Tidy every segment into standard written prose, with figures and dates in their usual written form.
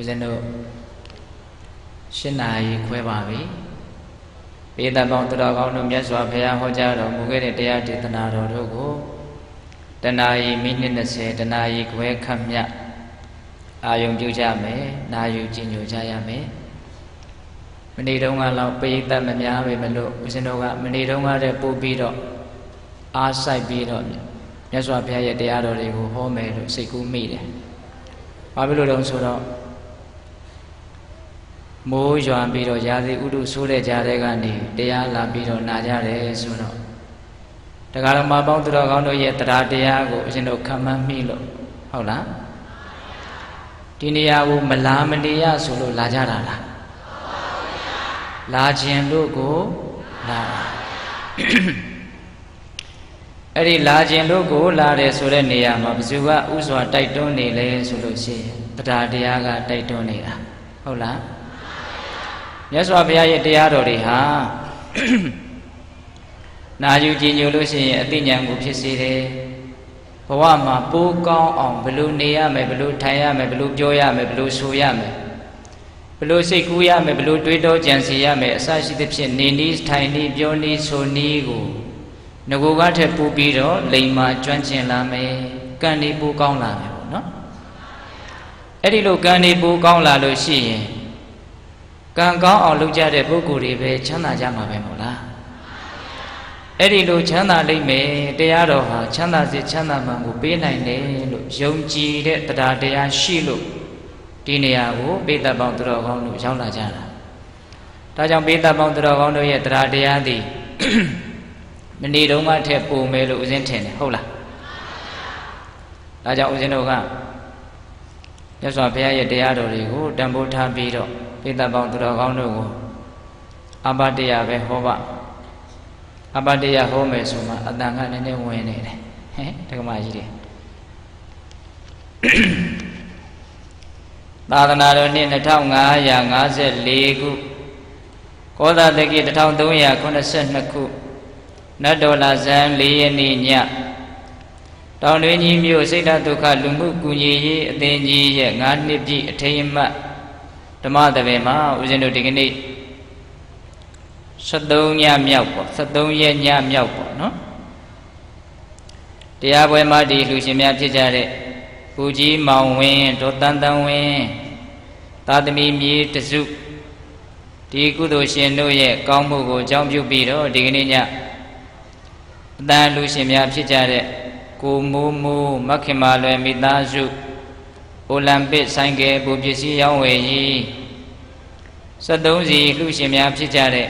dân độ xin này quay bà vì bây giờ bọn tôi đã có nông nhất xóa phê hỗ trợ rồi một cái để đeo thì tân nào rồi đâu có tân này mình nên sẽ tân này quay khăm nhạc dùng chú cha mẹ na dùng chuyện nhiều cha mẹ mình đi đâu màเราไปแต่มันยาไปมันလို့ဦးဇင်းတို့ကmình đi đâu mà đểပို့ပြီးတော့အားစိုက်ပြီးတော့မြတ်စွာဘုရားရဲ့တရားတော်တွေကိုဟောမယ်လို့စိတ်ကူးမိတယ်။ဘာဖြစ်လို့လဲဆိုတော့မိုးရွာပြီးတော့ရာသီဥတုဆိုးတဲ့ကြားထဲကနေတရားလာပြီးတော့နာကြတယ်ဆိုတော့တရားတော်မှာပေါင်းသူတော်ကောင်းတို့ရဲ့တရားတရားကိုဦးဇင်းတို့ခံမှန်းမိလို့ဟုတ်လားဒီနေရာကိုမလာမနေရဆိုလို့လာကြတာလားလာခြင်းလို့ကိုလာအဲ့ဒီလာခြင်းလို့ကိုလာတယ်ဆိုတဲ့နေရာမှာဘယ်သူကဥစွာတိုက်တွန်းနေလဲဆိုလို့ရှိရင်တရားတရားကတိုက်တွန်းနေတာဟုတ်လားမြတ်စွာဘုရားရဲ့တရားတော်တွေဟာနာယူကြည်ညိုလို့ရှိရင်အသိဉာဏ်ကိုဖြစ်စေတယ်ဘဝမှာပိုးကောင်းအောင်ဘယ်လိုနေရမယ်ဘယ်လိုထိုင်ရမယ်ဘယ်လိုပြောရမယ်ဘယ်လိုဆိုရမယ်ဘယ်လိုစိတ်ကူးရမယ်ဘယ်လိုတွေးတောကြံစည်ရမယ်အစရှိသဖြင့်နေနည်းထိုင်နည်းပြောနည်းဆိုနည်းကိုငကိုကထက်ပို့ပြီးတော့လိမ္မာကျွမ်းကျင်လာမယ်ကံနေပိုးကောင်းလာမယ်ပေါ့နော်အဲ့ဒီလိုကံနေပိုးကောင်းလာလို့ရှိရင်ကံကောင်းအောင်လုပ်ကြတဲ့ပုဂ္ဂိုလ်တွေပဲချမ်းသာကြမှာပဲမို့လားအဲ့ဒီလိုချမ်းသာလိမ့်မယ်တရားတော်ဟာချမ်းသာစေချမ်းသာမှန်ကိုပေးနိုင်တယ်လို့ယုံကြည်တဲ့တရားတရားရှိလို့ဒီနေရာကိုပိဋကပေါင်းသူတော်ကောင်းတို့ရောက်လာကြတာဒါကြောင့်ပိဋကပေါင်းသူတော်ကောင်းတို့ရဲ့တရားတရားသည်မနေ့တုန်းကထက်ပိုမယ်လို့ဦးဇင်းထင်တယ်ဟုတ်လားဒါကြောင့်ဦးဇင်းတို့ကမြတ်စွာဘုရားရဲ့တရားတော်တွေကိုတန်ဖိုးထားပြီးတော့ပိဋကပေါင်းသူတော်ကောင်းတို့ကိုအဘတရားပဲဟောပါအဘတရားဟောမယ်ဆိုမှအတန်ကနည်းနည်းဝင်နေတယ်ဟဲ့တက္ကမကြီးတွေသာသနာတော်နှစ်2554ခုကောသတက္ကိ1382ခုနတ်တော်လာဇန်4ရက်နေ့ညတောင်တွင်းကြီးမြို့စိတ်ဓာတ်ဒုက္ခလူမှုကူညီရေးအသင်းကြီးရဲ့9နှစ်ပြည့်အထိမ်းအမှတ်ဓမ္မသဘင်မှာဦးဇင်းတို့ဒီကနေ့73ညမြောက်ပေါ့73ရက်ညမြောက်ပေါ့နော်တရားပွဲမှာဒီလူရှင်များဖြစ်ကြတဲ့ဘူကြီးမောင်ဝင်းဒေါ်တန်တန်ဝင်းသာသမီမြေတစုဒီကုသိုလ်ရှင်တို့ရဲ့ကောင်းမှုကိုအကြောင်းပြုပြီးတော့ဒီကနေ့ညအတန်လူရှင်များဖြစ်ကြတဲ့ကိုမိုးမိုးမခင်မာလွယ်မိသားစုအိုလံပစ်ဆိုင်ကယ်ဘူပစ္စည်းရောင်းဝယ်ရေး73စီလူရှင်များဖြစ်ကြတဲ့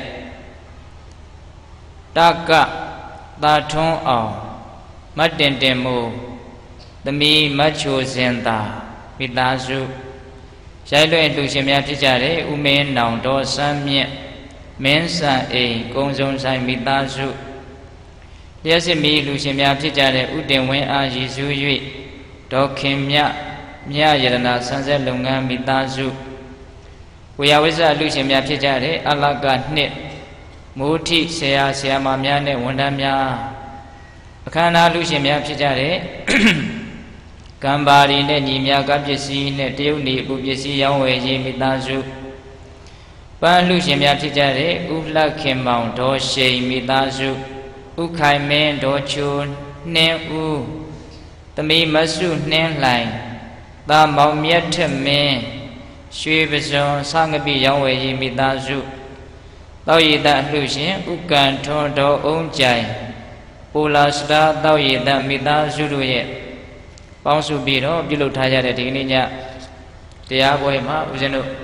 တကသာထွန်းအောင်မတ်တင်တင်မို့သမီးမတ်ချိုစင်သာမိသားစုရိုက်လွဲ့လူရှင်များဖြစ်ကြတဲ့ဦးမင်းနောင်တော်စမ်းမြင့်မင်းဆန်အိမ်ကုံစုံဆိုင်မိသားစုလျှက်စစ်မီလူရှင်များဖြစ်ကြတဲ့ဥတင်ဝင်းအားရည်စူး၍ဒေါ်ခင်မြရတနာဆန်းဆက်လုပ်ငန်းမိသားစုဝေယဝိဇ္ဇလူရှင်များဖြစ်ကြတဲ့အလကနှစ်မိုးထိဆရာဆရာမများနဲ့ဝန်ထမ်းများအခမ်းအနားလူရှင်များဖြစ်ကြတဲ့ကံပါရီနဲ့ညီများကပစ္စည်းနဲ့တရုတ်နေပူပစ္စည်းရောင်းဝယ်ရေးမိသားစုပန်းလူရှင်များဖြစ်ကြတဲ့ဥလှခင်မောင်ဒေါ်ရှိန်မိသားစုဥခိုင်မင်းဒေါ်ချိုနှင်းဦးသမီးမဆုနှင်းလှိုင်သာမောင်မြတ်ထမင်းရွှေပစွန်စငပိရောင်းဝယ်ရေးမိသားစုတောက်ရည်တလှရှင်ဥက္ကန်ထွန်းတော်အုံးကြိုင်ပူလာစတာတောက်ရည်တမိသားစုတို့ရဲ့ပေါင်းစုပြီးတော့ပြုလုပ်ထားကြတဲ့ဒီကနေ့ညတရားပွဲမှာဦးဇင်းတို့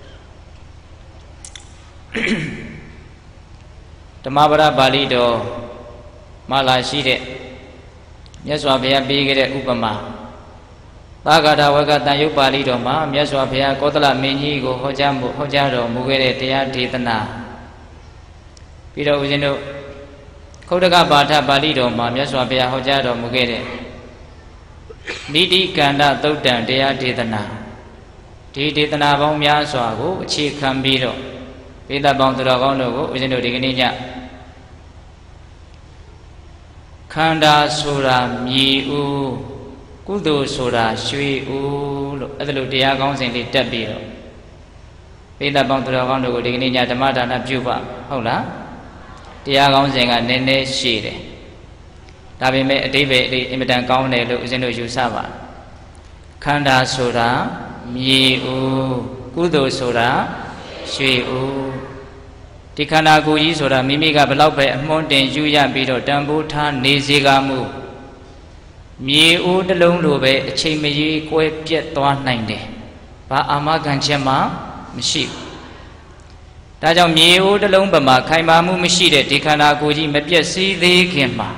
ဓမ္မပဒပါဠိတော်မှာလာရှိတဲ့မြတ်စွာဘုရားပေးခဲ့တဲ့ဥပမာသာဂတဝကတန်ယုတ်ပါဠိတော်မှာမြတ်စွာဘုရားကောသလမင်းကြီးကိုဟောကြားတော်မူခဲ့တဲ့တရားဒေသနာပြီးတော့ဦးဇင်းတို့ခုတ်တကပါဠပါဠိတော်မှာမြတ်စွာဘုရားဟောကြားတော်မူခဲ့တဲ့နိတိကန္တသုတ်တံတရားဒေသနာဒီဒေသနာပေါင်းများစွာကိုအခြေခံပြီးတော့ပိဋကပေါင်းသူတော်ကောင်းတို့ကိုဦးဇင်းတို့ဒီကနေ့ညခန္ဓာဆိုတာမြည်ဦးကုသိုလ်ဆိုတာရွှေဦးလို့အဲ့ဒါလိုတရားကောင်းစဉ်လေးတက်ပြီးတော့ပိဋကပေါင်းသူတော်ကောင်းတို့ကိုဒီကနေ့ညဓမ္မဒါနပြုပါဟုတ်လားတရားကောင်းစဉ်ကနည်းနည်းရှည်တယ်ဒါပေမဲ့အတိပ္ပယ်အင်မတန်ကောင်းတယ်လို့ဦးဇင်းတို့ယူဆပါခန္ဓာဆိုတာမြေဦးကုသိုလ်ဆိုတာရွှေဦးဒီခန္ဓာကိုယ်ကြီးဆိုတာမိမိကဘလောက်ပဲအမွှန်းတင်ယူရပြီးတော့တန်ဖိုးထားနေစေကမှုမြေဦးတစ်လုံးလိုပဲအချိန်မရွေးကွဲပြက်သွားနိုင်တယ်ဘာအာမခံချက်မှမရှိဘူးဒါကြောင့်မြေဦးတစ်လုံးပမာခိုင်မာမှုမရှိတဲ့ဒီခန္ဓာကိုယ်ကြီးမပြည့်စည်သေးခင်မှာ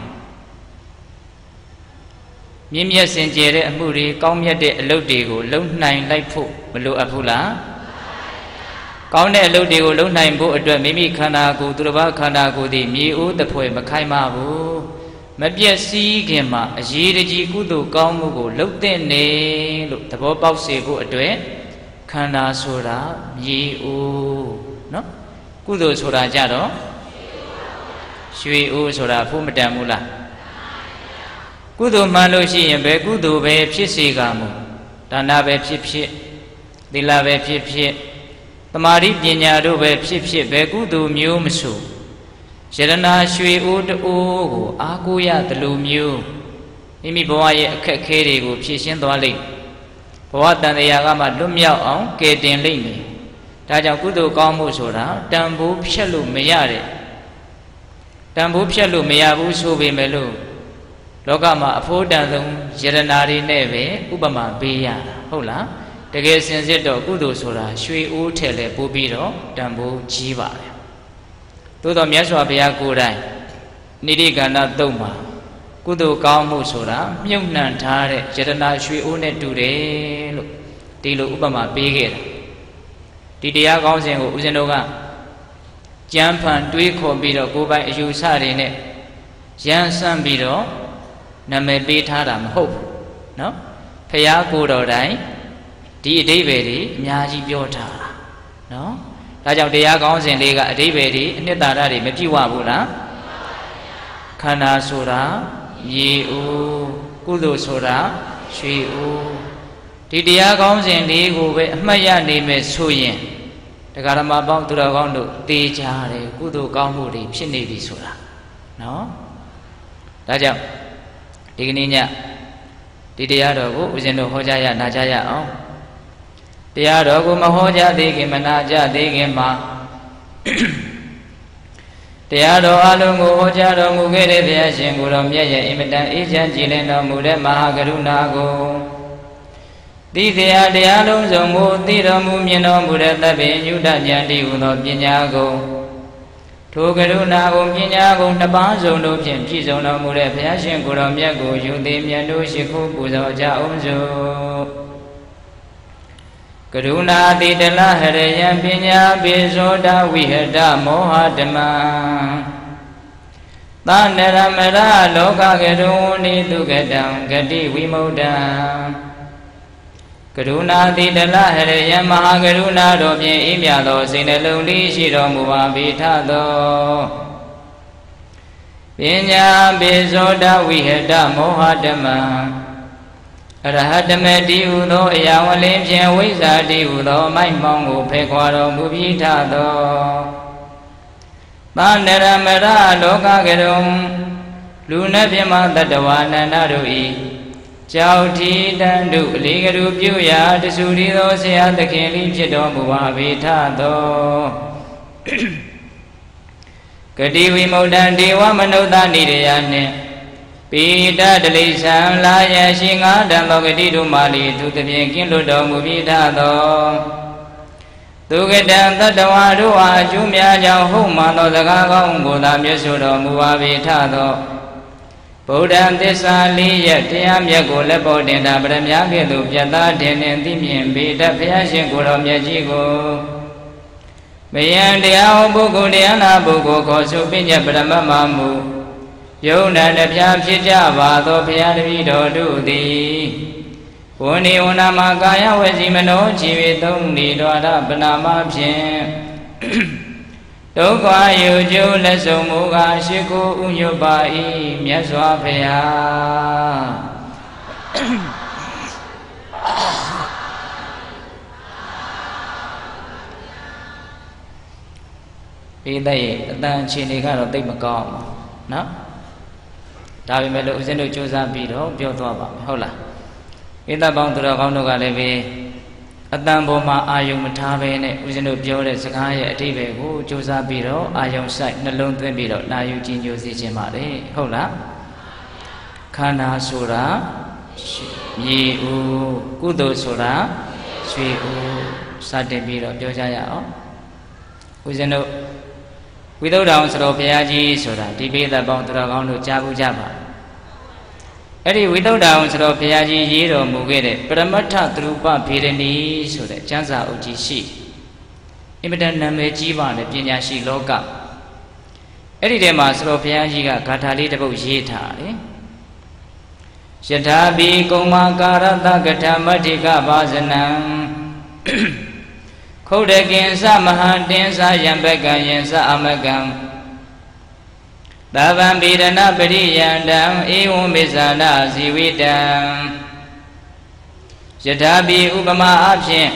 မြင့်မြတ်စင်ကြယ်တဲ့အမှုတွေကောင်းမြတ်တဲ့အလုပ်တွေကိုလုံနိုင်လိုက်ဖို့မလိုအပ်ဘူးလားကောင်းတဲ့အလုပ်တွေကိုလုံနိုင်ဖို့အတွက်မိမိခန္ဓာကိုယ်သူတစ်ပါးခန္ဓာကိုယ်သည်မြေဦးတစ်ဖွဲမခိုင်မာဘူးမပြည့်စည်ခင်မှာအရေးတကြီးကုသိုလ်ကောင်းမှုကိုလုပ်တဲ့နေလို့သဘောပေါက်စေဖို့အတွက်ခန္ဓာဆိုတာမြေဦးနော်ကုသိုလ်ဆိုတာကြတော့ရွှေဦးဆိုတာဖို့မတန်ဘူးလားကုသိုလ်မှန်လို့ရှိရင်ဘယ်ကုသိုလ်ပဲဖြစ်စေကမူဒါနပဲဖြစ်ဖြစ်သီလပဲဖြစ်ဖြစ်သမာဓိပညာတို့ပဲဖြစ်ဖြစ်ဘယ်ကုသိုလ်မျိုးမဆိုယရနာရွှေဦးတူကိုအားကိုးရတယ်လို့မျိုးမိမိဘဝရဲ့အခက်အခဲတွေကိုဖြေရှင်းသွားလိမ့်ဘဝတန်တရားကမှလွတ်မြောက်အောင်ကယ်တင်လိမ့်မယ်ဒါကြောင့်ကုသိုလ်ကောင်းမှုဆိုတာတန်ဖိုးဖြတ်လို့မရတဲ့တန်ဖိုးဖြတ်လို့မရဘူးဆိုပေမဲ့လို့လောကမှာအဖို့တန်ဆုံးယရနာတွေနဲ့ပဲဥပမာပေးရတာဟုတ်လားတကယ်စင်စစ်တော့ကုသိုလ်ဆိုတာရွှေဦးထက်လဲပို့ပြီးတော့တန်ဖိုးကြီးပါတယ်သို့တော်မြတ်စွာဘုရားကိုယ်တိုင်နိတိကန္တသုတ်မှာကုသိုလ်ကောင်းမှုဆိုတာမြုပ်နှံထားတဲ့ယရနာရွှေဦးနဲ့တူတယ်လို့ဒီလိုဥပမာပေးခဲ့တာဒီတရားကောင်းစဉ်ကိုဦးဇင်းတို့ကကြံဖန်တွေးခေါ်ပြီးတော့ကိုယ်ပိုင်အယူဆတွေနဲ့ရန်ဆန့်ပြီးတော့နာမည်ပေးထားတာမဟုတ်ဘူးနော်ဖရာကိုယ်တော်တိုင်ဒီအဓိပ္ပာယ်တွေအများကြီးပြောထားတာနော်ဒါကြောင့်တရားကောင်းစဉ်လေးကအဓိပ္ပာယ်တွေအနှစ်သာရတွေမပြည့်ဝဘူးလားခန္ဓာဆိုတာမြေဦးကုသိုလ်ဆိုတာရွှေဦးဒီတရားကောင်းစဉ်လေးကိုပဲအမှတ်ရနေမယ်ဆိုရင်တရားဓမ္မပေါင်းသူတော်ကောင်းတို့သိကြတယ်ကုသိုလ်ကောင်းမှုတွေဖြစ်နေပြီဆိုတာနော်ဒါကြောင့်ဒီကနေ့ညဒီတရားတော်ကိုဦးဇင်းတို့ဟောကြားရနာကြားရအောင်တရားတော်ကိုမဟောကြားသေးခင်မနာကြားသေးခင်မှာတရားတော်အလုံးကိုဟောကြားတော်မူခဲ့တဲ့ဘုရားရှင်ကိုယ်တော်မြတ်ရဲ့အင်မတန်အေးချမ်းကြည်လင်တော်မူတဲ့မဟာကရုဏာကိုသိတရားတရားလုံးစုံကိုသိတော်မူမြင်တော်မူတဲ့သဗ္ဗညုတဉာဏ်တည်းဟူသောပညာကိုထိုကရုဏာကိုပညာကိုနှစ်ပါးစုံတို့ဖြင့်ပြည့်စုံတော်မူတဲ့ဘုရားရှင်ကိုယ်တော်မြတ်ကိုယူသည်မြတ်တို့ရှိခိုးပူဇော်ကြအောင်စို့ကရုဏာတိတလဟရယံပညာပိဇောတဝိဟတမောဟဓမ္မသန္နရမရလောကကရုဏိတုကတံဂတိဝိမု dd ံကရုဏာတိတလဟရယံမဟာကရုဏာတော်ဖြင့်အေးမြသောစိတ်နှလုံးလေးရှိတော်မူပါပေထသောပညာပိဇောတဝိဟတမောဟဓမ္မံအရဟတမေတိဟုသောအရာဝလင်းဖြင့်ဝိဇ္ဇာတိဟုသောမိုက်မောင်းကိုဖယ်ခွာတော်မူပြီးထသောသန္နရမရလောကကရုံလူနှင့်ပြမတတဝါနန္ဒတို့ဤကြောက်ထီတန်တို့အလေးကလူပြုရာတဆူရီသောဆရာသခင်လေးဖြစ်တော်မူပါပေထသောဂတိဝိမု dd ံဒေဝမနုဿနိရယနှင့်ပိဋတလိဆံလာယရှိငါဓမ္မဂတိတို့မာလီသူသဖြင့်ကင်းလွတ်တော်မူပြီးထသောသူကတံတတဝါတို့အားအကျိုးများကြောင့်ဟုတ်မှန်သောစကားကောင်းကိုသာမြတ်စွာတော်မူပါပေထသောဗုဒ္ဓံသစ္စာလေးရဲ့တရားမြတ်ကိုလက်ပေါ်တင်တာပရမညာကဲ့သို့ပြတ်သားတင်နေသိမြင်ပေတတ်ဘုရားရှင်ကိုယ်တော်မြတ်ကြီးကိုမယံတရားဟောပုဂ္ဂိုလ်တရားနာပုဂ္ဂိုလ်ခေါ်ဆိုပညတ်ပရမတ်မမူယုံနာတပြားဖြစ်ကြပါသောဘုရားတပည့်တော်တို့သည်ဝဏိဝဏမကာယဝစီမနောခြေဝေသုံးဤတော်ရပနာမဖြင့်ဒုက္ခယူကျိုးလက်ဆုံးမူကားရှိခိုးဥညွတ်ပါ၏မြတ်စွာဘုရားပေးတဲ့အတန်အခြေအနေကတော့သိမကောင်းဘူးနော်ဒါပေမဲ့လို့ဦးဇင်းတို့စူးစမ်းပြီးတော့ပြောသွားပါမယ်ဟုတ်လားဣဒ္ဓပေါင်းသူတော်ကောင်းတို့ကလည်းပဲအတန်ပေါ်မှာအာယုံမထားဘဲနဲ့ဦးဇင်းတို့ပြောတဲ့စကားရဲ့အဓိပ္ပာယ်ကိုစူးစမ်းပြီးတော့အာယုံဆိုင်နှလုံးသွင်းပြီးတော့နာယူကြည်ညိုစေခြင်းပါလေဟုတ်လားခန္ဓာဆိုတာမြေဦးကုသိုလ်ဆိုတာရွှေဦးစတင်ပြီးတော့ပြောကြရအောင်ဦးဇင်းတို့ဝိသုဒ္ဓအောင်စတော်ဘုရားကြီးဆိုတာဒီပိဿပေါင်းသူတော်ကောင်းတို့ကြားဘူးကြပါအဲ့ဒီဝိသုဒ္ဓအောင်စတော်ဘုရားကြီးရေးတော်မူခဲ့တဲ့ပရမတ္ထသရူပဗေဒနီဆိုတဲ့ကျမ်းစာအုပ်ကြီးရှိအင်မတန်နာမည်ကြီးပါတယ်ပညာရှိလောကအဲ့ဒီထဲမှာစတော်ဘုရားကြီးကဂါထာလေးတစ်ပုဒ်ရေးထားတယ်ယထာဘိကုံမာကာရတကထမတ္ထိကဘာဇနံခုဒကင်္စမဟာတင်္စယံဘကံယင်္စအမကံသဗ္ဗံဗိရဏပရိယန္တံဧဝံမေဇာနာဇီဝိတံယထာဘိဥပမာအဖြင့်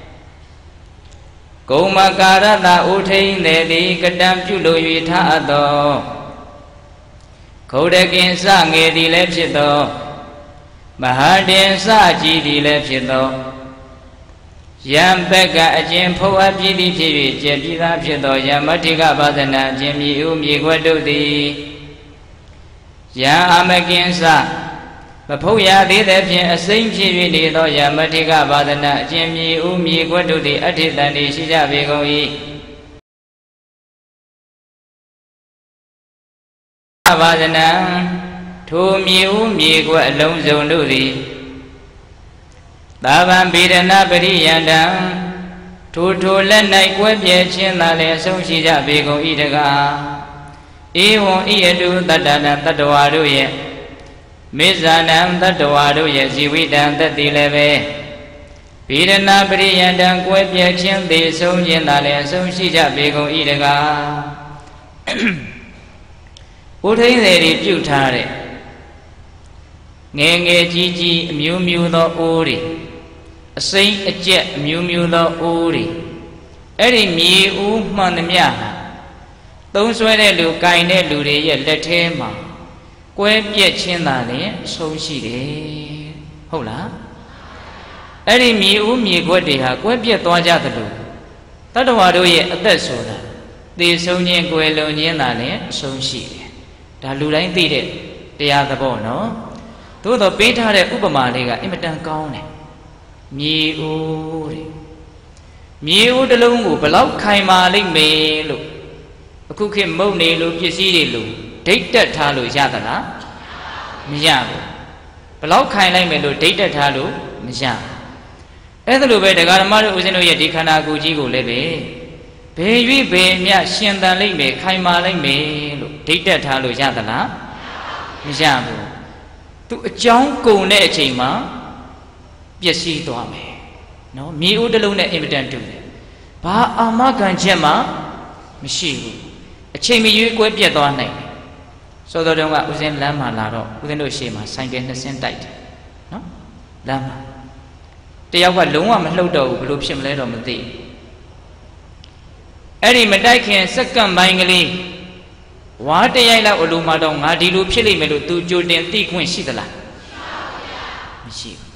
ကုံမကာရတဥထိန်တေတိကတံပြုလို၍ထားအပ်သောခုဒကင်္စငယ်သည်လည်းဖြစ်သောမဟာတင်္စကြီးသည်လည်းဖြစ်သောယံဘက်ကအကျဉ်ဖုံးအပ်ပြီးသည်ဖြစ်၍ကျေပြည်သားဖြစ်သောယံမတ္ထိကဘာသနာအကျဉ်မြေဥမြေခွက်တို့သည်ယံအမကင်္စမဖုံးရသေးတဲ့ဖြင့်အစိမ့်ဖြစ်၍နေသောယံမတ္ထိကဘာသနာအကျဉ်မြေဥမြေခွက်တို့သည်အဋ္ဌိတန်ရှိကြပေကုန်၏ဘာသနာထိုမြေဥမြေခွက်အလုံးစုံတို့သည်သာဗံဗေဒနာပရိယန္တံထိုလက်၌ကွဲပြဲခြင်းသာလည်းအဆုံးရှိကြပေကုန်၏တကားဧဝံဤအတုတတ္တနတတ္တဝါတို့ရဲ့မေဇာနံတတ္တဝါတို့ရဲ့ဇီဝိတံတတိလည်းပဲဗေဒနာပရိယန္တံကွဲပြဲခြင်းသေဆုံးခြင်းသာလည်းအဆုံးရှိကြပေကုန်၏တကားဥထိန်တွေပြုထားတဲ့ငယ်ငယ်ကြီးကြီးအမျိုးမျိုးသောအိုးတွေအစိမ့်အကျက်အမျိုးမျိုးသောအိုးတွေအဲ့ဒီမြေဦးမှန်သမျှဟာသုံးဆွဲတဲ့လူ၊ကင်တဲ့လူတွေရဲ့လက်ထဲမှာကွဲပြက်ခြင်းသာလည်းအဆုံးရှိတယ်ဟုတ်လားအဲ့ဒီမြေဦးမြေခွက်တွေဟာကွဲပြက်သွားကြသလိုတတ္တဝါတို့ရဲ့အသက်ဆိုတာသေဆုံးခြင်း၊ကွယ်လွန်ခြင်းသာလည်းအဆုံးရှိတယ်ဒါလူတိုင်းသိတဲ့တရားသဘောနော်သို့တော့ပေးထားတဲ့ဥပမာလေးကအင်မတန်ကောင်းတယ်မြေဦးတဲ့မြေဦးတစ်လုံးကိုဘလောက်ခိုင်မာလိမ့်မယ်လို့အခုခေတ်မုတ်နေလို့ပစ္စည်းတွေလို့ဒိတ်တက်ထားလို့ရသလားမရဘူးဘလောက်ခိုင်လိုက်မယ်လို့ဒိတ်တက်ထားလို့မရအဲ့ဒါလိုပဲတရားဓမ္မတို့ဦးဇင်းတို့ရဲ့ဒီခန္ဓာကိုယ်ကြီးကိုလည်းပဲဘယ်၍ဘယ်မြရှင်သန်လိမ့်မယ်ခိုင်မာလိမ့်မယ်လို့ဒိတ်တက်ထားလို့ရသလားမရဘူးသူအကြောင်းကုန်တဲ့အချိန်မှာပျက်စီးသွားမယ်နော်မြေဦးတစ်လုံးနဲ့အင်မတန်တူတယ်ဘာအာမခံချက်မှမရှိဘူးအချိန်မရွေးကွဲပြက်သွားနိုင်တယ်စောစောတုန်းကဦးဇင်းလမ်းမှာလာတော့ဦးဇင်းတို့ရှေ့မှာဆိုင်ကယ်2ဆင်းတိုက်တယ်နော်လမ်းမှာတယောက်ကလုံးဝမလှုပ်တော့ဘူးဘယ်လိုဖြစ်မလဲတော့မသိအဲ့ဒီမတိုက်ခင်စက္ကန့်ပိုင်းကလေးဝါတရိုက်လောက်အလိုမှတော့ငါဒီလိုဖြစ်လိမ့်မယ်လို့သူကြိုတင်သိခွင့်ရှိသလားမရှိဘူး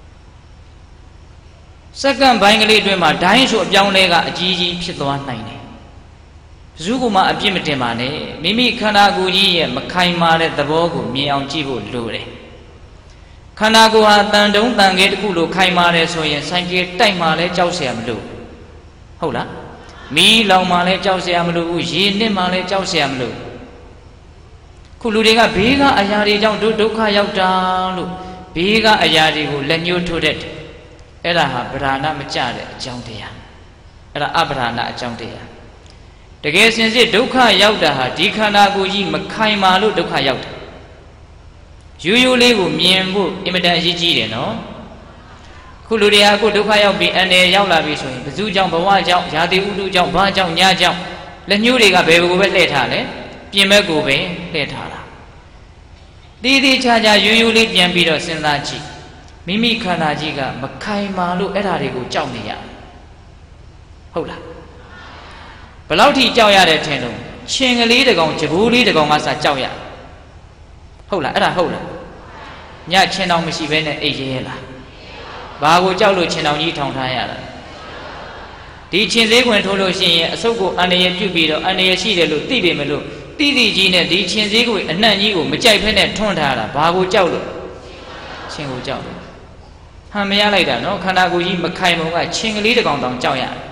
စက္ကန့်ပိုင်းကလေးအတွင်းမှာဒိုင်းဆိုအပြောင်းလဲကအကြီးကြီးဖြစ်သွားနိုင်တယ်ဘယ်သူမှအပြစ်မတင်ပါနဲ့မိမိခန္ဓာကိုယ်ကြီးရဲ့မခိုင်မာတဲ့သဘောကိုမြင်အောင်ကြည့်ဖို့လိုတယ်ခန္ဓာကိုယ်ဟာတန်တုံးတန်ကဲတစ်ခုလိုခိုင်မာတယ်ဆိုရင်ဆိုင်ကယ်တိုက်မှလည်းကြောက်เสียမလို့ဟုတ်လားမီးလောင်မှလည်းကြောက်เสียမလို့ရေနစ်မှလည်းကြောက်เสียမလို့ခုလူတွေကဘေးကအရာတွေကြောင့်ဒုက္ခရောက်တာလို့ဘေးကအရာတွေကိုလက်ညှိုးထိုးတတ်တယ်အဲ့ဒါဟာဗราဏမကြတဲ့အကြောင်းတရားအဲ့ဒါအဗราဏအကြောင်းတရားတကယ်စင်စစ်ဒုက္ခရောက်တာဟာဒီခန္ဓာကိုယ်ကြီးမခိုင်မာလို့ဒုက္ခရောက်တာရိုးရိုးလေးကိုမြင်ဖို့အင်မတန်အရေးကြီးတယ်နော်ခုလူတွေကအခုဒုက္ခရောက်ပြီးအန္တရာယ်ရောက်လာပြီဆိုရင်ဘယ်သူကြောင့်ဘဝကြောင့်ယာတိဥတုကြောင့်ဘာကြောင့်ညာကြောင့်လက်ညှိုးတွေကဘယ်ကိုပဲလှည့်ထားလဲပြင်ဘက်ကိုပဲလှည့်ထားတာတည်တည်ချာချာရိုးရိုးလေးပြန်ပြီးတော့စဉ်းစားကြည့်မိမိခန္ဓာကြီးကမခိုင်မာလို့အဲ့ဓာတွေကိုကြောက်နေရဟုတ်လားဘယ်လောက်ထိကြောက်ရတဲ့ထင်လို့ချင်းကလေးတကောင်ဂျဘူးလေးတကောင်ကစားကြောက်ရဟုတ်လားအဲ့ဒါဟုတ်လားညချင်းတောင်မရှိဘဲနဲ့အိတ်ရဲလားဘာကိုကြောက်လို့ချင်းတောင်ကြီးထောင်ထားရတာဒီချင်းသေးခွင်ထိုးလို့ရှိရင်အစုပ်ကိုအန္တရာယ်ပြုတ်ပြီးတော့အန္တရာယ်ရှိတယ်လို့သိပေမလို့တိတိကြီးနဲ့ဒီချင်းသေးခွင်အနှံ့ကြီးကိုမကြိုက်ဖဲနဲ့ထွန်းထားတာဘာကိုကြောက်လို့ချင်းကိုကြောက်လို့ဟန်မရလိုက်တာနော်ခန္ဓာကိုယ်ကြီးမခိုင်ပုံကချင်းကလေးတကောင်တောင်ကြောက်ရတယ်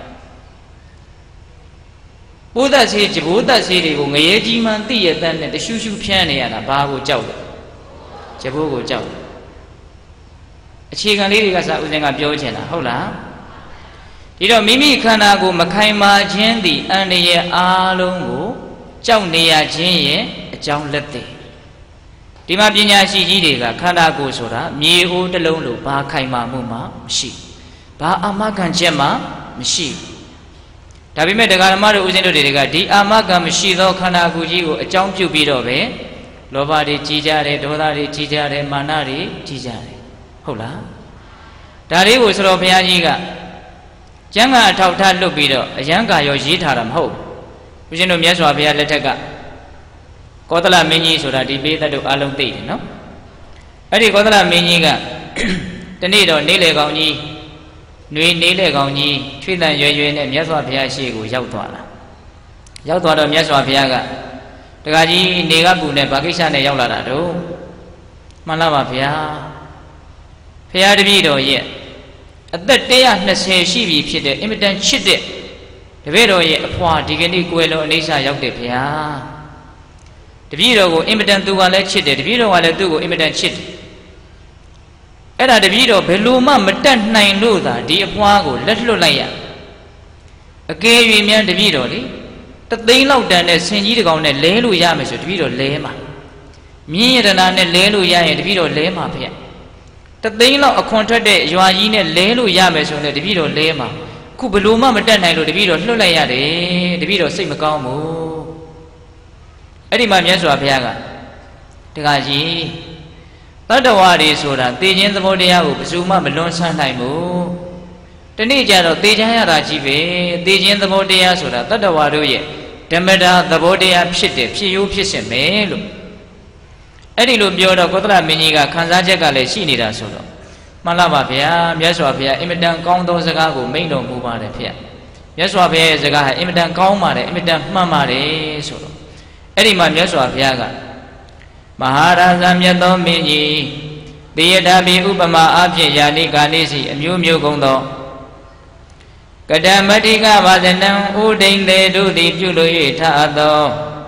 ဘုဒ္ဓဆေးဂျဘိုးသက်ဆေးတွေကိုငရဲကြီးမှန်းသိရတဲ့နဲ့တရှူးရှူးဖြန်းနေရတာဘာကိုကြောက်လို့ဂျဘိုးကိုကြောက်လို့အခြေခံလေးတွေကစာဥစဉ်ကပြောချင်တာဟုတ်လားဒီတော့မိမိခန္ဓာကိုမခိုင်မာခြင်းသည်အန္တရာယ်အားလုံးကိုကြောက်နေရခြင်းရဲ့အကြောင်းလက်သည်ဒီမှာပညာရှိကြီးတွေကခန္ဓာကိုယ်ဆိုတာမြေအိုးတစ်လုံးလိုဘာခိုင်မာမှုမှမရှိဘာအာမခံချက်မှမရှိဒါပေမဲ့တရားဓမ္မတို့ဦးဇင်းတို့တွေကဒီအာမခံမရှိသောခန္ဓာကိုယ်ကြီးကိုအကြောင်းပြုပြီးတော့ပဲလောဘတွေကြီးကြတယ်ဒေါသတွေကြီးကြတယ်မာနတွေကြီးကြတယ်ဟုတ်လားဒါလေးကိုဆိုတော့ဘုရားကြီးကကျမ်းဂန်အထောက်ထားလွတ်ပြီးတော့အယံကာရောရေးထားတာမဟုတ်ဘူးဦးဇင်းတို့မြတ်စွာဘုရားလက်ထက်ကကောသလမင်းကြီးဆိုတာဒီပေးသက်တို့အားလုံးသိတယ်နော်အဲ့ဒီကောသလမင်းကြီးကတနေ့တော့နေလေကောင်ကြီးနှွေနေလေကောင်ကြီးချွေတန်ရွယ်ရွယ်နဲ့မြတ်စွာဘုရားရှေ့ကိုရောက်သွားတာရောက်သွားတော့မြတ်စွာဘုရားကတခါကြီးနေကပူနဲ့ဗာကိစ္စနဲ့ရောက်လာတာတို့မှန်လားပါဗျာဘုရားတပည့်တော်ရဲ့အသက်120ရှိပြီဖြစ်တဲ့အင်မတန်ချစ်တဲ့တပည့်တော်ရဲ့အဖွာဒီကနေ့ကွယ်လွန်အိဋ္ဌာရောက်တယ်ဗျာတပည့်တော်ကိုအင်မတန်သူကလည်းချစ်တယ်တပည့်တော်ကလည်းသူ့ကိုအင်မတန်ချစ်တယ်အဲ့ဒါတပည့်တော်ဘယ်လိုမှမတတ်နိုင်လို့သာဒီအဖွာကိုလက်လွတ်လိုက်ရအကယ်၍မြန်တပည့်တော်လေတသိန်းလောက်တန်တဲ့ဆင်ကြီးတကောင်နဲ့လဲလို့ရမယ်ဆိုတပည့်တော်လဲမှာမြင်းရတနာနဲ့လဲလို့ရရင်တပည့်တော်လဲမှာဖေတသိန်းလောက်အခွန်ထွက်တဲ့ရွာကြီးနဲ့လဲလို့ရမယ်ဆိုရင်တပည့်တော်လဲမှာအခုဘယ်လိုမှမတတ်နိုင်လို့တပည့်တော်လွတ်လိုက်ရတယ်တပည့်တော်စိတ်မကောင်းဘူးအဲ့ဒီမှာမြတ်စွာဘုရားကတခါကြီးတတ္တဝါတွေဆိုတာသိခြင်းသဘောတရားကိုဘယ်သူမှမလွန်ဆန်းနိုင်ဘူးတနေ့ကျတော့သိချမ်းရတာကြီးပဲသိခြင်းသဘောတရားဆိုတာတတ္တဝါတို့ရဲ့ဓမ္မတာသဘောတရားဖြစ်တယ်ဖြစ်ရိုးဖြစ်စဉ်ပဲလို့အဲ့ဒီလိုပြောတော့ကောသလမင်းကြီးကခံစားချက်ကလည်းရှိနေတာဆိုတော့မှန်လားပါဗျာမြတ်စွာဘုရားအင်မတန်ကောင်းသောစကားကိုမိန့်တော်မူပါတယ်ဖေမြတ်စွာဘုရားရဲ့စကားဟာအင်မတန်ကောင်းပါတယ်အင်မတန်မှန်ပါတယ်ဆိုတော့အဲ့ဒီမှာမြတ်စွာဘုရားကမဟာရာဇမြတ်သောမင်းကြီးတေယတာပိဥပမာအဖြစ်ယာနိကာနိစီအမျိုးမျိုးကုန်သောကတမတိကဘာဇနံဥဒိန်တေတို့သည်ပြုလို့၍ထအပ်သော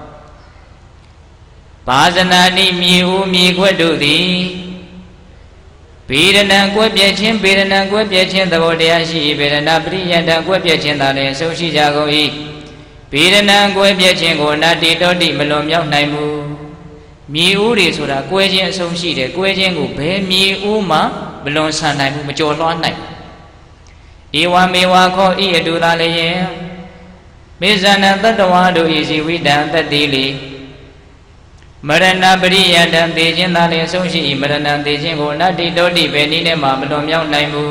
ဘာဇနာနိမြေဦးမြေခွက်တို့သည်ဗေဒနံကွက်ပြည့်ခြင်းဗေဒနံကွက်ပြည့်ခြင်းသဘောတရားရှိဗေဒနာပရိယတကွက်ပြည့်ခြင်းသာလည်းဆုံးရှိကြကုန်၏ဗေဒနံကွက်ပြည့်ခြင်းကိုနာတိတောတိမလွန်မြောက်နိုင်ဘူးမြေဦးတွေဆိုတာကွဲခြင်းအဆုံးရှိတယ်ကွဲခြင်းကိုဘယ်မြေဦးမှမလွန်ဆန်နိုင်ဘူးမကျော်လွှားနိုင်ဧဝမေဝခောဤအတူသာလည်းယင်မေဇဏတတ္တဝါတို့ဤဇီဝိတံတတ္တိလိမရဏပရိယတံသေခြင်းသာလည်းဆုံးရှိ၏မရဏသေခြင်းကိုနတ္တိတောတိပဲနည်းနဲ့မှမလွန်မြောက်နိုင်ဘူး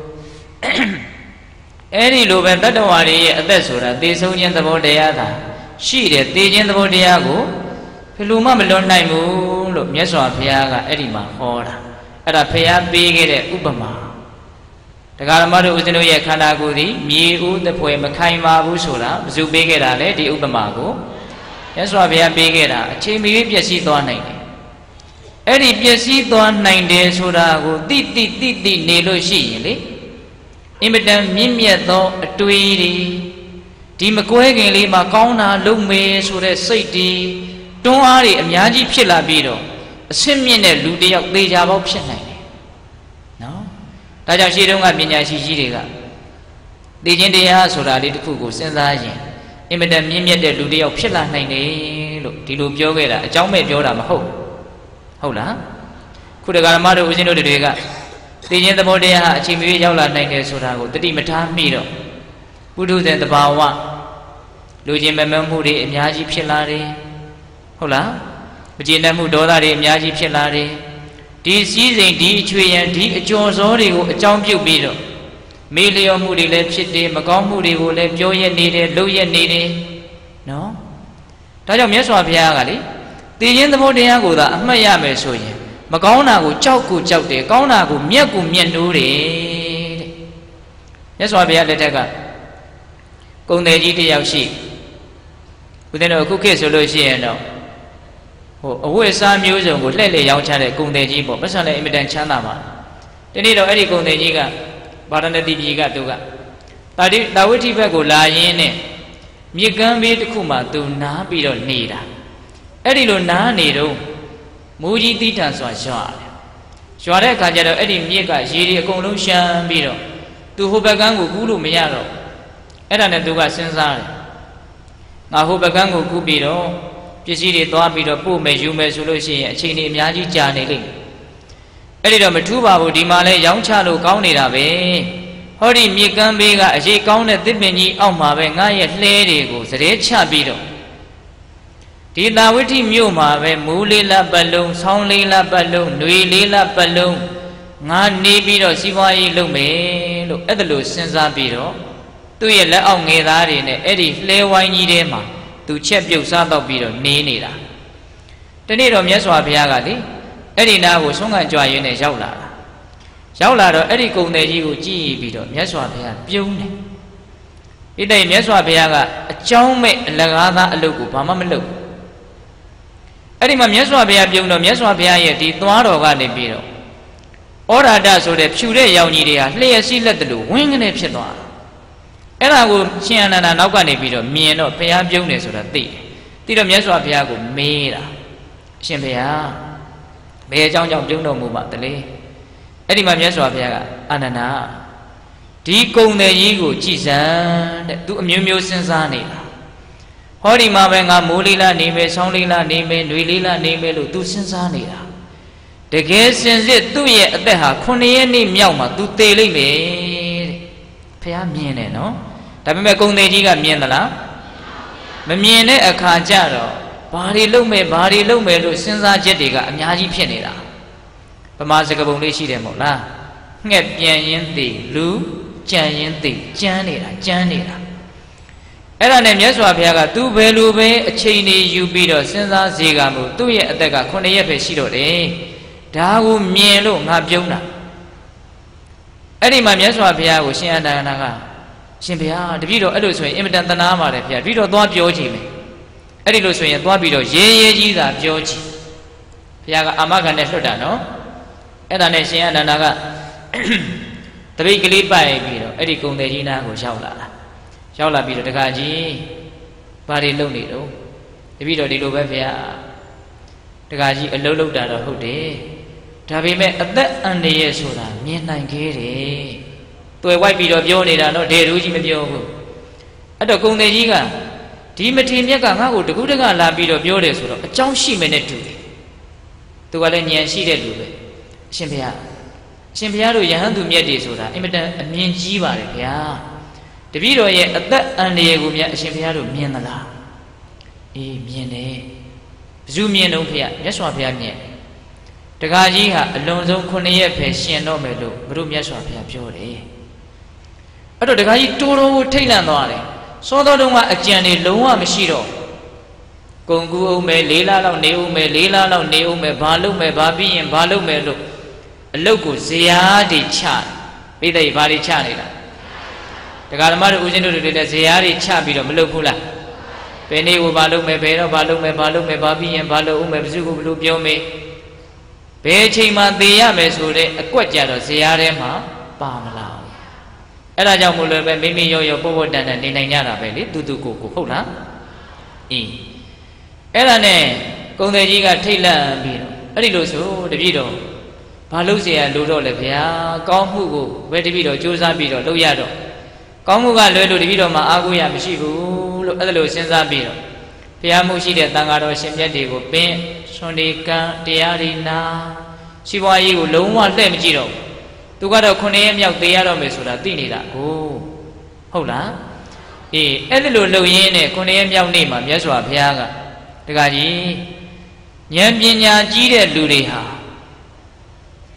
အဲ့ဒီလိုပဲတတ္တဝါတွေရဲ့အသက်ဆိုတာသေဆုံးခြင်းသဘောတရားသာရှိတယ်သေခြင်းသဘောတရားကိုဘယ်လိုမှမလွန်နိုင်ဘူးလို့မြတ်စွာဘုရားကအဲ့ဒီမှာဟောတာအဲ့ဒါဘုရားပေးခဲ့တဲ့ဥပမာတရားဓမ္မတို့ဦးဇင်းတို့ရဲ့ခန္ဓာကိုယ်သည်မြေဦးသဖွယ်မခိုင်မာဘူးဆိုတာဘယ်သူပေးခဲ့တာလဲဒီဥပမာကိုမြတ်စွာဘုရားပေးခဲ့တာအချိန်မီပျက်စီးသွားနိုင်တယ်အဲ့ဒီပျက်စီးသွားနိုင်တယ်ဆိုတာကိုတိနေလို့ရှိရင်လေအင်မတန်မြင့်မြတ်သောအတွေ့အထိဒီမကွဲခင်လေးမှာကောင်းတာလုပ်မယ်ဆိုတဲ့စိတ်တွေတွန်းအားတွေအများကြီးဖြစ်လာပြီးတော့အဆင့်မြင့်တဲ့လူတစ်ယောက်သေချာပေါက်ဖြစ်နိုင်တယ်နော်ဒါကြောင့်ရှေးတုန်းကပညာရှိကြီးတွေကသိခြင်းတရားဆိုတာလေးတစ်ခုကိုစဉ်းစားရင်အင်မတန်မြင့်မြတ်တဲ့လူတစ်ယောက်ဖြစ်လာနိုင်တယ်လို့ဒီလိုပြောခဲ့တာအကြောင်းမဲ့ပြောတာမဟုတ်လားခုတက္ကရာမတို့ဦးဇင်းတို့တွေကသိခြင်းသဘောတရားဟာအချိန်မရွေးရောက်လာနိုင်တယ်ဆိုတာကိုတတိမထားမိတော့ပုထုဇဉ်တဘာဝလူချင်းမမမှုတွေအများကြီးဖြစ်လာတယ်ဟုတ်လားမကျေနပ်မှုဒေါသတွေအများကြီးဖြစ်လာတယ်ဒီစည်းစိမ်ဒီအချွေရန်ဒီအကျော်စောတွေကိုအကြောင်းပြုပြီးတော့မေးလျော်မှုတွေလည်းဖြစ်တယ်မကောင်းမှုတွေကိုလည်းပြောရနေတယ်လုပ်ရနေတယ်နော်ဒါကြောင့်မြတ်စွာဘုရားကလေသိခြင်းသဘောတရားကိုသာအမှတ်ရမယ်ဆိုရင်မကောင်းတာကိုကြောက်ကိုကြောက်တယ်ကောင်းတာကိုမျက်ကိုမျက်နိုးတယ်တဲ့မြတ်စွာဘုရားလက်ထက်ကကုံတယ်ကြီးတစ်ယောက်ရှိဦးဇင်းတို့အခုခေတ်ဆိုလို့ရှိရင်တော့အဝတ်အစားမျိုးစုံကိုလှည့်လည်ရောင်းချတဲ့ကုံတယ်ကြီးပေါ့ပတ်စံလည်းအင်မတန်ချမ်းသာပါဒီနေ့တော့အဲ့ဒီကုံတယ်ကြီးကဗာရဏသီပြည်ကသူကတာဝိထိဘက်ကိုလာရင်းနဲ့မြေကမ်းဘေးတစ်ခုမှာသူနားပြီးတော့နေတာအဲ့ဒီလိုနားနေတော့မိုးကြီးတီးထန်စွာရွာတဲ့အခါကျတော့အဲ့ဒီမြစ်ကရေတွေအကုန်လုံးရှမ်းပြီးတော့သူဟိုဘက်ကန်းကိုကူးလို့မရတော့အဲ့ဒါနဲ့သူကစဉ်းစားတယ်ငါဟိုဘက်ကန်းကိုကူးပြီးတော့ပစ္စည်းတွေသွားပြီးတော့ပို့မယ်ယူမယ်ဆိုလို့ရှိရင်အချိန်ကြီးအများကြီးကြာနေလိမ့်မယ်အဲ့ဒီတော့မထူးပါဘူးဒီမှာလဲရောင်းချလို့ကောင်းနေတာပဲဟောဒီမြေကမ်းဘေးကအရေးကောင်းတဲ့သစ်ပင်ကြီးအောက်မှာပဲငါရဲ့လှဲတွေကိုစရဲချပြီးတော့ဒီသာဝိထိမြို့မှာပဲမိုးလေးလပတ်လုံးဆောင်းလေးလပတ်လုံးຫນွေလေးလပတ်လုံးငါနေပြီးတော့စီးပွားရေးလုပ်မယ်လို့အဲ့ဒါလို့စဉ်းစားပြီးတော့သူ့ရဲ့လက်အောက်ငယ်သားတွေနဲ့အဲ့ဒီလှဲဝိုင်းကြီးထဲမှာသူချက်ပြုတ်စားတော့ပြီးတော့နေနေတာတနေ့တော့မြတ်စွာဘုရားကလေအဲ့ဒီနားကိုဆုံးခံကြွရင်းနဲ့ရောက်လာတော့အဲ့ဒီကုံတယ်ကြီးကိုကြည့်ပြီးတော့မြတ်စွာဘုရားပြုံးတယ်ဒီတိုင်မြတ်စွာဘုရားကအကြောင်းမဲ့အလကားသားအလုပ်ကိုဘာမှမလုပ်အဲ့ဒီမှာမြတ်စွာဘုရားပြုံးတော့မြတ်စွာဘုရားရဲ့ဒီသွားတော်ကနေပြီးတော့ဩရာဒဆိုတဲ့ဖြူတဲ့ရောင်ကြီးတွေဟာလျှက်စီးလက်တယ်လို့ဝင်းကနေဖြစ်သွားတယ်အဲ့ဒါကိုရှင်အနန္ဒာနောက်ကနေပြီးတော့မြင်တော့ဘုရားပြုံးတယ်ဆိုတာသိတော့မြတ်စွာဘုရားကိုမေးတာအရှင်ဘုရားဘယ်အကြောင်းကြောင့်ပြုံးတော်မူပါတလေအဲ့ဒီမှာမြတ်စွာဘုရားကအနန္ဒာဒီကုံတယ်ကြီးကိုကြည်စမ်းတဲ့သူအမျိုးမျိုးစဉ်းစားနေတာဟောဒီမှာပဲငါမိုးလေးလားနေမယ်ဆောင်းလေးလားနေမယ်ຫນွေလေးလားနေမယ်လို့သူစဉ်းစားနေတာတကယ်စင်စစ်သူ့ရဲ့အသက်ဟာ9ရက်နေ့မြောက်မှာသူသေလိမ့်မယ်တဲ့ဘုရားမြင်တယ်နော်ဒါပေမဲ့ကုံတယ်ကြီးကမြင်သလားမမြင်တဲ့အခါကျတော့ဘာတွေလုပ်မယ်လို့စဉ်းစားချက်တွေကအများကြီးဖြစ်နေတာဗမာစကားပုံလေးရှိတယ်မဟုတ်လားငှက်ပြန်ရင်းသိလူကြံရင်းသိကြမ်းနေတာအဲ့ဒါနဲ့မြတ်စွာဘုရားကသူဘယ်လိုပဲအချိန်နေယူပြီးတော့စဉ်းစားစေကမှုသူ့ရဲ့အသက်က9ရက်ပဲရှိတော့တယ်ဒါကိုမြင်လို့ငါပြုံးတာအဲ့ဒီမှာမြတ်စွာဘုရားကိုရှင်အနန္ဒာကရှင်ဘုရားတပည့်တော်အဲ့လိုဆိုရင်အင်မတန်သနာပါတယ်ဘုရားတပည့်တော်သွားပြောကြည့်မယ်အဲ့ဒီလိုဆိုရင်သွားပြီးတော့ရဲကြီးသာပြောကြည့်ဘုရားကအာမခံနဲ့လွတ်တာနော်အဲ့ဒါနဲ့ရှင်အနန္ဒာကတပိတ်ကလေးပိုက်ပြီးတော့အဲ့ဒီကုံတယ်ကြီးနားကိုရောက်လာပြီးတော့တခါကြီးဘာတွေလုပ်နေတော့တပည့်တော်ဒီလိုပဲဘုရားတခါကြီးအလုံးလုံးတာတော့ဟုတ်တယ်ဒါပေမဲ့အသက်အန္တရာယ်ဆိုတာမြင်နိုင်ခဲ့တယ်တွေ့ဝိုက်ပြီးတော့ပြောနေတာတော့ဒေရူးကြီးမပြောဘူးအဲ့တော့ကုံတယ်ကြီးကဒီမထေမြတ်ကငါ့ကိုတကူးတကလာပြီးတော့ပြောတယ်ဆိုတော့အကြောင်းရှိမယ်နဲ့တူတယ်သူကလည်းဉာဏ်ရှိတဲ့လူပဲအရှင်ဘုရားတို့ယဟန်သူမြတ်တွေဆိုတာအင်မတန်အမြင်ကြီးပါတယ်ဗျာတပည့်တော်ရဲ့အသက်အန္တရာယ်ကိုမြတ်အရှင်ဘုရားတို့မြင်သလားအေးမြင်တယ်ဘယ်သူမြင်တော့ဖေမြတ်စွာဘုရားမြင်တခါကြီးဟာအလွန်ဆုံး9ရက်ပဲရှင်တော့မယ်လို့ဘုရားမြတ်စွာဘုရားပြောတယ်အဲ့တော့တခါကြီးတိုးကိုထိတ်လန့်သွားတယ်စောတော်တုန်းကအကြံတွေလုံးဝမရှိတော့ကုံကူအောင်မယ်4လလောက်နေအောင်မယ်4လလောက်နေအောင်မယ်ဘာလုပ်မယ်ဘာပြီးရင်ဘာလုပ်မယ်လို့အလုတ်ကိုဇရာတွေချပိဋကဘာတွေချနေတာတရားဓမ္မတို့ဦးဇင်းတို့တွေလည်းဇရာတွေချပြီးတော့မလုပ်ဘူးလားဘယ်နေ့ကိုဘာလုပ်မယ်ဘယ်တော့ဘာလုပ်မယ်ဘာပြီးရင်ဘာလုပ်အောင်မယ်ဘယ်သူကိုဘလို့ပြောမယ်ဘယ်အချိန်မှသေရမယ်ဆိုတဲ့အကွက်ကြတော့ဇရာထဲမှာပါမလားအဲ့ဒါကြောင့်မို့လို့ပဲမိမိရောပေါ်တန်နေနိုင်ကြတာပဲလေတူကိုဟုတ်လားအေးအဲ့ဒါနဲ့ကုံတယ်ကြီးကထိတ်လန့်ပြီးတော့အဲ့ဒီလိုဆိုတပြည့်တော့ဘာလို့เสียလို့တော့လဲဗျာကောင်းမှုကိုဘယ်တပြည့်တော့စူးစမ်းပြီးတော့လုပ်ရတော့ကောင်းမှုကလွယ်လို့တပြည့်တော့မှအားကိုးရမရှိဘူးလို့အဲ့ဒါလိုစဉ်းစားပြီးတော့ဘုရားမှုရှိတဲ့တန်ဃာတော်ရှင်မြတ်တွေကိုပင်ဆွန်ဒီကံတရားရိနာရှိပွားရေးကိုလုံးဝလှည့်မကြည့်တော့သူကတော့9ရက်မြောက်သေးရတော့မယ်ဆိုတာသိနေတာကိုဟုတ်လားအေးအဲ့ဒါလိုလုပ်ရင်းနဲ့9ရက်မြောက်နေ့မှာမြတ်စွာဘုရားကတခါကြီးဉာဏ်ပညာကြီးတဲ့လူတွေဟာ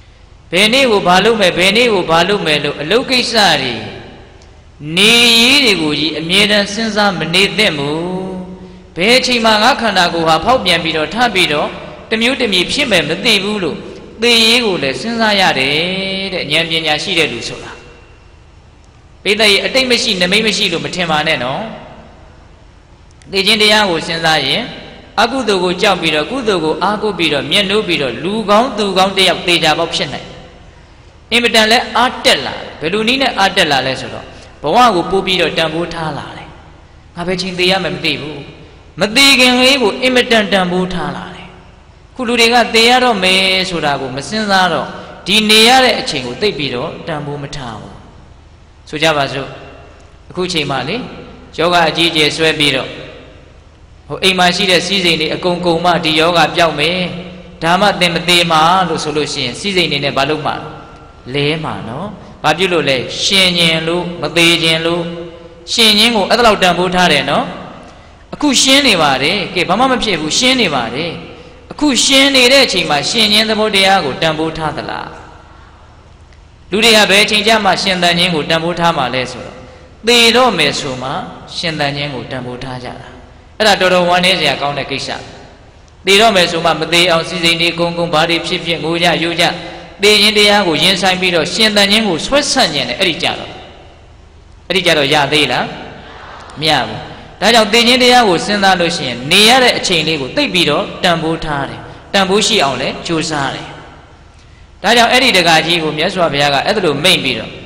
ဘယ်နေ့ကိုဘာလုပ်မယ်ဘယ်နေ့ကိုဘာလုပ်မယ်လို့အလုပ်ကိစ္စတွေနေရည်တွေကိုကြီးအမြဲတမ်းစဉ်းစားမနေသင့်ဘူးဘယ်အချိန်မှငါခန္ဓာကိုယ်ဟာဖောက်ပြန်ပြီးတော့ထပ်ပြီးတော့တမျိုးတမျိုးဖြစ်မယ်မသိဘူးလို့သေရေးကိုလည်းစဉ်းစားရတယ်တဲ့ဉာဏ်ပညာရှိတဲ့လူဆိုတာပိဋကရဲ့အတိတ်မရှိနမိတ်မရှိလို့မထင်ပါနဲ့နော်သေခြင်းတရားကိုစဉ်းစားရင်အကုသိုလ်ကိုကြောက်ပြီးတော့ကုသိုလ်ကိုအားကိုးပြီးတော့မျက်နှိုးပြီးတော့လူကောင်းသူကောင်းတယောက်သေချာပေါက်ဖြစ်နိုင်အင်မတန်လဲအားတက်လာဘယ်လိုနည်းနဲ့အားတက်လာလဲဆိုတော့ဘဝကိုပို့ပြီးတော့တန်ဖိုးထားလာတယ်ငါပဲချင်းသေရမယ်မသိဘူးမသိခင်လေးကိုအင်မတန်တန်ဖိုးထားလာတယ်ခုလူတွေကသေရတော့မယ်ဆိုတာကိုမစဉ်းစားတော့ဒီနေရတဲ့အချိန်ကိုသိပြီးတော့တန်ဖိုးမထားဘူးဆိုကြပါစို့အခုချိန်မှလေယောဂအကြီးကျယ်ဆွဲပြီးတော့ဟိုအိမ်မှာရှိတဲ့စည်းစိမ်တွေအကုန်ကုန်မှဒီယောဂပျောက်မယ်ဒါမှသင်မသေးမှာလို့ဆိုလို့ရှိရင်စည်းစိမ်တွေနဲ့ဘာလို့မှလဲမှာနော်ဘာဖြစ်လို့လဲရှင်ញင်လို့မသေးခြင်းလို့ရှင်ញင်ကိုအဲ့ဒါလောက်တန်ဖိုးထားတယ်နော်အခုရှင်းနေပါတယ်ကဲဘာမှမဖြစ်ဘူးရှင်းနေပါတယ်အခုရှင်းနေတဲ့အချိန်မှာရှင်ញင်သဘောတရားကိုတန်ဖိုးထားသလားလူတွေကဘယ်အချိန်ကျမှရှင်တန်ခြင်းကိုတန်ဖိုးထားမှာလဲဆိုတော့သေတော့မယ်ဆိုမှရှင်တန်ခြင်းကိုတန်ဖိုးထားကြတာအဲ့ဒါတော်တော်ဝမ်းနည်းစရာကောင်းတဲ့ကိစ္စသေတော့မယ်ဆိုမှမသေးအောင်စီစိန်ဒီကုန်းကုန်းဘာတွေဖြစ်ဖြစ်ငိုကြယူကြသေခြင်းတရားကိုရင်ဆိုင်ပြီးတော့ရှင်တန်ခြင်းကိုဆွဲဆန့်ကျင်တယ်အဲ့ဒီကြတော့ရသေးလားမရဘူးဒါကြောင့်သေခြင်းတရားကိုစဉ်းစားလို့ရှိရင်နေရတဲ့အချိန်လေးကိုသိပ်ပြီးတော့တန်ဖိုးထားတယ်တန်ဖိုးရှိအောင်လဲကြိုးစားတယ်ဒါကြောင့်အဲ့ဒီတက္ကကြီးကိုမြတ်စွာဘုရားကအဲ့ဒါလိုမိန့်ပြီးတော့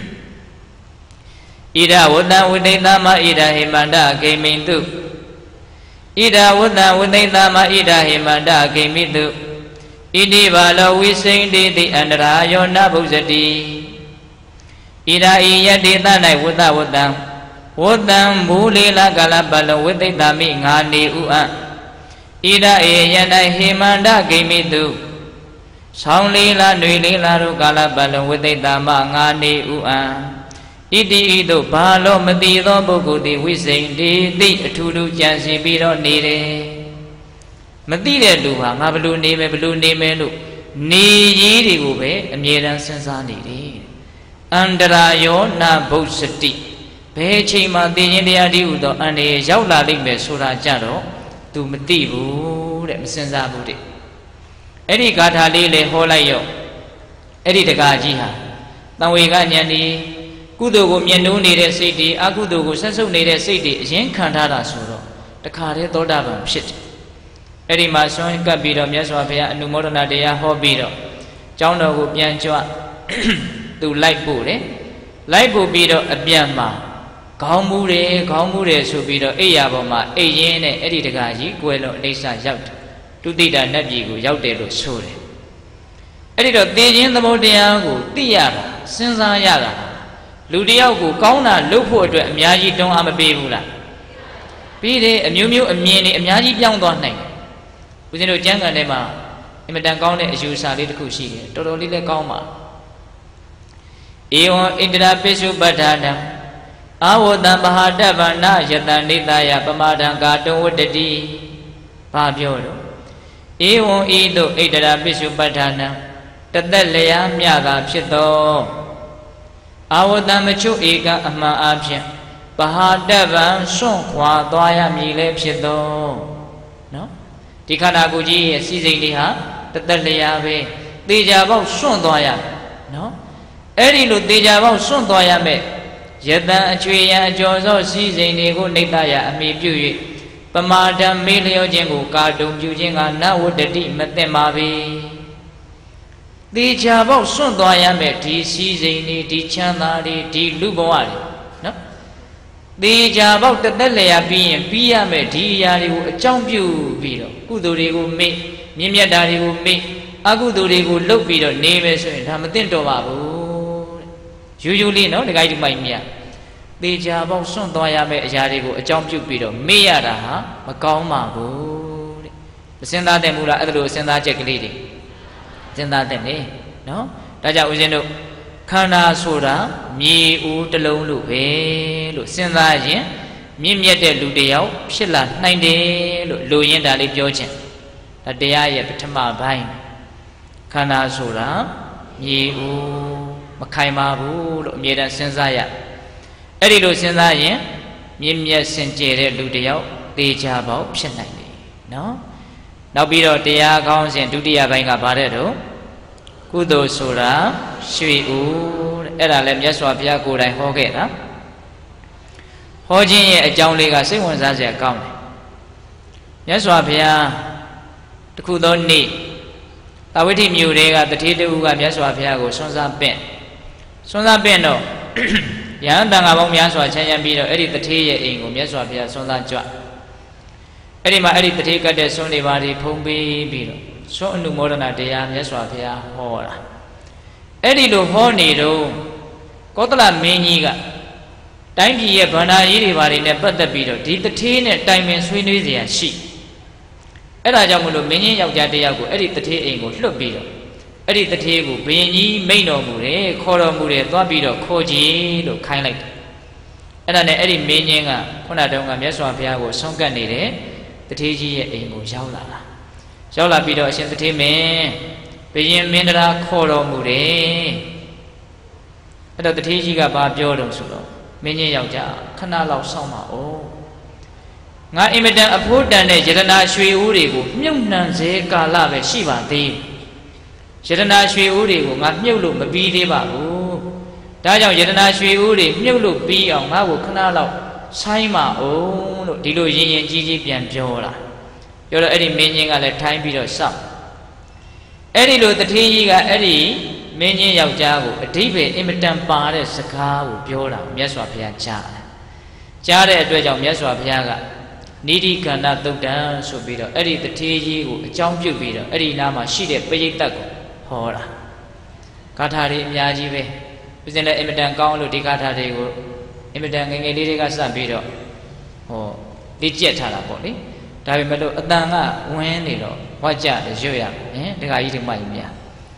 ဣဒဝတ္တဝိသိသမဣဒဟိမန္တဂိမိတုဣဒဝတ္တဝိသိသမဣဒဟိမန္တဂိမိတုဣတိဘာလောဝိစိန်တိတိအန္တရာယောနဗုဇတိဣဒာဤယတိသ၌ဝတ္တဝတ္တံဝတ္တံဘူလေလကာလပလောဝိသိတမိငါနေဥအံဣဒအေယ၌ဟိမန္တဂိမိတုဆောင်းလေးလားຫນွေလေးလားတို့ကာလပတ်လုံးဝိသိတမငါနေဥအံဣတိဤသို့ဘာလို့မသိသောပုဂ္ဂိုလ်သည်ဝိစိန်တိသိအထူးထူးကြံစည်ပြီးတော့နေတယ်မသိတဲ့လူဟာငါဘလို့နေမယ်ဘလို့နေမယ်လို့နေကြီးတွေကိုပဲအမြဲတမ်းစဉ်းစားနေတယ်အန္တရာယောနာဗုဇတိဘယ်အချိန်မှသိခြင်းတရားတည်းဟူသောအန္တရာယ်ရောက်လာလိမ့်မယ်ဆိုတာကြတော့ तू မသိဘူးတဲ့မစဉ်းစားဘူးတဲ့အဲ့ဒီဂါထာလေးလေဟောလိုက်ရောအဲ့ဒီတက္ကကြီးဟာတံဝေကဉာဏ်ဒီကုသိုလ်ကိုမျက်နှိုးနေတဲ့စိတ်တွေအကုသိုလ်ကိုဆက်ဆုပ်နေတဲ့စိတ်တွေအရင်ခံထားတာဆိုတော့တခါတည်းသောတာပန်ဖြစ်တယ်အဲ့ဒီမှာဆွမ်းကပ်ပြီးတော့မြတ်စွာဘုရားအနုမောဒနာတရားဟောပြီးတော့ကျောင်းတော်ကိုပြန်ကြွသူလိုက်ပို့တယ်လိုက်ပို့ပြီးတော့အပြန်မှာခေါင်းမူးတယ်ဆိုပြီးတော့အိယာပေါ်မှာအိရင်းနဲ့အဲ့ဒီတက္ကကြီးကွယ်လို့အိဋ္ဌရောက်တယ်တုတိတာနတ်ပြည်ကိုရောက်တယ်လို့ဆိုတယ်အဲ့ဒီတော့သေခြင်းသဘောတရားကိုသိရတာစဉ်းစားရတာလူတယောက်ကိုကောင်းတာလုပ်ဖို့အတွက်အများကြီးတွန်းအားမပေးဘူးလားပြီးတယ်အမျိုးမျိုးအမြင်တွေအများကြီးပြောင်းသွားနိုင်တယ်ဦးဇင်းတို့ကျမ်းဂန်ထဲမှာအင်မတန်ကောင်းတဲ့အယူဆလေးတစ်ခုရှိတယ်တော်တော်လေးလည်းကောင်းပါဧဝံဣန္ဒရာပိစုပဋ္ဌာနံအာဝတံပဟာတဗန္နယတံနိတယပမာဒံကာတုဝတ္တိဘာပြောတော့ဧဝံဤသို့ဣန္ဒရာပိစုပဋ္ဌာနံတသက်လျာမြတာဖြစ်သောအာဝတံမချုပ်ဧကအမှန်အဖြစ်ပဟာတဗံစွန့်ခွာသွားရမည်လည်းဖြစ်သောနော်ဒီခန္ဓာကိုယ်ကြီးရဲ့စီစိတ်တွေဟာတသက်လျာပဲသေချာပေါက်စွန့်သွားရနော်အဲ့ဒီလိုသေချာပေါက်စွန့်သွားရမယ်ယတံအချွေရန်အကျော်သောစီစိတ်တွေကိုနှိမ့်တရအမိပြု၍ပမာဒံမေးလျောခြင်းကိုကာတုံပြုခြင်းကနဝတ္တိမသိပါပေသေချာပေါက်စွန့်သွားရမယ်ဒီစီစိတ်တွေဒီချမ်းသာတွေဒီလူဘဝတွေနော်သေချာပေါက်တသက်လျာပြီးရင်ပြီးရမယ်ဒီအရာတွေကိုအကြောင်းပြုပြီးတော့ကုသိုလ်တွေကိုမေ့မြင့်မြတ်တာတွေကိုမေ့အကုသိုလ်တွေကိုလုပ်ပြီးတော့နေမယ်ဆိုရင်ဒါမသိတော့ပါဘူးတဲ့ယူလေးနော်ဒကာကြီးမိုက်မြတ်သေချာပေါက်စွန့်သွားရမယ်အရာတွေကိုအကြောင်းပြုပြီးတော့မေ့ရတာဟာမကောင်းပါဘူးတဲ့စဉ်းစားတယ်မူလားအဲ့ဒါလိုစဉ်းစားချက်ကလေးတွေစဉ်းစားတယ်လေနော်ဒါကြောင့်ဦးဇင်းတို့ခန္ဓာဆိုတာမြေဦးတစ်လုံးလို့ပဲလို့စဉ်းစားရင်မြင့်မြတ်တဲ့လူတစ်ယောက်ဖြစ်လာနိုင်တယ်လို့လူရင်းဒါလေးပြောခြင်းဒါတရားရဲ့ပထမပိုင်းခန္ဓာဆိုတာမြေဦးမခိုင်ပါဘူးလို့အမြဲတမ်းစဉ်းစားရအဲ့ဒီလိုစဉ်းစားရင်မြင့်မြတ်စင်ကြယ်တဲ့လူတစ်ယောက်သေချာပေါက်ဖြစ်နိုင်တယ်နော်နောက်ပြီးတော့တရားကောင်းစဉ်ဒုတိယပိုင်းကဗါတဲ့တော့ကုသိုလ်ဆိုတာရွှေဦးတဲ့အဲ့ဒါလည်းမြတ်စွာဘုရားကိုယ်တိုင်ဟောခဲ့တာဟောခြင်းရဲ့အကြောင်းလေးကစိတ်ဝင်စားစရာကောင်းတယ်မြတ်စွာဘုရားတခုသောနေ့တာဝိဋ္ဌိမြို့တွေကတထေးတူကမြတ်စွာဘုရားကိုဆွမ်းစားပင့်တော့ယဟန်တန်ဃာပေါင်းများစွာချမ်းရံပြီးတော့အဲ့ဒီတထေးရဲ့အိမ်ကိုမြတ်စွာဘုရားဆွမ်းစားကြွအဲ့ဒီမှာအဲ့ဒီတထေးကတ်တဲ့ဆွမ်းတွေပါတွေဖုံးပေးပြီးတော့ဆွမ်းအနုမောဒနာတရားမြတ်စွာဘုရားဟောတာအဲ့ဒီလိုဟောနေတော့ကောသလမင်းကြီးကတိုင်းပြည်ရဲ့ဗန္ဓာကြီးတွေဘာတွေနဲ့ပတ်သက်ပြီးတော့ဒီတထေးနဲ့တိုင်ပင်ဆွေးနွေးเสียရှိအဲ့ဒါကြောင့်မလို့မင်းကြီးယောက်ျားတစ်ယောက်ကိုအဲ့ဒီတထေးအိမ်ကိုလွှတ်ပြီးတော့အဲ့ဒီတထေးကိုဘုရင်ကြီးမိန့်တော်မူတယ်ခေါ်တော်မူတယ်သွားပြီးတော့ခေါ်ကြည့်လို့ခိုင်းလိုက်တယ်အဲ့ဒါနဲ့အဲ့ဒီမင်းကြီးကခုနတုန်းကမြတ်စွာဘုရားကိုဆုံးကပ်နေတဲ့တထေးကြီးရဲ့အိမ်ကိုရောက်လာပြီးတော့အရှင်တထေးမင်းဘုရင်မင်းတရားခေါ်တော်မူတယ်အဲ့တော့တထေးကြီးကဘာပြောတော့ဆိုတော့မင်းကြီးယောက်ျားခဏလောက်စောင့်ပါဦးငါအင်မတန်အဖို့တန်တဲ့ယတနာရွှေဦးတွေကိုမြုပ်နှံစေကာလပဲရှိပါသေးယတနာရွှေဦးတွေကိုငါမြုပ်လို့မပြီးသေးပါဘူးဒါကြောင့်ယတနာရွှေဦးတွေမြုပ်လို့ပြီးအောင်ငါ့ကိုခဏလောက်ဆိုင်းပါဦးလို့ဒီလိုရင်ကြီးကြီးပြန်ပြောလာပြောတော့အဲ့ဒီမင်းကြီးကလည်းထိုင်းပြီးတော့စောင့်အဲ့ဒီလိုတထေးကြီးကအဲ့ဒီမင်းကြီးယောက်ျားကိုအဓိပ္ပာယ်အင်မတန်ပါတဲ့စကားကိုပြောတာမြတ်စွာဘုရားကြားတဲ့အတွက်ကြောင့်မြတ်စွာဘုရားကနိတိကန္တသုတ်တံဆိုပြီးတော့အဲ့ဒီတထေးကြီးကိုအကြောင်းပြုပြီးတော့အဲ့ဒီနားမှာရှိတဲ့ပရိသတ်ကိုဟောတာဂါထာတွေအများကြီးပဲဥစဉ်လည်းအင်မတန်ကောင်းလို့ဒီဂါထာတွေကိုအင်မတန်ငယ်ငယ်လေးတွေကစပြီးတော့ဟောလေ့ကျက်ထားတာပေါ့လေဒါပေမဲ့လို့အတန်ကဝင်းနေတော့ဝါကြတယ်ရွတ်ရမယ်တခါကြီးဒီမကြီးများ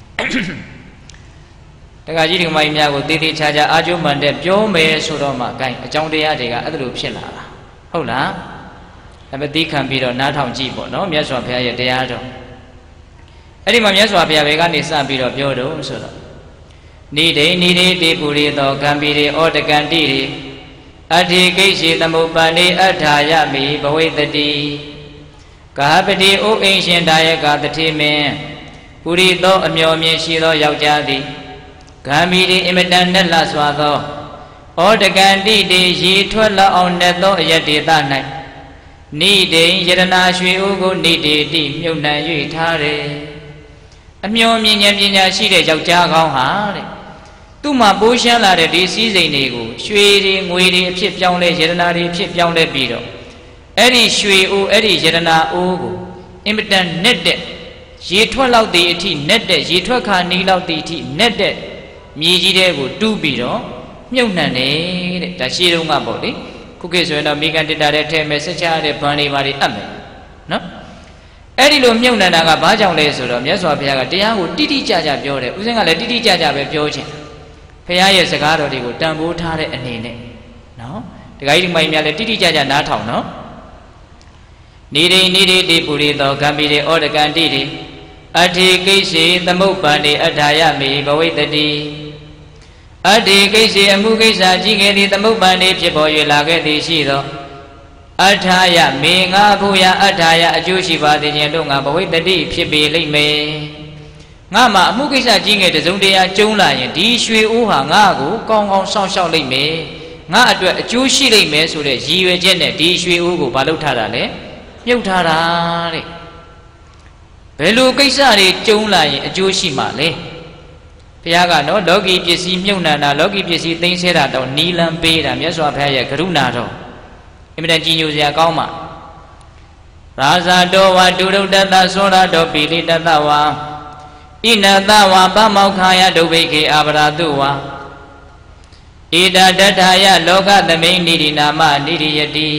တခါကြီးဒီမကြီးများကိုတေးသေးချာချာအာကျုံမှန်တဲ့ပြောမယ်ဆိုတော့မှ gain အကြောင်းတရားတွေကအဲ့ဒါလိုဖြစ်လာတာဟုတ်လားဒါပေမဲ့သိခံပြီးတော့နားထောင်ကြည့်ပေါ့နော်မြတ်စွာဘုရားရဲ့တရားတော်အဲ့ဒီမှာမြတ်စွာဘုရားဘယ်ကနေစပြီးတော့ပြောတော့ဆိုတော့နိဒိနိဒိတေပုရိသောကံပိရိဩတကံတိရိအဋ္ဌိကိစ္စေသမုပ္ပန္နေအဋ္ဌာယမိဘဝိတတိကာပတိဩအိမ်ရှင်ဒါယကတတိမင်းပုရိသောအမျော်မြင်ရှိသောယောက်ျားသည်ကံပိရိအမတန်နဲ့လှစွာသောဩတကံတိတိရေထွက်လောက်အောင်နဲ့သောအယတ္တိတ၌နိဒိယရနာရွှေဦးကိုနိဒိတိမြုပ်နှံ၍ထားတယ်အမျော်မြင်ဉာဏ်ပညာရှိတဲ့ယောက်ျားကောင်းဟာတဲ့သူ့မှာပိုးရှမ်းလာတဲ့ဒီစည်းစိမ်တွေကိုရွှေတွေငွေတွေအဖြစ်ပြောင်းလဲယရနာတွေအဖြစ်ပြောင်းလဲပြီးတော့အဲ့ဒီရွှေဦးအဲ့ဒီယရနာအိုးကိုအင်မတန်နဲ့တဲ့ရေထွက်လောက်တဲ့အထိနဲ့တဲ့ရေထွက်ခါနီးလောက်တဲ့အထိနဲ့တဲ့မြေကြီးတဲ့ကိုတူးပြီးတော့မြုပ်နှံတယ်တဲ့ဒါရှေးတုန်းကပေါ့လေခုခေတ်ဆိုရင်တော့မိကန်တစ်တာတဲ့ထဲမဲ့ဆက်ချရတဲ့ဘန်တွေပါတွေအပ်မယ်နော်အဲ့ဒီလိုမြုပ်နှံတာကဘာကြောင့်လဲဆိုတော့မြတ်စွာဘုရားကတရားကိုတိတိကျကျပြောတယ်ဦးဇင်းကလည်းတိတိကျကျပဲပြောခြင်းဘုရားရဲ့စကားတော်တွေကိုတန်ဖိုးထားတဲ့အနေနဲ့နော်ဒကာကြီးဒီမိုင်းများလည်းတိတိကျကျနားထောင်နော်နိဒိနိဒိတိပုရိသောကံပိရိဩတကံတိတိအဋ္ဌိကိစ္စေသမုပ္ပန္နေအဋ္ဌာယမိဘဝိတတိအဋ္ဌိကိစ္စေအမှုကိစ္စကြီးငယ်သည်သမုပ္ပန္နေဖြစ်ပေါ်၍လာခဲ့သည်ရှိသောအဋ္ဌာယမေငါဘုရားအဋ္ဌာယအကျိုးရှိပါသည်ခြင်းတို့ငါဘဝိတတိဖြစ်ပေလိမ့်မယ်ငါမှာအမှုကိစ္စကြီးငယ်တစုံတရာကျုံးလာရင်ဒီရွှေအိုးဟာငါ့ကိုကောင်းကောင်းစောင့်ရှောက်လိမ့်မယ်ငါအတွက်အကျိုးရှိလိမ့်မယ်ဆိုတဲ့ရည်ရွယ်ချက်နဲ့ဒီရွှေအိုးကိုမလုပ်ထားတာလေမြုပ်ထားတာတဲ့ဘယ်လိုကိစ္စတွေကျုံးလာရင်အကျိုးရှိမှာလဲဘုရားကနော်လောကီပစ္စည်းမြုပ်နှံတာလောကီပစ္စည်းသိမ်းဆဲတာတော့နီလံပေးတာမြတ်စွာဘုရားရဲ့ကရုဏာတော်အင်မတန်ကြီးညိုစရာကောင်းပါရာဇာတော်ဝါဒုရုဒ္ဒတသောရတော်ပိလိတတဝါဣနတဝါပမောက္ခာယဒုဗိခေအာဗရာတုဝါဣဒတထာယလောကသမိန်နိရိနာမနိရိယတိ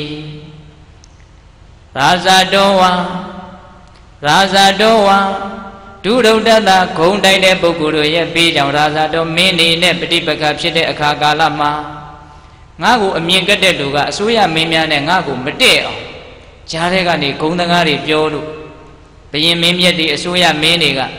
ရာဇာတော်ဝါဒုရုဒ္ဒတဂုံတိုက်တဲ့ပုဂ္ဂိုလ်တို့ရဲ့ပေးကြောင့်ရာဇာတော်မင်းနေနဲ့ပฏิပက္ခဖြစ်တဲ့အခါကာလမှာငါ့ကိုအမြင်ကတဲ့လူကအစိုးရမင်းများနဲ့ငါ့ကိုမတည့်အောင်ကြားထဲကနေဂုံတကားတွေပြောလို့ဘယင်မင်းမြတ်တွေအစိုးရမင်းတွေက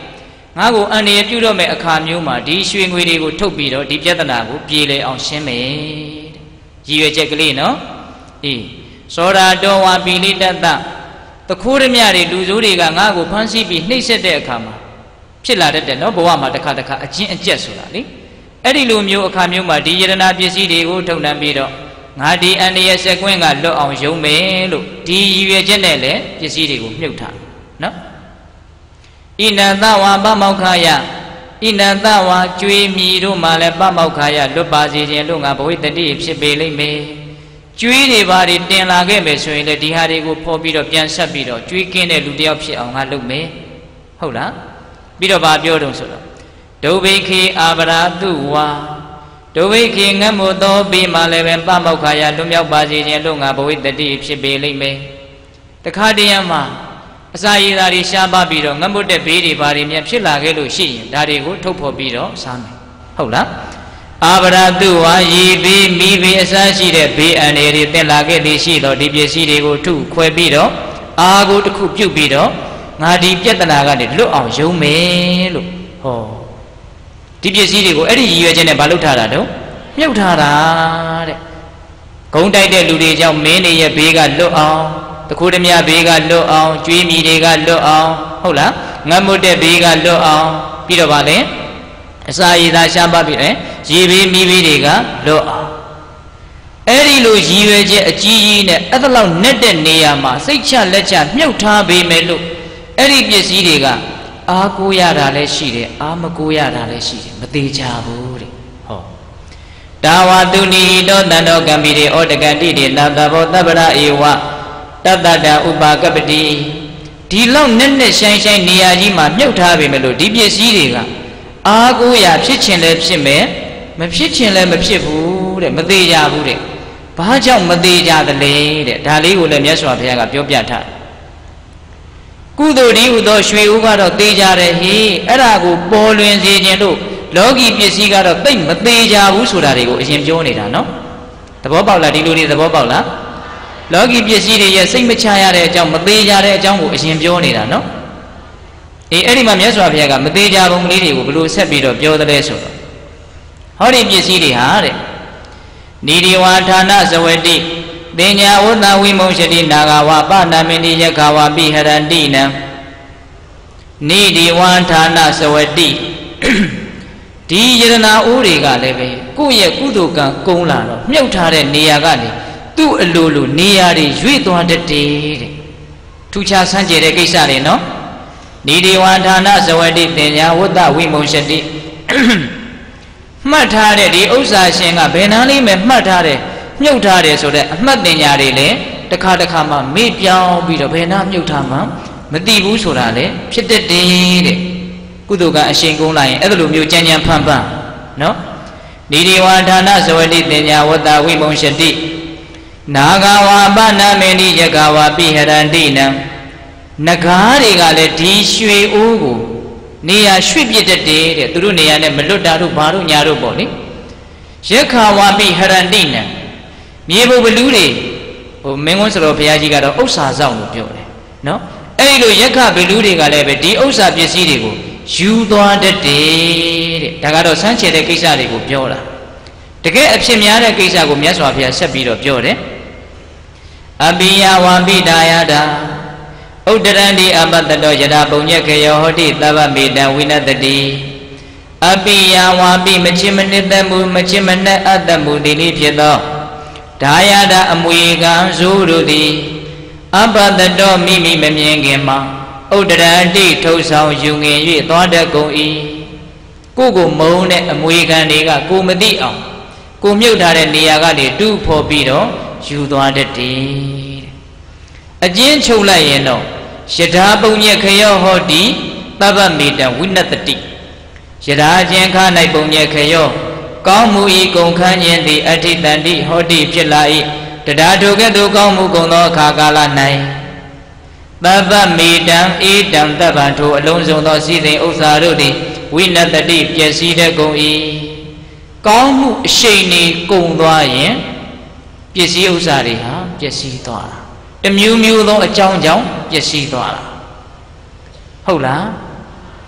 ငါကိုအန္တရာယ်ပြုတော့မဲ့အခါမျိုးမှာဒီရွှေငွေတွေကိုထုတ်ပြီးတော့ဒီပြဿနာကိုပြေလည်အောင်ရှင်းမယ်တဲ့ရည်ရွယ်ချက်ကလေးနော်အေးသောရာတောဝါပိလိတတတခိုးရမြတွေလူဆိုးတွေကငါ့ကိုဖမ်းဆီးပြီးနှိပ်စက်တဲ့အခါမှာဖြစ်လာတတ်တယ်နော်ဘဝမှာတစ်ခါအချင်းအကျက်ဆိုတာလေအဲ့ဒီလိုမျိုးအခါမျိုးမှာဒီယရနာပစ္စည်းတွေကိုထုတ်နှံပြီးတော့ငါဒီအန္တရာယ်စက်ကွင်းကလွတ်အောင်ယုံမယ်လို့ဒီရည်ရွယ်ချက်နဲ့လည်းပစ္စည်းတွေကိုမြုပ်ထားနော်ဣနသဝါပမောက္ခယဣနသဝါကျွေးမြည်တို့မှလည်းပမောက္ခယလွတ်ပါစေခြင်းလို့ငါဘဝိတ္တိဖြစ်ပေလိမ့်မယ်ကျွေးတွေဘာတွေတင်လာခဲ့မယ်ဆိုရင်လည်းဒီဟာတွေကိုဖော်ပြီးတော့ပြန်ဆက်ပြီးတော့ကျွေးကင်းတဲ့လူတစ်ယောက်ဖြစ်အောင်ငါလုပ်မယ်ဟုတ်လားပြီးတော့ဗာပြောတော့ဆိုတော့ဒုဗိခေအာဗရာတုဝါဒုဗိခေငတ်မို့သောပြီးမှလည်းပဲပမောက္ခယလွတ်မြောက်ပါစေခြင်းလို့ငါဘဝိတ္တိဖြစ်ပေလိမ့်မယ်တခါတည်းမှာအစာရည်သားတွေရှားပါပြီးတော့ငတ်မွတ်တဲ့ဘေးတွေဘာတွေများဖြစ်လာခဲ့လို့ရှိရင်ဒါတွေကိုထုတ်ဖော်ပြီးတော့စားမယ်ဟုတ်လားအာဗရာတုဝါရေဘေးမိဘေးအစရှိတဲ့ဘေးအန္တရာယ်တွေတက်လာခဲ့သည်ရှိတော့ဒီပစ္စည်းတွေကိုထုခွဲပြီးတော့အာကိုတစ်ခုပြုတ်ပြီးတော့ငါဒီပြဿနာကနေလွတ်အောင်ယုံမယ်လို့ဟောဒီပစ္စည်းတွေကိုအဲ့ဒီရည်ရွယ်ချက်နဲ့မလုပ်ထားတာတော့မြုပ်ထားတာတဲ့ဂုံတိုက်တဲ့လူတွေကြောင့်မင်းတွေရဲ့ဘေးကလွတ်အောင်တခိုးဓမြဘေးကလွတ်အောင်ကျွေးမြီတွေကလွတ်အောင်ဟုတ်လားငတ်မွတ်တဲ့ဘေးကလွတ်အောင်ပြီးတော့ဗာလဲအစာရည်သာရှားပါပြီလေရေဘေးမိဘေးတွေကလွတ်အောင်အဲ့ဒီလိုရည်ရွယ်ချက်အကြီးကြီးနဲ့အဲ့ဒါလောက်နဲ့တဲ့နေရာမှာစိတ်ချလက်ချမြုပ်ထားပေးမယ်လို့အဲ့ဒီပစ္စည်းတွေကအားကိုးရတာလည်းရှိတယ်အားမကိုးရတာလည်းရှိတယ်မသေးကြဘူးတဲ့ဟောတာဝတုနိဟိတောတန္တောကံပိတေဩတကတိတေနာတဘောသဗ္ဗရဧဝတတ္တတဥပါကပတိဒီလောက်နဲ့ဆိုင်ဆိုင်နေရာကြီးမှာမြုပ်ထားပေမဲ့လို့ဒီပစ္စည်းတွေကအားကိုးရဖြစ်ခြင်းလည်းဖြစ်မယ်မဖြစ်ခြင်းလည်းမဖြစ်ဘူးတဲ့မသေးကြဘူးတဲ့ဘာကြောင့်မသေးကြသလဲတဲ့ဒါလေးကိုလည်းမြတ်စွာဘုရားကပြောပြထားကုသိုလ်ဒီဟုသောရွှေဦးကတော့သေးကြတယ်ဟေးအဲ့ဒါကိုပေါ်လွင်စေခြင်းလို့လောကီပစ္စည်းကတော့သိမ့်မသေးကြဘူးဆိုတာတွေကိုအရင်ပြောနေတာနော်သဘောပေါက်လားဒီလိုတွေသဘောပေါက်လားလောကီပစ္စည်းတွေရဲ့စိတ်မချရတဲ့အကြောင်းမသေးကြတဲ့အကြောင်းကိုအရင်ပြောနေတာနော်အေးအဲ့ဒီမှာမြတ်စွာဘုရားကမသေးကြဘုံကလေးတွေကိုဘယ်လိုဆက်ပြီးတော့ပြောသလဲဆိုတော့ဟောဒီပစ္စည်းတွေဟာတဲ့နိဒီဝါဌာနဇဝတိတင်ညာဝတ္တဝိမုံရှတိနာဂဝပနာမင်းတိယခဝပိဟရတိနံနိဒီဝါဌာနဇဝတိဒီယရနာအိုးတွေကလည်းပဲကိုယ့်ရဲ့ကုသိုလ်ကံကုန်းလာတော့မြုပ်ထားတဲ့နေရာကနေသူ့အလိုလိုနေရာတွေရွေ့သွားတတ်တယ်တဲ့ထူးခြားဆန်းကျယ်တဲ့ကိစ္စတွေနော်နိဒီဝါဌာနဇဝတိတင်ညာဝတ္တဝိမုံရှတိမှတ်ထားတဲ့ဒီဥစ္စာရှင်ကဘယ်နှမ်းလေးမဲ့မှတ်ထားတယ်မြုပ်ထားတယ်ဆိုတဲ့အမှတ်တင်ညာတွေလည်းတစ်ခါမှမေ့ပြောင်းပြီးတော့ဘယ်နှမ်းမြုပ်ထားမှမသိဘူးဆိုတာလေဖြစ်တတ်တယ်တဲ့ကုသိုလ်ကအရှင်ကုန်းလာရင်အဲ့လိုမျိုးကြမ်းကြမ်းဖန်ဖန်နော်နိဒီဝါဌာနဇဝတိတင်ညာဝတ္တဝိမုံရှတိနာဂဝါပနာမေနိယဂဝါပိဟရန္တိနံနဂါးတွေကလည်းဒီရွှေအိုးကိုနေရာရွှေ့ပြစ်တတ်တယ်တဲ့သူတို့နေရာနဲ့မလွတ်တာတို့ဘာတို့ညာတို့ပေါ့လေယက္ခဝါပိဟရန္တိနံမြေဘုဘလူးတွေဟိုမင်းကွန်းစတော်ဘုရားကြီးကတော့ဥစ္စာဆောင်လို့ပြောတယ်နော်အဲ့ဒီလိုယက္ခဘလူးတွေကလည်းပဲဒီဥစ္စာပစ္စည်းတွေကိုယူသွားတတ်တယ်တဲ့ဒါကတော့ဆန်းချေတဲ့ကိစ္စတွေကိုပြောတာတကယ်အဖြစ်များတဲ့ကိစ္စကိုမြတ်စွာဘုရားဆက်ပြီးတော့ပြောတယ်အပိယဝံပိဒါယတာဥဒ္ဒရန္တိအပတ္တတောယထာပုံညက်ခေယောဟောတိသဗ္ဗမေတံဝိနတတိအပိယဝံပိမချစ်မနစ်သက်မှုမချစ်မနှက်အတ္တမှုတိလိဖြစ်သောဒါယတာအမွေကံဇိုးတို့သည်အပတ္တတောမိမိမမြင်ခင်မှာဥဒ္ဒရန္တိထုတ်ဆောင်ယူငင်၍သွားတတ်ကုန်၏ကိုမုံတဲ့အမွေကံတွေကကိုမသိအောင်ကိုမြုပ်ထားတဲ့နေရာကနေတူးဖော်ပြီးတော့ယူသွားတတ်တယ်အကျဉ်းချုပ်လိုက်ရင်တော့ယထာပုံညက်ခယောဟောတိသဗ္ဗမေတံဝိနတတိယထာချင်းခါ၌ပုံညက်ခယောကောင်းမှုဤကုန်ခန်းခြင်းသည်အဋ္ဌိတန္တိဟောတိဖြစ်လာ၏တရားထိုကဲ့သို့ကောင်းမှုကုန်သောအခါကာလ၌သဗ္ဗမေတံဧတံသဗ္ဗံထိုအလုံးစုံသောစည်းစိမ်ဥစ္စာတို့သည်ဝိနတတိပျက်စီးတတ်ကုန်၏ကောင်းမှုအရှိန်နေကုန်သွားရင်ပစ္စည်းဥစ္စာတွေဟာပျက်စီးသွားတာတမျိုးမျိုးသောအကြောင်းကြောင့်ပျက်စီးသွားတာဟုတ်လား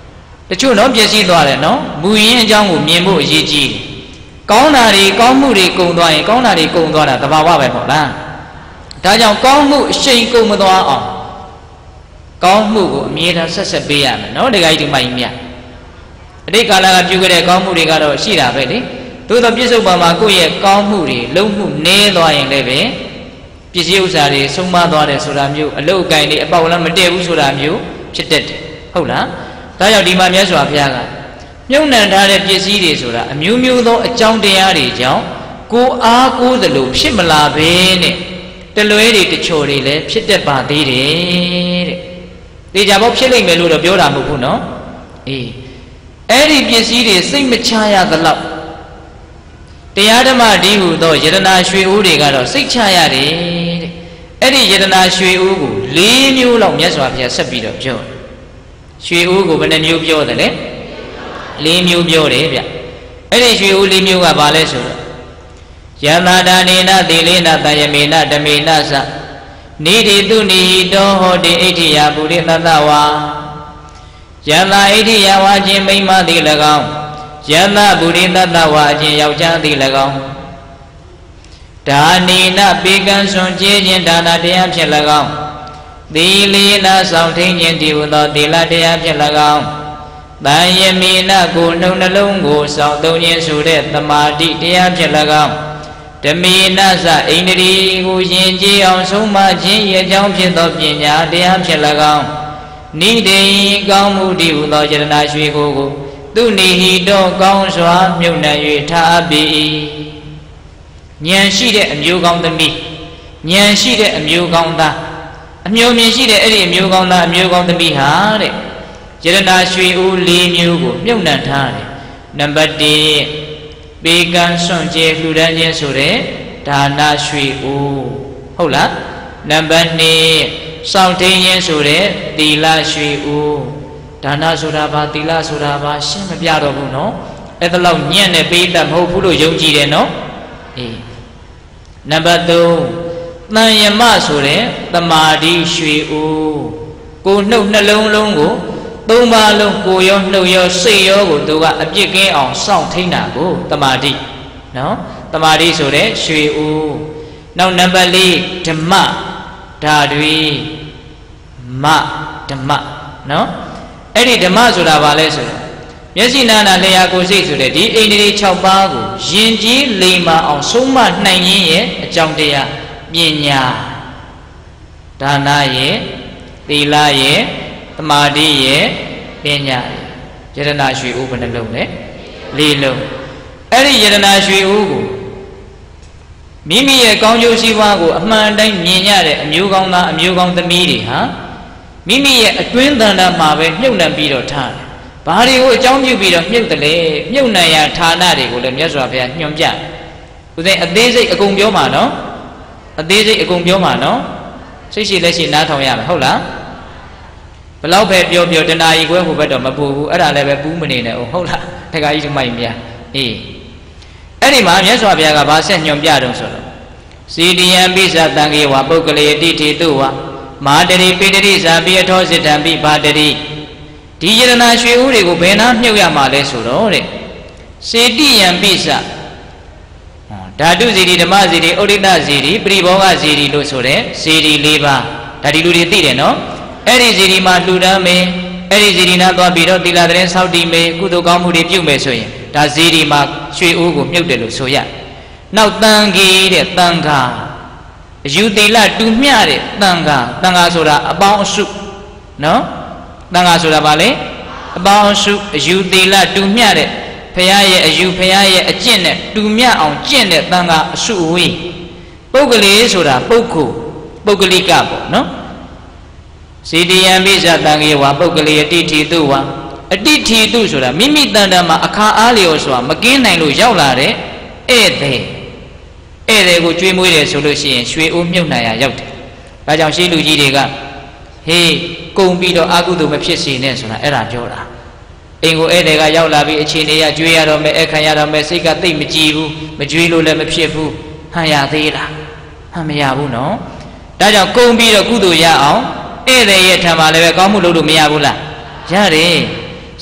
တချို့နော်ပြည့်စည်သွားတယ်နော်မူရင်းအကြောင်းကိုမြင်ဖို့အရေးကြီးတယ်ကောင်းတာတွေကောင်းမှုတွေကုန်သွားရင်ကောင်းတာတွေကုန်သွားတာသဘာဝပဲပေါ့လားဒါကြောင့်ကောင်းမှုအရှိန်ကုန်မသွားအောင်ကောင်းမှုကိုအမြဲတမ်းဆက်ဆက်ပေးရမယ်နော်ဒကာကြီးဒီမကြီးမြတ်အတိတ်ကာလကပြုခဲ့တဲ့ကောင်းမှုတွေကတော့ရှိတာပဲလေသို့သောပြစ္ဆုတ်ပံမှာကိုယ့်ရဲ့ကောင်းမှုတွေလုံမှုနည်းသွားရင်လည်းပဲပစ္စည်းဥစ္စာတွေဆုံးမသွားတယ်ဆိုတာမျိုးအလုတ်အကင်တွေအပေါက်လမ်းမတည့်ဘူးဆိုတာမျိုးဖြစ်တတ်တယ်ဟုတ်လားဒါကြောင့်ဒီမှာမြတ်စွာဘုရားကမြုပ်နှံထားတဲ့ပစ္စည်းတွေဆိုတာအမျိုးမျိုးသောအကြောင်းတရားတွေကြောင့်ကိုအားကိုးသလိုဖြစ်မလာဘဲနဲ့တလွဲတွေတချို့တွေလည်းဖြစ်တတ်ပါသေးတယ်တဲ့ဒီကြဘောဖြစ်လိမ့်မယ်လို့တော့ပြောတာမဟုတ်ဘူးနော်အေးအဲ့ဒီပစ္စည်းတွေစိတ်မချရသလောက်တရားဓမ္မဒီဟုသောယတနာရွှေအိုးတွေကတော့စိတ်ချရတယ်တဲ့အဲ့ဒီယတနာရွှေအိုးကို၄မျိုးလောက်မြတ်စွာဘုရားဆက်ပြီးတော့ပြောတယ်ရွှေအိုးကိုဘယ်နှမျိုးပြောတယ်လဲ၄မျိုးပြောတယ်ဗျအဲ့ဒီရွှေအိုး၄မျိုးကဘာလဲဆိုတော့ယတနာဒါနေနသေလေနတယမေနဓမေနသနိတိတုနိဟိတောဟောတိဣဋ္ဌိယပုရိသတ္တဝါယတဣဋ္ဌိယဝါခြင်းမိမ္မာတိ၎င်းယတပုရိသတ္တဝါအခြင်းယောက်ျားသည်၎င်းဒါနိနပေကံစွန်ကျေးခြင်းဒါနတရားဖြင့်၎င်းသီလေနဆောင်ထိန်ခြင်းတည်ဟူသောသီလတရားဖြင့်၎င်းတန်ယမေနကိုနှုတ်နှလုံးကိုဆောင်သုံးခြင်းဆိုတဲ့သမာဓိတရားဖြင့်၎င်းဓမေနသအိန္ဒြေကိုယဉ်ကျေးအောင်ဆုံးမခြင်းရဲ့အကြောင်းဖြစ်သောပညာတရားဖြင့်၎င်းနိဒေကောင်းမှုတည်ဟူသောယတနာရွှေကိုသူနိဟိတောကောင်းစွာမြုပ်နှံ၍ထားပေ၏ဉာဏ်ရှိတဲ့အမျိုးကောင်းသမီးဉာဏ်ရှိတဲ့အမျိုးကောင်းသားအမျိုးမြင်ရှိတဲ့အဲ့ဒီအမျိုးကောင်းသားအမျိုးကောင်းသမီးဟာတဲ့ယတနာရွှေဦး၄မျိုးကိုမြုပ်နှံထားတယ်နံပါတ်1ပေကံစွန့်ကြဲလှူဒန်းခြင်းဆိုတဲ့ဒါနရွှေဦးဟုတ်လားနံပါတ်2စောင့်ထိန်ခြင်းဆိုတဲ့သီလရွှေဦးဒါနဆိုတာဘာသီလဆိုတာဘာရှင်းမပြတော့ဘူးနော်အဲ့ဒါလောက်ညံ့နေပေးတတ်မဟုတ်ဘူးလို့ယုံကြည်တယ်နော်အေးနံပါတ်3တန်ယမဆိုတဲ့တမာတိရွှေဦးကိုနှုတ်နှလုံးလုံးကို၃ပါးလုံးကိုရောနှုတ်ရောစိတ်ရောကိုသူကအပြစ်ကင်းအောင်စောင့်ထိန်တာကိုတမာတိနော်တမာတိဆိုတဲ့ရွှေဦးနောက်နံပါတ်4ဓမ္မဓာတွေမဓမ္မနော်အဲ့ဒီဓမ္မဆိုတာဘာလဲဆိုတော့မျက်စိနာနာလျှာကိုယ်စိတ်ဆိုတဲ့ဒီအိန္ဒြေ6ပါးကိုယဉ်ကျေးလိမ္မာအောင်ဆုံးမနိုင်ခြင်းရဲ့အကြောင်းတရားပညာဒါနရဲ့သီလရဲ့သမာဓိရဲ့ပညာယတနာရွှေဦးဘယ်နှလုံးလဲ၄လုံးအဲ့ဒီယတနာရွှေဦးကိုမိမိရဲ့ကောင်းကျိုးစီးပွားကိုအမှန်တိုင်းမြင်ရတဲ့အမျိုးကောင်းသားအမျိုးကောင်းသမီးတွေဟာမိမိရဲ့အတွင်းတန်တာမှာပဲမြုပ်နှံပြီးတော့ထားတယ်။ဘာတွေကိုအကြောင်းပြုပြီးတော့မြုပ်တယ်လဲမြုပ်နှံရာဌာနတွေကိုလည်းမြတ်စွာဘုရားညွှန်ပြ။ဦးဇင်းအသေးစိတ်အကုန်ပြောမှာနော်။အသေးစိတ်အကုန်ပြောမှာနော်။စိတ်ရှိလက်ရှိနားထောင်ရမယ်ဟုတ်လား။ဘလောက်ပဲပြောတဏှာကြီးခွဲဟိုဘက်တော့မပူဘူးအဲ့ဒါလည်းပဲပူးမနေနဲ့ဟုတ်လား။တခါကြီးဒီမိုက်မြတ်အေးအဲ့ဒီမှာမြတ်စွာဘုရားကဘာဆက်ညွှန်ပြတော့ဆိုတော့စီတိယံပိစတံကေဝပုဂ္ဂလေတိထေတုဝမာတရိပိတရိဇာပိအထောစိတ္တံပိဘာတရိဒီယရဏရွှေဦးတွေကိုဘယ်နှမြုပ်ရမှာလဲဆိုတော့တဲ့စေတိယံပိစဓာတုဇီတိဓမ္မဇီတိဩရိတဇီတိပရိဘောဂဇီတိလို့ဆိုတဲ့ဇီတိ၄ပါးဒါဒီလူတွေသိတယ်နော်အဲ့ဒီဇီတိမှာလှူဒန်းမယ်အဲ့ဒီဇီတိနာသွားပြီးတော့သီလသတင်းဆောက်တည်မယ်ကုသိုလ်ကောင်းမှုတွေပြုမယ်ဆိုရင်ဒါဇီတိမှာရွှေဦးကိုမြုပ်တယ်လို့ဆိုရနောက်တန်ခေတဲ့တန်ခါအယူသီလတူမျှတဲ့တန်ခါဆိုတာအပေါင်းအစုနော်တန်ခါဆိုတာဘာလဲအပေါင်းအစုအယူသီလတူမျှတဲ့ဖရာရဲ့အယူဖရာရဲ့အကျင့်နဲ့တူမျှအောင်ကျင့်တဲ့တန်ခါအစုအဝေးပုဂ္ဂလေဆိုတာပုဂ္ဂိုလ်ပုဂ္ဂလိကပေါ့နော်စေတယံပိစတံကေဝပုဂ္ဂလေအတိဋ္ဌိတုဝအတိဋ္ဌိတုဆိုတာမိမိတန်တမှာအခါအားလျော်စွာမကင်းနိုင်လို့ရောက်လာတဲ့ဧည့်သည်ကိုကျွေးမွေးတယ်ဆိုလို့ရှိရင်ရွှေအိုးမြုပ်နှံရရောက်တယ်။ဒါကြောင့်ရှေးလူကြီးတွေကဟေးကုံပြီးတော့အာကုသိုလ်မဖြစ်စေနဲ့ဆိုတာအဲ့ဒါပြောတာ။အိမ်ကိုဧည့်သည်ကရောက်လာပြီးအခြေအနေရကျွေးရတော့မယ်အခမ်းရတော့မယ်စိတ်ကသိပ်မကြည်ဘူးမကျွေးလို့လည်းမဖြစ်ဘူးဟန်ရသေးလားဟန်မရဘူးနော်။ဒါကြောင့်ကုံပြီးတော့ကုသိုလ်ရအောင်ဧည့်သည်ရဲ့ထံမှာလည်းပဲကောင်းမှုလုပ်လို့မရဘူးလား။ရတယ်။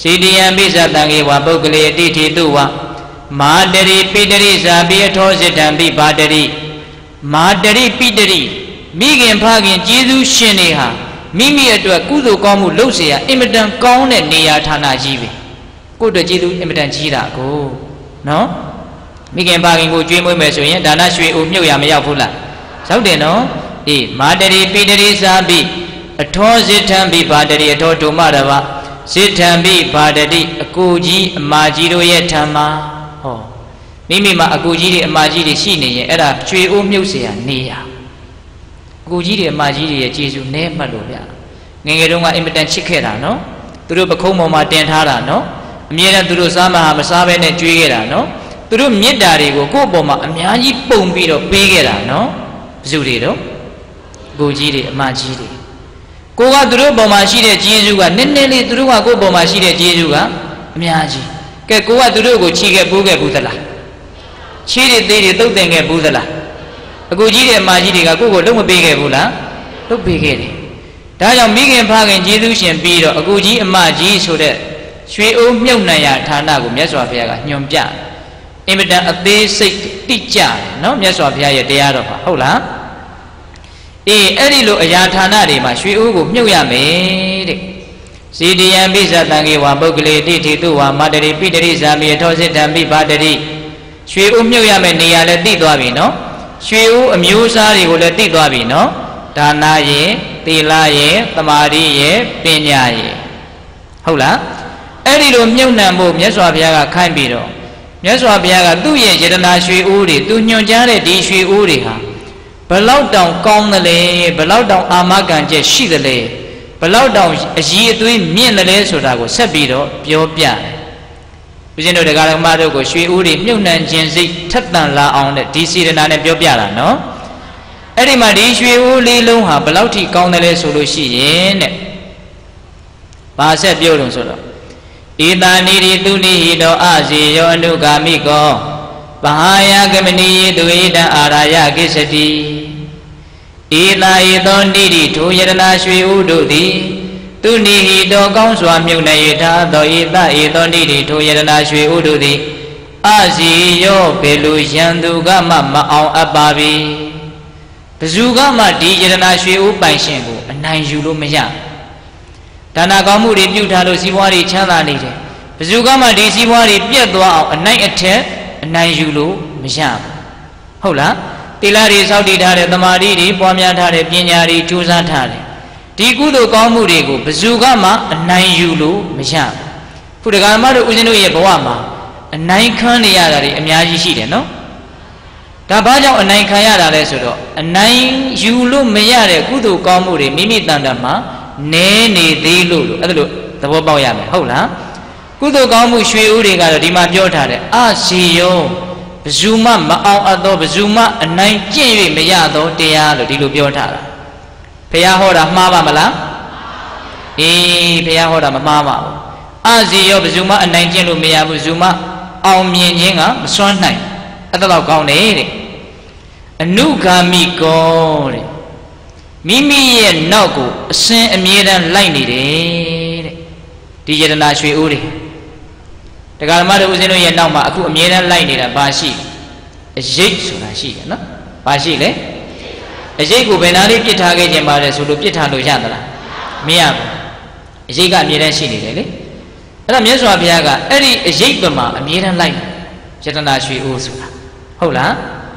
စီတယံပိဇတံကေဝပုဂ္ဂလေတိထေတုဝမာတရိပိတရိဇာပိအထောစိတံပိပါတရိမာတရိပိတရိမိခင်ဖခင်ကျေးဇူးရှင်တွေဟာမိမိအတွက်ကုသိုလ်ကောင်းမှုလုပ်เสียအင်မတန်ကောင်းတဲ့နေရာဌာနကြီးပဲကိုယ့်အတွက်ကျေးဇူးအင်မတန်ကြီးတာကိုနော်မိခင်ဖခင်ကိုကြွေးမွေးမယ်ဆိုရင်ဒါနရွှေအိုမြုပ်ရမရောက်ဘူးလားရောက်တယ်နော်အေးမာတရိပိတရိဇာပိအထောစိတံပိပါတရိအထောဒုမရဝစိတံပိပါတရိအကိုကြီးအမကြီးတို့ရဲ့ထံမှာဟောမိမိမှာအကူကြီးတွေအမကြီးတွေရှိနေရင်အဲ့ဒါကျွေအိုးမြုပ်เสียနေရအကူကြီးတွေအမကြီးတွေရဲ့ကျေးဇူးနည်းမှတ်လို့ဗျငယ်ငယ်တုန်းကအင်မတန်ချစ်ခဲ့တာနော်သူတို့ပခုံးပေါ်မှာတင်ထားတာနော်အမြဲတမ်းသူတို့စားမဟာမစားဘဲနဲ့ကြွေးခဲ့တာနော်သူတို့မေတ္တာတွေကိုကိုယ့်အပေါ်မှာအများကြီးပုံပြီးတော့ပေးခဲ့တာနော်ဘယ်သူတွေတော့အကူကြီးတွေအမကြီးတွေကိုကသူတို့ပေါ်မှာရှိတဲ့ကျေးဇူးကနည်းနည်းလေးသူတို့ကကိုယ့်ပေါ်မှာရှိတဲ့ကျေးဇူးကအများကြီးကဲကိုကသူတို့ကိုချီခဲ့ပိုးခဲ့ဘူးသလားချီးတွေသေးတွေတုတ်တင်ခဲ့ဘူးသလားအကူကြီးတဲ့အမကြီးတွေကကိုယ့်ကိုလုံးမပေးခဲ့ဘူးလားလုံးပေးခဲ့တယ်ဒါကြောင့်မိခင်ဖခင်ကျေးဇူးရှင်ပြီးတော့အကူကြီးအမကြီးဆိုတဲ့ရွှေအိုးမြုပ်နှံရဌာနကိုမြတ်စွာဘုရားကညွှန်ပြအင်မတန်အသေးစိတ်တိကျတယ်နော်မြတ်စွာဘုရားရဲ့တရားတော်ပါဟုတ်လားအေးအဲ့ဒီလိုအရာဌာနတွေမှာရွှေအိုးကိုမြုပ်ရမယ်တဲ့စီတယံပိဇတံကေဝပုဂ္ဂလေတိထေတုဝမာတရိပိတရိဇာမိအထောစိတံပိပါတရိရွှေအိုးမြုပ်ရမယ်နေရာလည်းသိသွားပြီနော်ရွှေအိုးအမျိုးအစားတွေကိုလည်းသိသွားပြီနော်ဒါနရဲ့သီလရဲ့သမာဓိရဲ့ပညာရဲ့ဟုတ်လားအဲ့ဒီလိုမြုပ်နှံဖို့မြတ်စွာဘုရားကခိုင်းပြီးတော့မြတ်စွာဘုရားကသူ့ရဲ့ယတနာရွှေအိုးတွေသူညွှန်ကြားတဲ့ဒီရွှေအိုးတွေဟာဘလောက်တောင်ကောင်းသလဲဘလောက်တောင်အာမခံချက်ရှိသလဲဘလောက်တောင်အကြီးအသွေးမြင့်တယ်ဆိုတာကိုဆက်ပြီးတော့ပြောပြတယ်။ဦးဇင်းတို့တရားဓမ္မတို့ကိုရွှေဦးတွေမြုပ်နှံခြင်းစိတ်ထက်သန်လာအောင်တဲ့ဒီစေတနာနဲ့ပြောပြတာနော်။အဲ့ဒီမှာဒီရွှေဦးလေးလုံးဟာဘလောက်ထိကောင်းတယ်လဲဆိုလို့ရှိရင်တဲ့။ဘာဆက်ပြောလို့ဆိုတော့ဧတာနိရိတုနိဟိတောအစီယောအနုဂါမိကောပဟာယကမဏီယေတုဧတံအာရာယကိစ္စတိဧတာဧသောနိရိထိုယတနာရွှေဥတို့သည်သူနိဟိတောကောင်းစွာမြုပ်နှံ၍ထားသောဧတာဧသောနိရိထိုယတနာရွှေဥတို့သည်အစီယောဘေလူယံသူကမှမအောင်အပ်ပါပြီဘဇူကမှဒီယတနာရွှေဥပိုင်ရှင်ကိုအနိုင်ယူလို့မရဒါနကောင်းမှုတွေပြုထားလို့စီးပွားတွေချမ်းသာနေတယ်ဘဇူကမှဒီစီးပွားတွေပြတ်သွားအောင်အနိုင်အထက်အနိုင်ယူလို့မရဘူးဟုတ်လားတိလတွေစောင့်တည်ထားတဲ့သမာဓိတွေပွားများထားတဲ့ပညာတွေကြိုးစားထားတယ်ဒီကုသိုလ်ကောင်းမှုတွေကိုဘယ်သူကမှအနိုင်ယူလို့မရဘူးခုဒကာမတို့ဦးဇင်းတို့ရဲ့ဘဝမှာအနိုင်ခံနေရတာတွေအများကြီးရှိတယ်နော်ဒါဘာကြောင့်အနိုင်ခံရတာလဲဆိုတော့အနိုင်ယူလို့မရတဲ့ကုသိုလ်ကောင်းမှုတွေမိမိတန်တမှာနည်းနေသေးလို့အဲ့ဒါလို့သဘောပေါက်ရမယ်ဟုတ်လားကုသိုလ်ကောင်းမှုရွှေဦးတွေကတော့ဒီမှာပြောထားတယ်အစီယောဘဇူမမအောင်အပ်သောဘဇူမအနိုင်ကျင့်၍မရသောတရားလို့ဒီလိုပြောထားတာဘုရားဟောတာမှားပါမလားအေးဘုရားဟောတာမမှားပါဘူးအစီယောဘဇူမအနိုင်ကျင့်လို့မရဘူးဘဇူမအောင်မြင်ခြင်းကမစွမ်းနိုင်အဲ့ဒါတော့ကောင်းတယ်တဲ့အနုဂါမိကောတဲ့မိမိရဲ့နောက်ကိုအစဉ်အမြဲတမ်းလိုက်နေတယ်တဲ့ဒီယတနာရွှေဦးတွေတရားဓမ္မတို့ဦးဇင်းတို့ရဲ့နောက်မှာအခုအမြဲတမ်းလိုက်နေတာဘာရှိအရိပ်ဆိုတာရှိတယ်နော်ဘာရှိလဲအရိပ်ကိုဘယ်နာလေးပြစ်ထားခဲ့ခြင်းပါလဲဆိုလို့ပြစ်ထားလို့ရသလားမရဘူးအရိပ်ကအမြဲတမ်းရှိနေတယ်လေအဲ့ဒါမြတ်စွာဘုရားကအဲ့ဒီအရိပ်ပမာအမြဲတမ်းလိုက်ယတနာရွှေဦးဆိုတာဟုတ်လား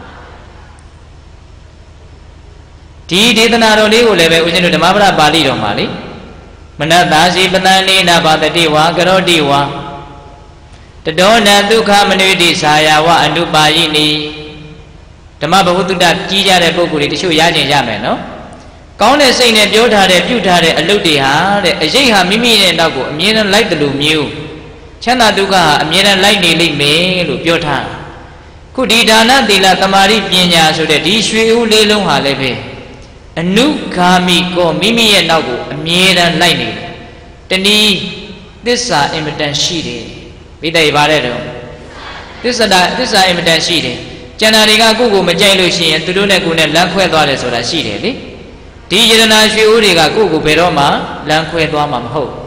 ဒီဒေသနာတော်လေးကိုလည်းပဲဦးဇင်းတို့ဓမ္မပဒပါဠိတော်မှာလေမနတ္တာစီပတန်နေနာဘာတတိဝါကရောတိဝါတတောနဒုက္ခမနွေတိသာယာဝအနုပါယိနိဓမ္မဘဝတုတ္တကြီးကြတဲ့ပုဂ္ဂိုလ်တွေတချို့ရကျင်ရမယ်နော်ကောင်းတဲ့စိတ်နဲ့ပြောထားတဲ့ပြုထားတဲ့အလုပ်တွေဟာတဲ့အရေးဟာမိမိရဲ့နောက်ကိုအမြဲတမ်းလိုက်တယ်လို့မျိုးချမ်းသာဒုက္ခဟာအမြဲတမ်းလိုက်နေလိမ့်မယ်လို့ပြောထားခုဒီဒါနသီလသမာဓိပညာဆိုတဲ့ဒီရွှေဦးလေးလုံးဟာလည်းပဲအနုဂါမိကိုမိမိရဲ့နောက်ကိုအမြဲတမ်းလိုက်နေတယ်တနည်းသစ္စာအင်မတန်ရှိတယ်မိတ္တရပါတဲ့တော့သစ္စာအင်မတန်ရှိတယ်ကျန်တာတွေကကိုယ့်ကိုမကြိုက်လို့ရှိရင်သူတို့နဲ့ကိုယ်နဲ့လမ်းခွဲသွားတယ်ဆိုတာရှိတယ်လေဒီယတနာရွှေဦးတွေကကိုယ့်ကိုဘယ်တော့မှလမ်းခွဲသွားမှာမဟုတ်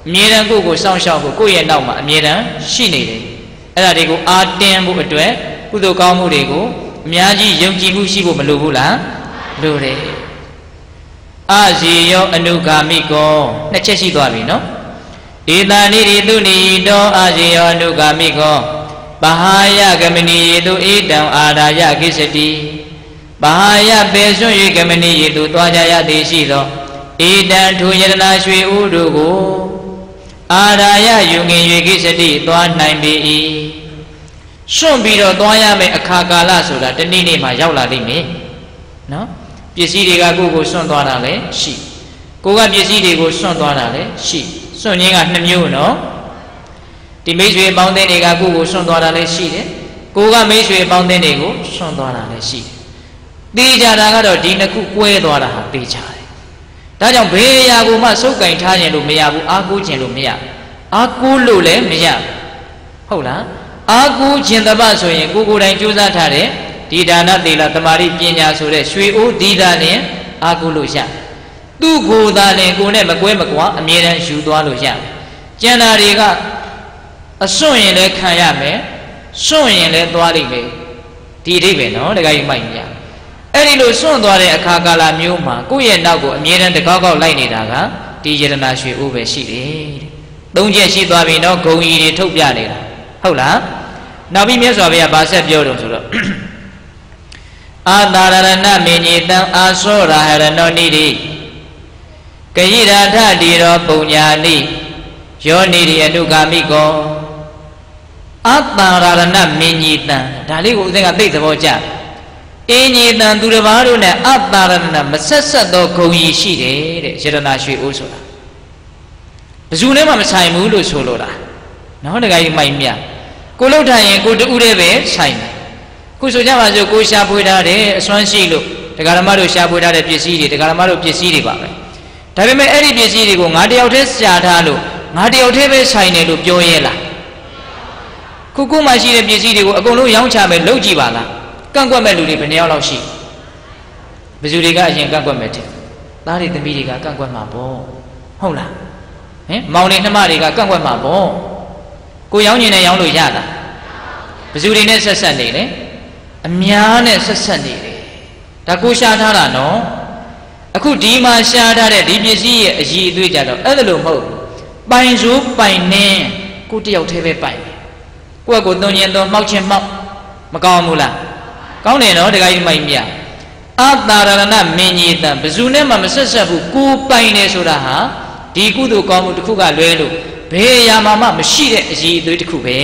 မြေတံကိုစောင့်ရှောက်ဖို့ကိုယ့်ရဲ့နောက်မှာအမြဲတမ်းရှိနေတယ်အဲ့ဒါတွေကိုအာတင်းဖို့အတွက်ကုသိုလ်ကောင်းမှုတွေကိုအများကြီးယုံကြည်မှုရှိဖို့မလိုဘူးလားလိုတယ်အာဇီယောအနုဂါမိကောနှစ်ချက်ရှိသွားပြီနော်ဧတာနိရိတုနိတောအာဇီယောအနုဂါမိကောပဟာယကမဏီယေတုဧတံအာရာယကိစ္စတိပဟာယပေစွန့်၍ကမဏီယေတုသွားကြရသည်ရှိသောဧတံထိုယတနာရွှေဥတို့ကိုအာရာယယူငင်၍ကိစ္စတိသွားနိုင်ပေ၏စွန့်ပြီးတော့သွားရမယ့်အခါကာလဆိုတာတနေ့နေ့မှာရောက်လာလိမ့်မယ်နော်ပစ္စည်းတွေကကိုယ်စွန့်သွားတာလည်းရှိကိုကပစ္စည်းတွေကိုစွန့်သွားတာလည်းရှိစွန့်ခြင်းက2မျိုးနော်ဒီမိတ်ဆွေအပေါင်းအသင်းတွေကကိုယ်စွန့်သွားတာလည်းရှိတယ်ကိုကမိတ်ဆွေအပေါင်းအသင်းတွေကိုစွန့်သွားတာလည်းရှိတယ်သိကြတာကတော့ဒီနှစ်ခုကွဲသွားတာဟာသိကြတယ်ဒါကြောင့်ဘယ်အရာကိုမှစုပ်ကင်ထားခြင်းလို့မရဘူးအားကိုးခြင်းလို့မရအားကိုးလို့လည်းမရဟုတ်လားအားကိုးခြင်းတပတ်ဆိုရင်ကိုယ်တိုင်ကြိုးစားထားတဲ့ဒီဒါနသီလသမာဓိပညာဆိုတဲ့ရွှေအိုးဒီသာနဲ့အားကိုးလို့ရသူ့ကိုယ်သာနဲ့ကိုယ်နဲ့မကွဲမကွာအမြဲတမ်းယူသွားလို့ရကျန်တာတွေကအစွန့်ရင်လည်းခံရမယ်စွန့်ရင်လည်းသွားလိမ့်မယ်ဒီအိဗယ်နော်တခါကြီးမိုက်မြအဲ့ဒီလိုစွန့်သွားတဲ့အခါကာလမျိုးမှာကိုယ့်ရဲ့နောက်ကိုအမြဲတမ်းတကောက်ကောက်လိုက်နေတာကဒီယတနာရွှေအိုးပဲရှိတယ်တဲ့3ချက်ရှိသွားပြီနော်ဂုံကြီးတွေထုတ်ပြနေတာဟုတ်လားနောက်ပြီးမြတ်စွာဘုရားဗာဆက်ပြောတော့ဆိုတော့အာတာရဏမေညေတံအာသောရာဟရဏောနိတိကယိရာထတိရောပုံညာနိယောနိရိအနုဂါမိကောအာတာရဏမေညေတံဒါလေးကိုဦးဇင်းကသိသဘောကျအင်းညေတံသူတစ်ပါးတို့နဲ့အာတာရဏမဆက်ဆက်သောဂုံကြီးရှိတယ်တဲ့ယတနာရွှေအိုးဆိုတာဘယ်သူနဲ့မှမဆိုင်ဘူးလို့ဆိုလိုတာနော်တခါကြီးမိုက်မြကိုလှုပ်ထိုင်ရင်ကိုတူးတဲ့ပဲဆိုင်တယ်ခုဆိုကြပါစို့ကိုရှာဖွေထားတဲ့အစွမ်းရှိလို့တရားဓမ္မတို့ရှာဖွေထားတဲ့ပစ္စည်းတွေတရားဓမ္မတို့ပစ္စည်းတွေပါပဲဒါပေမဲ့အဲ့ဒီပစ္စည်းတွေကိုငါတယောက်တည်းရှာထားလို့ငါတယောက်တည်းပဲဆိုင်တယ်လို့ပြောရဲလားခုမှရှိတဲ့ပစ္စည်းတွေကိုအကုန်လုံးရောင်းချမယ်လုပ်ကြည့်ပါလားကန့်ကွက်မဲ့လူတွေဘယ်နှယောက်လောက်ရှိဘယ်သူတွေကအရင်ကန့်ကွက်မဲ့တဲ့သားတွေသမီးတွေကကန့်ကွက်မှာပေါ့ဟုတ်လားဟင်မောင်တွေနှမတွေကကန့်ကွက်မှာပေါ့ကိုရောင်းကျင်နဲ့ရောင်းလို့ရတာဘယ်သူတွေနဲ့ဆက်ဆက်နေလဲအများနဲ့ဆက်ဆက်နေတယ်ဒါကိုရှားထားတာနော်အခုဒီမှာရှားထားတဲ့ဒီပစ္စည်းရဲ့အည်အသွေးကြတော့အဲ့ဒါလို့မဟုတ်ပိုင်စိုးပိုင်နေကိုတယောက်တည်းပဲပိုင်ကိုယ့်ကိုသွန်ကျင်သွန်မှောက်ချင်းမှောက်မကောင်းဘူးလားကောင်းတယ်နော်တခါကြီးမိုက်မြအာတာရဏမင်းကြီးတန်ဘယ်သူနဲ့မှမဆက်ဆက်ဘူးကိုပိုင်နေဆိုတာဟာဒီကုသိုလ်ကောင်းမှုတစ်ခုကလွဲလို့ဘယ်အရာမှမရှိတဲ့အည်အသွေးတစ်ခုပဲ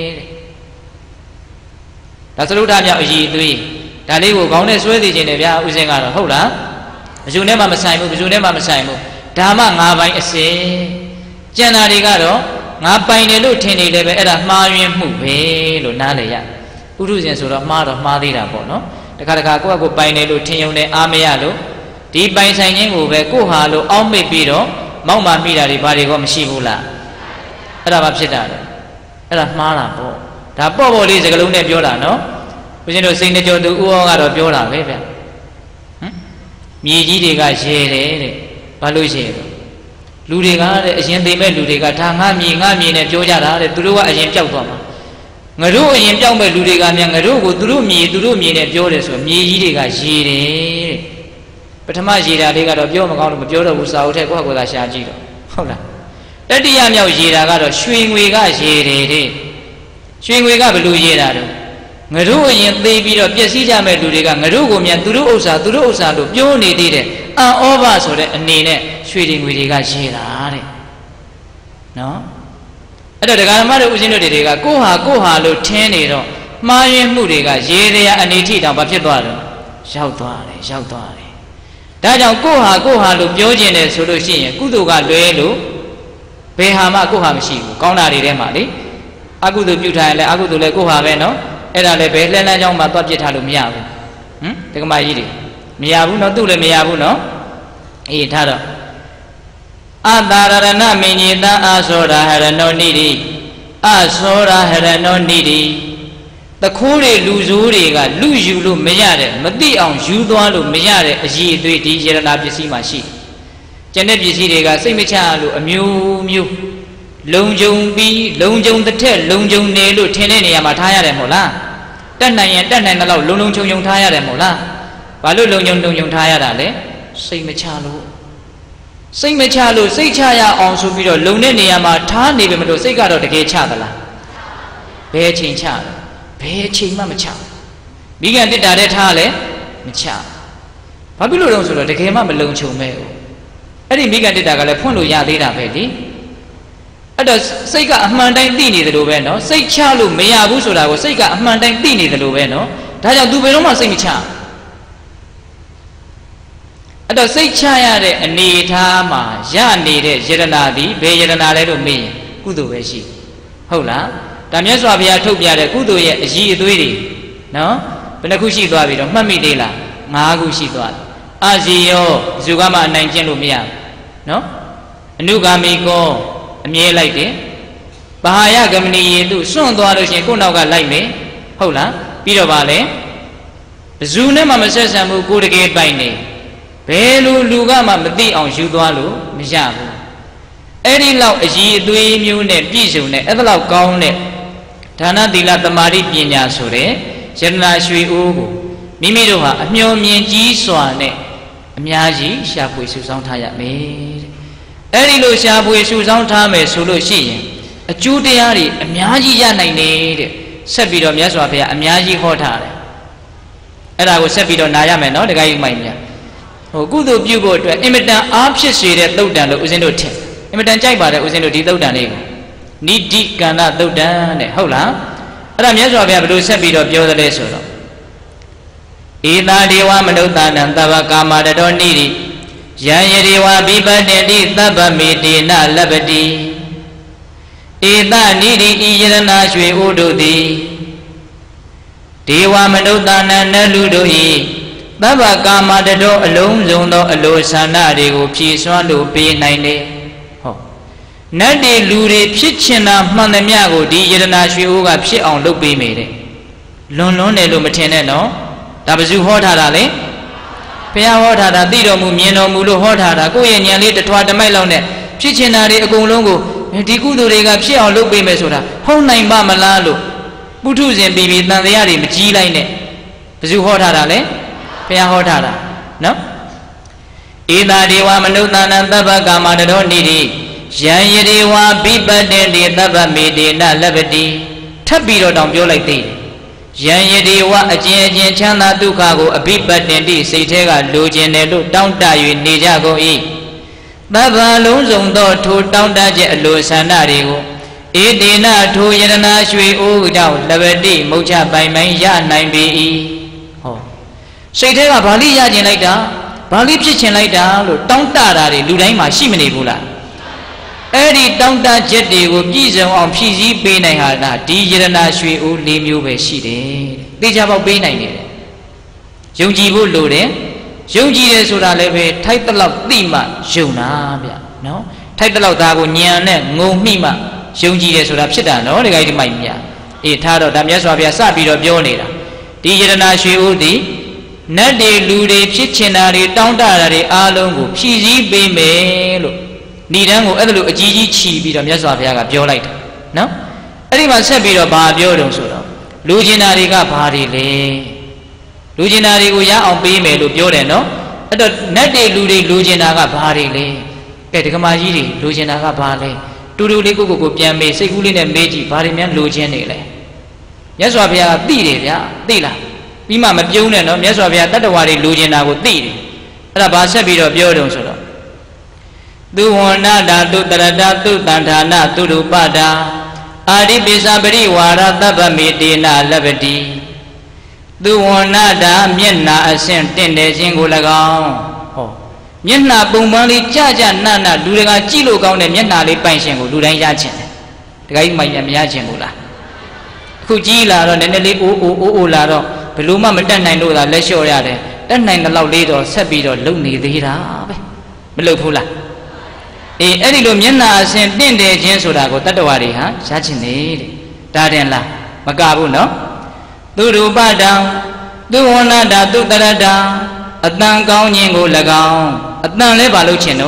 ဒါသရုပ်ဓာမြောက်အည်အသွေးဒါလေးကိုခေါင်းနဲ့ဆွဲသိခြင်းတယ်ဗျာဥစဉ်ကတော့ဟုတ်လားဘယ်သူနဲ့မှမဆိုင်ဘူးဘယ်သူနဲ့မှမဆိုင်ဘူးဒါမှငါပိုင်အစင်ကျန်တာတွေကတော့ငါပိုင်တယ်လို့ထင်နေတယ်ပဲအဲ့ဒါမှားယွင်းမှုပဲလို့နားလည်ရဥထုဇဉ်ဆိုတော့မှားတော့မှားသေးတာပေါ့နော်တခါတခါကိုယ့်အကိုပိုင်တယ်လို့ထင်ရုံနဲ့အားမရလို့ဒီပိုင်ဆိုင်ခြင်းကိုပဲကိုယ့်ဟာလို့အောက်မေ့ပြီးတော့မောက်မာမိတာတွေဘာတွေကမရှိဘူးလားအဲ့ဒါမှဖြစ်တာလေအဲ့ဒါမှားတာပေါ့ဒါပေါ့ပေါ့လေးစကလုံးနဲ့ပြောတာနော်ဦးဇင်းတို့စိတ်နှကြောသူဥဩကတော့ပြောတာပဲဗျဟမ်မြေကြီးတွေကရေတယ်တဲ့ဘာလို့ရေလဲလူတွေကတဲ့အရင်သိမဲ့လူတွေကဒါငါမြေနဲ့ပြောကြတာတဲ့သူတို့ကအရင်ပျောက်သွားမှာငါတို့အရင်ပျောက်မဲ့လူတွေကများငါတို့ကိုသူတို့မြေနဲ့ပြောတယ်ဆိုမြေကြီးတွေကရေတယ်တဲ့ပထမရေတာလေးကတော့ပြောမကောင်းလို့မပြောတော့ဘူးစာအုပ်ထဲကိုယ့်ဟာကိုယ်သာရှာကြည့်တော့ဟုတ်လားတတိယမြောက်ရေတာကတော့ရွှေငွေကရေတယ်တဲ့ရွှေငွေကဘယ်လိုရေတာတော့ငါတို့အရင်သိပြီးတော့ပျက်စီးကြမဲ့လူတွေကငါတို့ကိုမြန်သူတို့ဥစ္စာလို့ပြောနေသေးတယ်အံဩဘဆိုတဲ့အနေနဲ့ရွှေတွေငွေတွေကရေတာတဲ့နော်အဲ့တော့ဒကာဓမ္မတို့ဦးဇင်းတို့တွေကကိုဟာလို့ထင်းနေတော့မှားယွင်းမှုတွေကရေရအနေထိတောင်ဘာဖြစ်သွားတော့ရောက်သွားတယ်ဒါကြောင့်ကိုဟာလို့ပြောခြင်းတယ်ဆိုလို့ရှိရင်ကုသိုလ်ကလွဲလို့ဘယ်ဟာမှကိုဟာမရှိဘူးကောင်းတာတွေထဲမှာလေအကုသိုလ်ပြုထားရင်လည်းအကုသိုလ်လည်းကိုဟာပဲနော်အဲ့ဒါလည်းဘယ်လှမ်းကြောင်းမှသွားပြစ်ထားလို့မရဘူးတက္ကမကြီးတွေမရဘူးနော်သူ့လည်းမရဘူးနော်အေးထားတော့အတာရဏမင်းကြီးတံအာသောရာဟရဏောနိတိအသောရာဟရဏောနိတိတခိုးတွေလူဆိုးတွေကလူယူလို့မရတဲ့မသိအောင်ယူသွားလို့မရတဲ့အည်အသွေးဒီယရဏပစ္စည်းမှာရှိကြတဲ့ပစ္စည်းတွေကစိတ်မချလို့အမျိုးမျိုးလုံခြုံပြီးလုံခြုံတဲ့ထက်လုံခြုံနေလို့ထင်တဲ့နေရာမှာထားရတယ်မဟုတ်လားတက်နိုင်ရင်တက်နိုင်တဲ့လောက်လုံလုံခြုံခြုံထားရတယ်မဟုတ်လားဘာလို့လုံခြုံထားရတာလဲစိတ်မချလို့စိတ်မချလို့စိတ်ချရအောင်ဆိုပြီးတော့လုံတဲ့နေရာမှာထားနေပြီမလို့စိတ်ကတော့တကယ်ချသလားဘယ်အချိန်ချလဲဘယ်အချိန်မှမချမိခင်တစ်တာတဲ့ထားလဲမချဘာဖြစ်လို့လဲဆိုတော့တကယ်မှမလုံခြုံမဲ့ဘူးအဲ့ဒီမိခင်တစ်တာကလည်းဖွင့်လို့ရသေးတာပဲလေအဲ့တော့စိတ်ကအမှန်တိုင်းသိနေတယ်လို့ပဲနော်စိတ်ချလို့မရဘူးဆိုတာကိုစိတ်ကအမှန်တိုင်းသိနေတယ်လို့ပဲနော်ဒါကြောင့်သူဘယ်တော့မှစိတ်မချအဲ့တော့စိတ်ချရတဲ့အနေအထားမှာရနေတဲ့ယတနာသည်ဘယ်ယတနာလဲလို့မေးရင်ကုသိုလ်ပဲရှိဟုတ်လားဒါမြတ်စွာဘုရားထုတ်ပြတဲ့ကုသိုလ်ရဲ့အည်အသွေးတွေနော်ဘယ်နှခုရှိသွားပြီတော့မှတ်မိသေးလား၅ခုရှိသွားတယ်အာဇီယောဇုကမအနိုင်ကျင့်လို့မရဘူးနော်အနုဂါမိကောအမြဲလိုက်တယ်ဘာဟာယဂမဏီယေတုစွန့်သွားလို့ရှိရင်ကိုယ့်နောက်ကလိုက်မယ်ဟုတ်လားပြီးတော့ဗာလဲဘယ်သူနဲ့မှမဆက်ဆံဘူးကိုယ်တကယ်ပိုင်နေဘယ်လိုလူကမှမသိအောင်ယူသွားလို့မရဘူးအဲ့ဒီလောက်အည်အသွေးမျိုးနဲ့ပြည့်စုံတဲ့အဲ့ဒါလောက်ကောင်းတဲ့ဒါနသီလသမာဓိပညာဆိုတဲ့ယတနာရွှေအိုးကိုမိမိတို့ဟာအမျှော်မြင်ကြီးစွာနဲ့အများကြီးရှာဖွေစုဆောင်းထားရမယ်တဲ့အဲ့ဒီလိုရှာဖွေစုဆောင်းထားမယ်ဆိုလို့ရှိရင်အကျိုးတရားတွေအများကြီးရနိုင်နေတဲ့ဆက်ပြီးတော့မြတ်စွာဘုရားအများကြီးဟောထားတယ်အဲ့ဒါကိုဆက်ပြီးတော့နားရမယ်နော်တခါကြီးမိုင်များကုသိုလ်ပြုဖို့အတွက်အင်မတန်အားဖြစ်စေတဲ့သုတ်တန်လို့ဦးဇင်းတို့ထင်အင်မတန်ကြိုက်ပါတယ်ဦးဇင်းတို့ဒီသုတ်တန်လေးကိုနိတိကန္နသုတ်တန်တဲ့ဟုတ်လားအဲ့ဒါမြတ်စွာဘုရားဘယ်လိုဆက်ပြီးတော့ပြောသလဲဆိုတော့ဧတာဒေဝမနုဿာနံသဗ္ဗကာမတတောနိရိယံယရေဝဘိပတ္တိသဗ္ဗမေတေနလပ္ပတိဧတနိရိဤယရဏရွှေဥဒုတိဒေဝမနုဿာနံနလူတို့ဤသဗ္ဗကာမတတောအလုံးစုံသောအလိုဆန္ဒတွေကိုဖြည့်စွမ်းလို့ပေးနိုင်တယ်ဟောနတ်တွေလူတွေဖြစ်ချင်တာမှန်သမျှကိုဒီယရဏရွှေအိုးကဖြစ်အောင်လုပ်ပေးမယ်တဲ့လွန်တယ်လို့မထင်နဲ့နော်ဒါဘယ်သူဟောထားတာလဲဘုရားဟောထားတာသိတော်မူမြင်တော်မူလို့ဟောထားတာကိုယ့်ရဲ့ဉာဏ်လေးတထွားတမိုက်လောက်နဲ့ဖြစ်ချင်တာတွေအကုန်လုံးကိုဒီကုသိုလ်တွေကဖြစ်အောင်လုပ်ပေးမယ်ဆိုတာဟုတ်နိုင်ပါမလားလို့ပုထုဇဉ်ပြီးတန်တရားတွေမကြီးလိုက်နဲ့ဘယ်သူဟောထားတာလဲဘုရားဟောထားတာနော်ဧတာဒေဝမနုဿာနံသဗ္ဗကာမတတောနိရိယံယရေဝဘိပတ္တိသဗ္ဗမေတေနလပ္ပတိထပ်ပြီးတော့တောင်ပြောလိုက်သေးတယ်ယံယရေဝအကျဉ်းချမ်းသာဒုက္ခကိုအဘိပတ္တိစိတ်ထဲကလိုချင်တယ်လို့တောင်းတ၍နေကြကုန်၏သဗ္ဗလုံးစုံသောထိုတောင်းတချက်အလိုဆန္ဒတွေကိုဧတေနထိုယရဏရွှေအိုးကြောင့်လပ္ပတိမုတ်ချပိုင်ရနိုင်ပေ၏ဟောစိတ်ထဲကဘာလိရကျင်လိုက်တာဘာလိဖြစ်ချင်လိုက်တာလို့တောင်းတတာတွေလူတိုင်းမှာရှိမနေဘူးလားအဲ့ဒီတောင်းတချက်တွေကိုပြည့်စုံအောင်ဖြည့်ဆည်းပေးနိုင်ဟာဒီယရဏရွှေအိုး၄မျိုးပဲရှိတယ်သိကြပေါက်ပေးနိုင်တယ်ယုံကြည်ဖို့လိုတယ်ယုံကြည်တယ်ဆိုတာလည်းပဲထိုက်တလောက်သိမှယုံတာဗျနော်ထိုက်တလောက်သားကိုဉာဏ်နဲ့ငုံမိမှယုံကြည်တယ်ဆိုတာဖြစ်တာနော်ဒီကိစ္စမိုက်မြအေးထားတော့ဒါမြတ်စွာဘုရားစပြီးတော့ပြောနေတာဒီယရဏရွှေအိုးဒီနတ်တွေလူတွေဖြစ်ချင်တာတွေတောင်းတတာတွေအားလုံးကိုဖြည့်ဆည်းပေးမယ်လို့ဏိဒန်းကိုအဲ့ဒါလိုအကြီးကြီးခြီးပြီးတော့မြတ်စွာဘုရားကပြောလိုက်တယ်နော်အဲ့ဒီမှာဆက်ပြီးတော့ဘာပြောတုံဆိုတော့လူကျင်တာတွေကဘာတွေလဲလူကျင်တာတွေကိုရအောင်ပေးမယ်လို့ပြောတယ်နော်အဲ့တော့နတ်တွေလူတွေလူကျင်တာကဘာတွေလဲကဲဒကမာကြီးတွေလူကျင်တာကဘာလဲတူတူလေးကိုပြန်မေးစိတ်ကူးလေးနဲ့မေးကြည့်ဘာတွေများလူကျင်နေလဲမြတ်စွာဘုရားကသိတယ်ဗျာသိလားပြီးမှမပြုံးနဲ့နော်မြတ်စွာဘုရားတတ္တဝါတွေလူကျင်တာကိုသိတယ်အဲ့ဒါဘာဆက်ပြီးတော့ပြောတုံဆိုတော့သူဝန္နတာသူတရတသူတန္ဌာနသူရူပတာအာရိပိသပရိဝါရသဗ္ဗမေတေနလပ္ပတိသူဝန္နတာမျက်နာအဆင့်တင့်တယ်ခြင်းကို၎င်းဟောမျက်နာပုံပန်းလေးကြကြနနလူတွေကကြည့်လို့ကောင်းတဲ့မျက်နာလေးပိုင်ရှင်ကိုလူတိုင်းရချင်တယ်တခါကြီးမိုက်ရမရချင်ဘူးလားအခုကြီးလာတော့နည်းနည်းလေးအိုးလာတော့ဘယ်လိုမှမတက်နိုင်လို့သာလက်လျှော့ရတယ်တက်နိုင်တဲ့လောက်လေးတော့ဆက်ပြီးတော့လုံနေသေးတာပဲမလုံဘူးလားအေးအဲ့ဒီလိုမျက်နာအစဉ်တင့်တယ်ခြင်းဆိုတာကိုတတ္တဝါတွေဟာရချင်တယ်တဲ့ဒါတင်လားမကဘူးနော်သူရူပတံသူဝန္နတာသူတရတံအတန်ကောင်းခြင်းကို၎င်းအတန်လဲဘာလို့ချင်တော့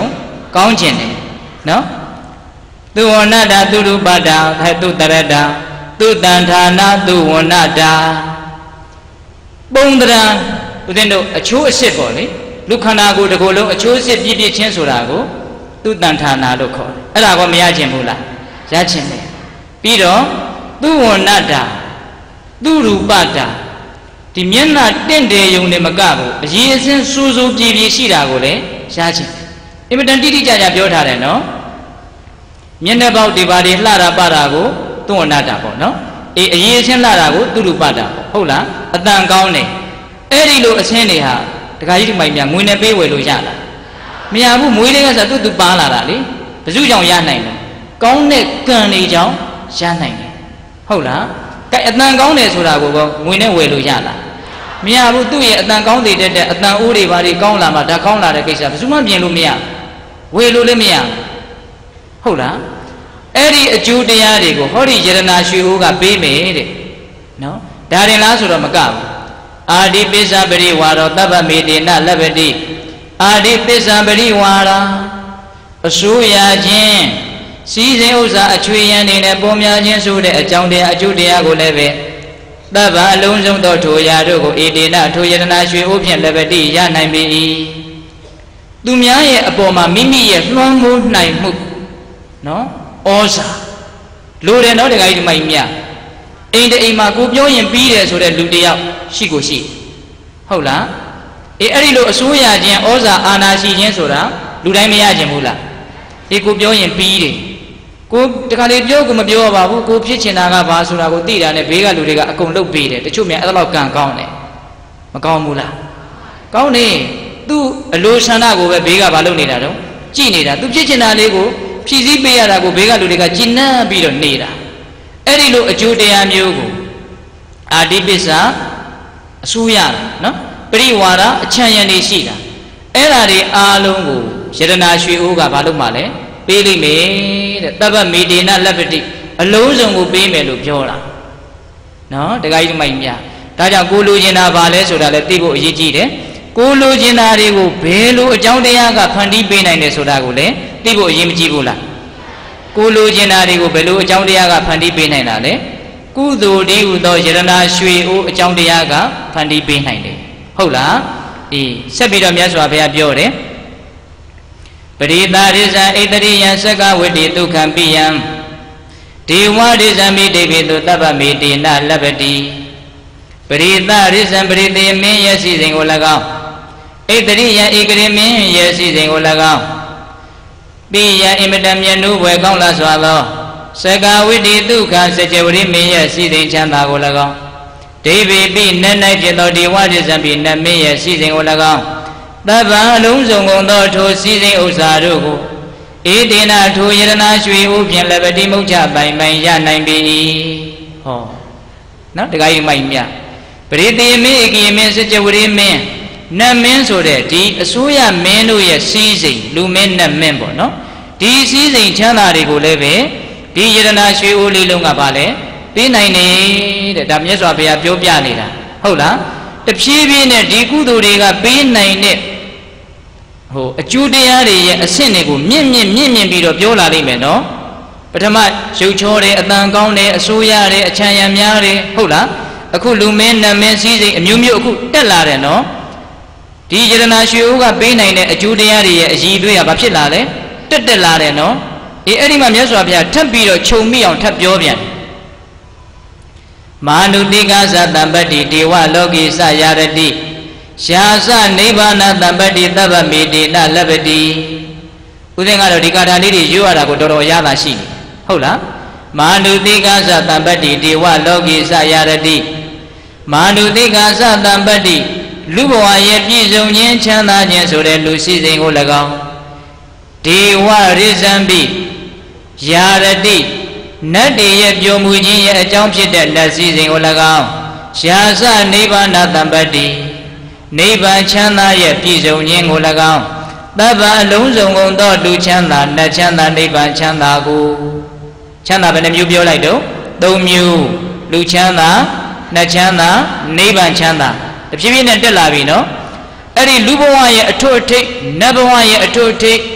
ကောင်းခြင်းတယ်နော်သူဝဏတာသူရူပတာသူတရတာသူတန်ဌာနာသူဝဏတာပုံတရံဦးဇင်းတို့အချိုးအစ်စ်ပေါ့လေလူခန္ဓာကိုယ်တစ်ခုလုံးအချိုးအစ်စ်ပြည့်ပြည့်ချင်းဆိုတာကိုသူတန်ဌာနာလို့ခေါ်တယ်အဲ့ဒါကမရခြင်းဘူးလားရခြင်းပဲပြီးတော့သူဝဏတာသူရူပတာဒီမျက်နှာတင့်တယ်ယုံနေမကဘူးအရေးအစင်းစူးစူးပြည့်ပြည့်ရှိတာကိုလည်းရခြင်းအင်မတန်တိတိကျကျပြောထားတယ်နော်မျက်နှာပေါက်ဒီပါတွေလှတာပတာကိုသူဝဏတာပေါ့နော်အရေးအစင်းလှတာကိုသူရူပတာပေါ့ဟုတ်လားအတန်ကောင်းတယ်အဲ့ဒီလိုအစင်းတွေဟာတခါကြီးဒီမိုင်များငွေနဲ့ပေးဝယ်လို့ရလားမရဘူးမွေးလေးကဆိုသူပါလာတာလေဘယ်သူကြောင့်ရနိုင်လဲကောင်းတဲ့ကံတွေကြောင့်ရနိုင်တယ်ဟုတ်လားကဲအတန်ကောင်းတယ်ဆိုတာကိုငွေနဲ့ဝယ်လို့ရလားမရဘူးသူ့ရဲ့အတန်ကောင်းတဲ့အတန်အိုးတွေဘာတွေကောင်းလာမှဒါကောင်းလာတဲ့ကိစ္စဘယ်သူမှပြင်လို့မရဝယ်လို့လည်းမရဟုတ်လားအဲ့ဒီအကျိုးတရားတွေကိုဟောဒီယရနာရွှေအိုးကပေးမယ်တဲ့နော်ဒါရင်လားဆိုတော့မကဘူးအာဒီပိစ္ဆပရိဝါရောတပ္ပမေတေနလဗ္ဗတိအာဒီပိစ္ဆပရိဝါရာအစိုးရခြင်းစီးစိမ်ဥစ္စာအချွေရန်နေနဲ့ပေါ်များခြင်းဆိုတဲ့အကြောင်းတရားအကျိုးတရားကိုလည်းပဲတပ္ပအလုံးစုံသောထိုရာတို့ကိုဧတေနထိုယရနာရွှေအိုးဖြင့်လဗ္ဗတိရနိုင်ပေ၏သူများရဲ့အပေါ်မှာမိမိရဲ့လွှမ်းမိုးနိုင်မှုနော်ဩဇာလိုတယ်နော်တခါကြီးဒီမိုင်မြအိမ်တအိမ်မှာကိုပြောရင်ပြီးတယ်ဆိုတဲ့လူတယောက်ရှိကိုရှိဟုတ်လားအဲ့ဒီလိုအစိုးရခြင်းဩဇာအာဏာရှိခြင်းဆိုတာလူတိုင်းမရခြင်းဘူးလားကိုပြောရင်ပြီးတယ်ကိုတခါလေပြောကိုမပြောပါဘူးကိုဖြစ်ချင်တာကဘာဆိုတာကိုသိတာနဲ့ဘေးကလူတွေကအကုန်လုပ်ပေးတယ်တချို့များအဲ့လောက်ကံကောင်းတယ်မကောင်းဘူးလားကောင်းတယ်သူအလိုဆန္ဒကိုပဲဘေးကဘာလုပ်နေတာတော့ကြည်နေတာသူဖြစ်ချင်တာလေးကိုဖြည့်ဆည်းပေးရတာကိုဘေးကလူတွေကကြည်နပ်ပြီးတော့နေတာအဲ့ဒီလိုအကျိုးတရားမျိုးကိုအာဒီပစ္စာအဆူရတာနော်ပရိဝါဒအချမ်းရံနေရှိတာအဲ့ဒါတွေအားလုံးကိုယရနာရွှေအိုးကဘာလို့မှလဲပေးလိမ့်မယ်တဲ့တပ္ပမေတေနလဗ္ဗတိအလုံးစုံကိုပေးမယ်လို့ပြောတာနော်တခါကြီးမိုင်မြဒါကြောင့်ကိုလိုချင်တာဘာလဲဆိုတာလဲသိဖို့အရေးကြီးတယ်ကိုလိုချင်တာတွေကိုဘယ်လိုအကြောင်းတရားကဖန်တီးပေးနိုင်တယ်ဆိုတာကိုလည်းသိဖို့အရေးမကြီးဘူးလားကိုလိုချင်တာတွေကိုဘယ်လိုအကြောင်းတရားကဖန်တီးပေးနိုင်တာလဲကုသိုလ်တည်းဟူသောယရနာရွှေအိုးအကြောင်းတရားကဖန်တီးပေးနိုင်တယ်ဟုတ်လားဆက်ပြီးတော့မြတ်စွာဘုရားပြောတယ်ပရိသရိဇံဣတရိယံသက္ကဝတ္တိဒုက္ခံပိယံဒေဝရိဇံမိတေပိတုတပ္ပမေတေနလဗ္ဗတိပရိသရိဇံပရိသေမင်းရဲ့စီစဉ်ကို၎င်းဣတရိယံဧကရိမင်းရဲ့စီစဉ်ကို၎င်းပိယံအင်မတန်မြတ်နုဘွယ်ကောင်းလာစွာသောသက္ကဝတ္တိဒုက္ခစကြဝဠိမင်းရဲ့စီစဉ်ချမ်းသာကို၎င်းဒိဗေပိနတ်၌ဖြစ်သောဒေဝရိဇံပိနတ်မင်းရဲ့စီစဉ်ကို၎င်းတပ္ပံအလုံးစုံကုန်သောထိုစီစဉ်ဥစ္စာတို့ကိုဧတေနထိုယရနာရွှေအိုးဖြင့်လဗ္ဗတိမုတ်ချပိုင်ပိုင်ရနိုင်ပေ၏ဟောနော်တခါကြီးမိုက်မြပရိသေမင်းဧကိမင်းစကြဝဠိမင်းနတ်မင်းဆိုတဲ့ဒီအစိုးရမင်းတို့ရဲ့စီစဉ်လူမင်းနတ်မင်းပေါ့နော်ဒီစီစဉ်ချမ်းသာတွေကိုလည်းပဲဒီယရနာရွှေအိုးလေးလုံးကပါလဲပေးနိုင်နေတဲ့ဒါမြတ်စွာဘုရားပြောပြနေတာဟုတ်လားတဖြည်းဖြည်းနဲ့ဒီကုသိုလ်တွေကပေးနိုင်တဲ့အကျိုးတရားတွေရဲ့အဆင့်တွေကိုမြင့်ပြီးတော့ပြောလာလိမ့်မယ်နော်ပထမရုပ်ချောတယ်အတန်ကောင်းတယ်အစိုးရတယ်အချမ်းရံများတယ်ဟုတ်လားအခုလူမင်းနတ်မင်းစည်းစိမ်အမျိုးမျိုးအခုတက်လာတယ်နော်ဒီယရနာရွှေအိုးကပေးနိုင်တဲ့အကျိုးတရားတွေရဲ့အည်သွေးကဘာဖြစ်လာလဲတက်လာတယ်နော်အဲ့ဒီမှာမြတ်စွာဘုရားထပ်ပြီးတော့ခြုံမိအောင်ထပ်ပြောပြန်မာနုတိကသတံပတ္တိဒေဝလောကိစယရတိရှာသနိဗ္ဗာနတံပတ္တိတပ္ပမေတေနလဗ္ဗတိဦးဇင်းကတော့ဒီကာထာလေးတွေရွတ်ရတာကိုတော်တော်ရတာရှိနေဟုတ်လားမာနုတိကသတံပတ္တိဒေဝလောကိစယရတိမာနုတိကသတံပတ္တိလူဘဝရဲ့ပြည့်စုံခြင်းချမ်းသာခြင်းဆိုတဲ့လူစီစဉ်ကို၎င်းဒေဝရိဇံပိယာရတိနတ်တွေရဲ့ပျော်မူခြင်းရဲ့အကြောင်းဖြစ်တဲ့နတ်စည်းစိမ်ကို၎င်းရှာသနိဗ္ဗာနတံပတ္တိနိဗ္ဗာန်ချမ်းသာရဲ့ပြည့်စုံခြင်းကို၎င်းတပ္ပအလုံးစုံကုန်သောလူချမ်းသာနတ်ချမ်းသာနိဗ္ဗာန်ချမ်းသာကိုချမ်းသာဘယ်နှမျိုးပြောလိုက်တော့၃မျိုးလူချမ်းသာနတ်ချမ်းသာနိဗ္ဗာန်ချမ်းသာတဖြည်းဖြည်းနဲ့တက်လာပြီနော်အဲ့ဒီလူဘဝရဲ့အထွတ်အထိပ်နတ်ဘဝရဲ့အထွတ်အထိပ်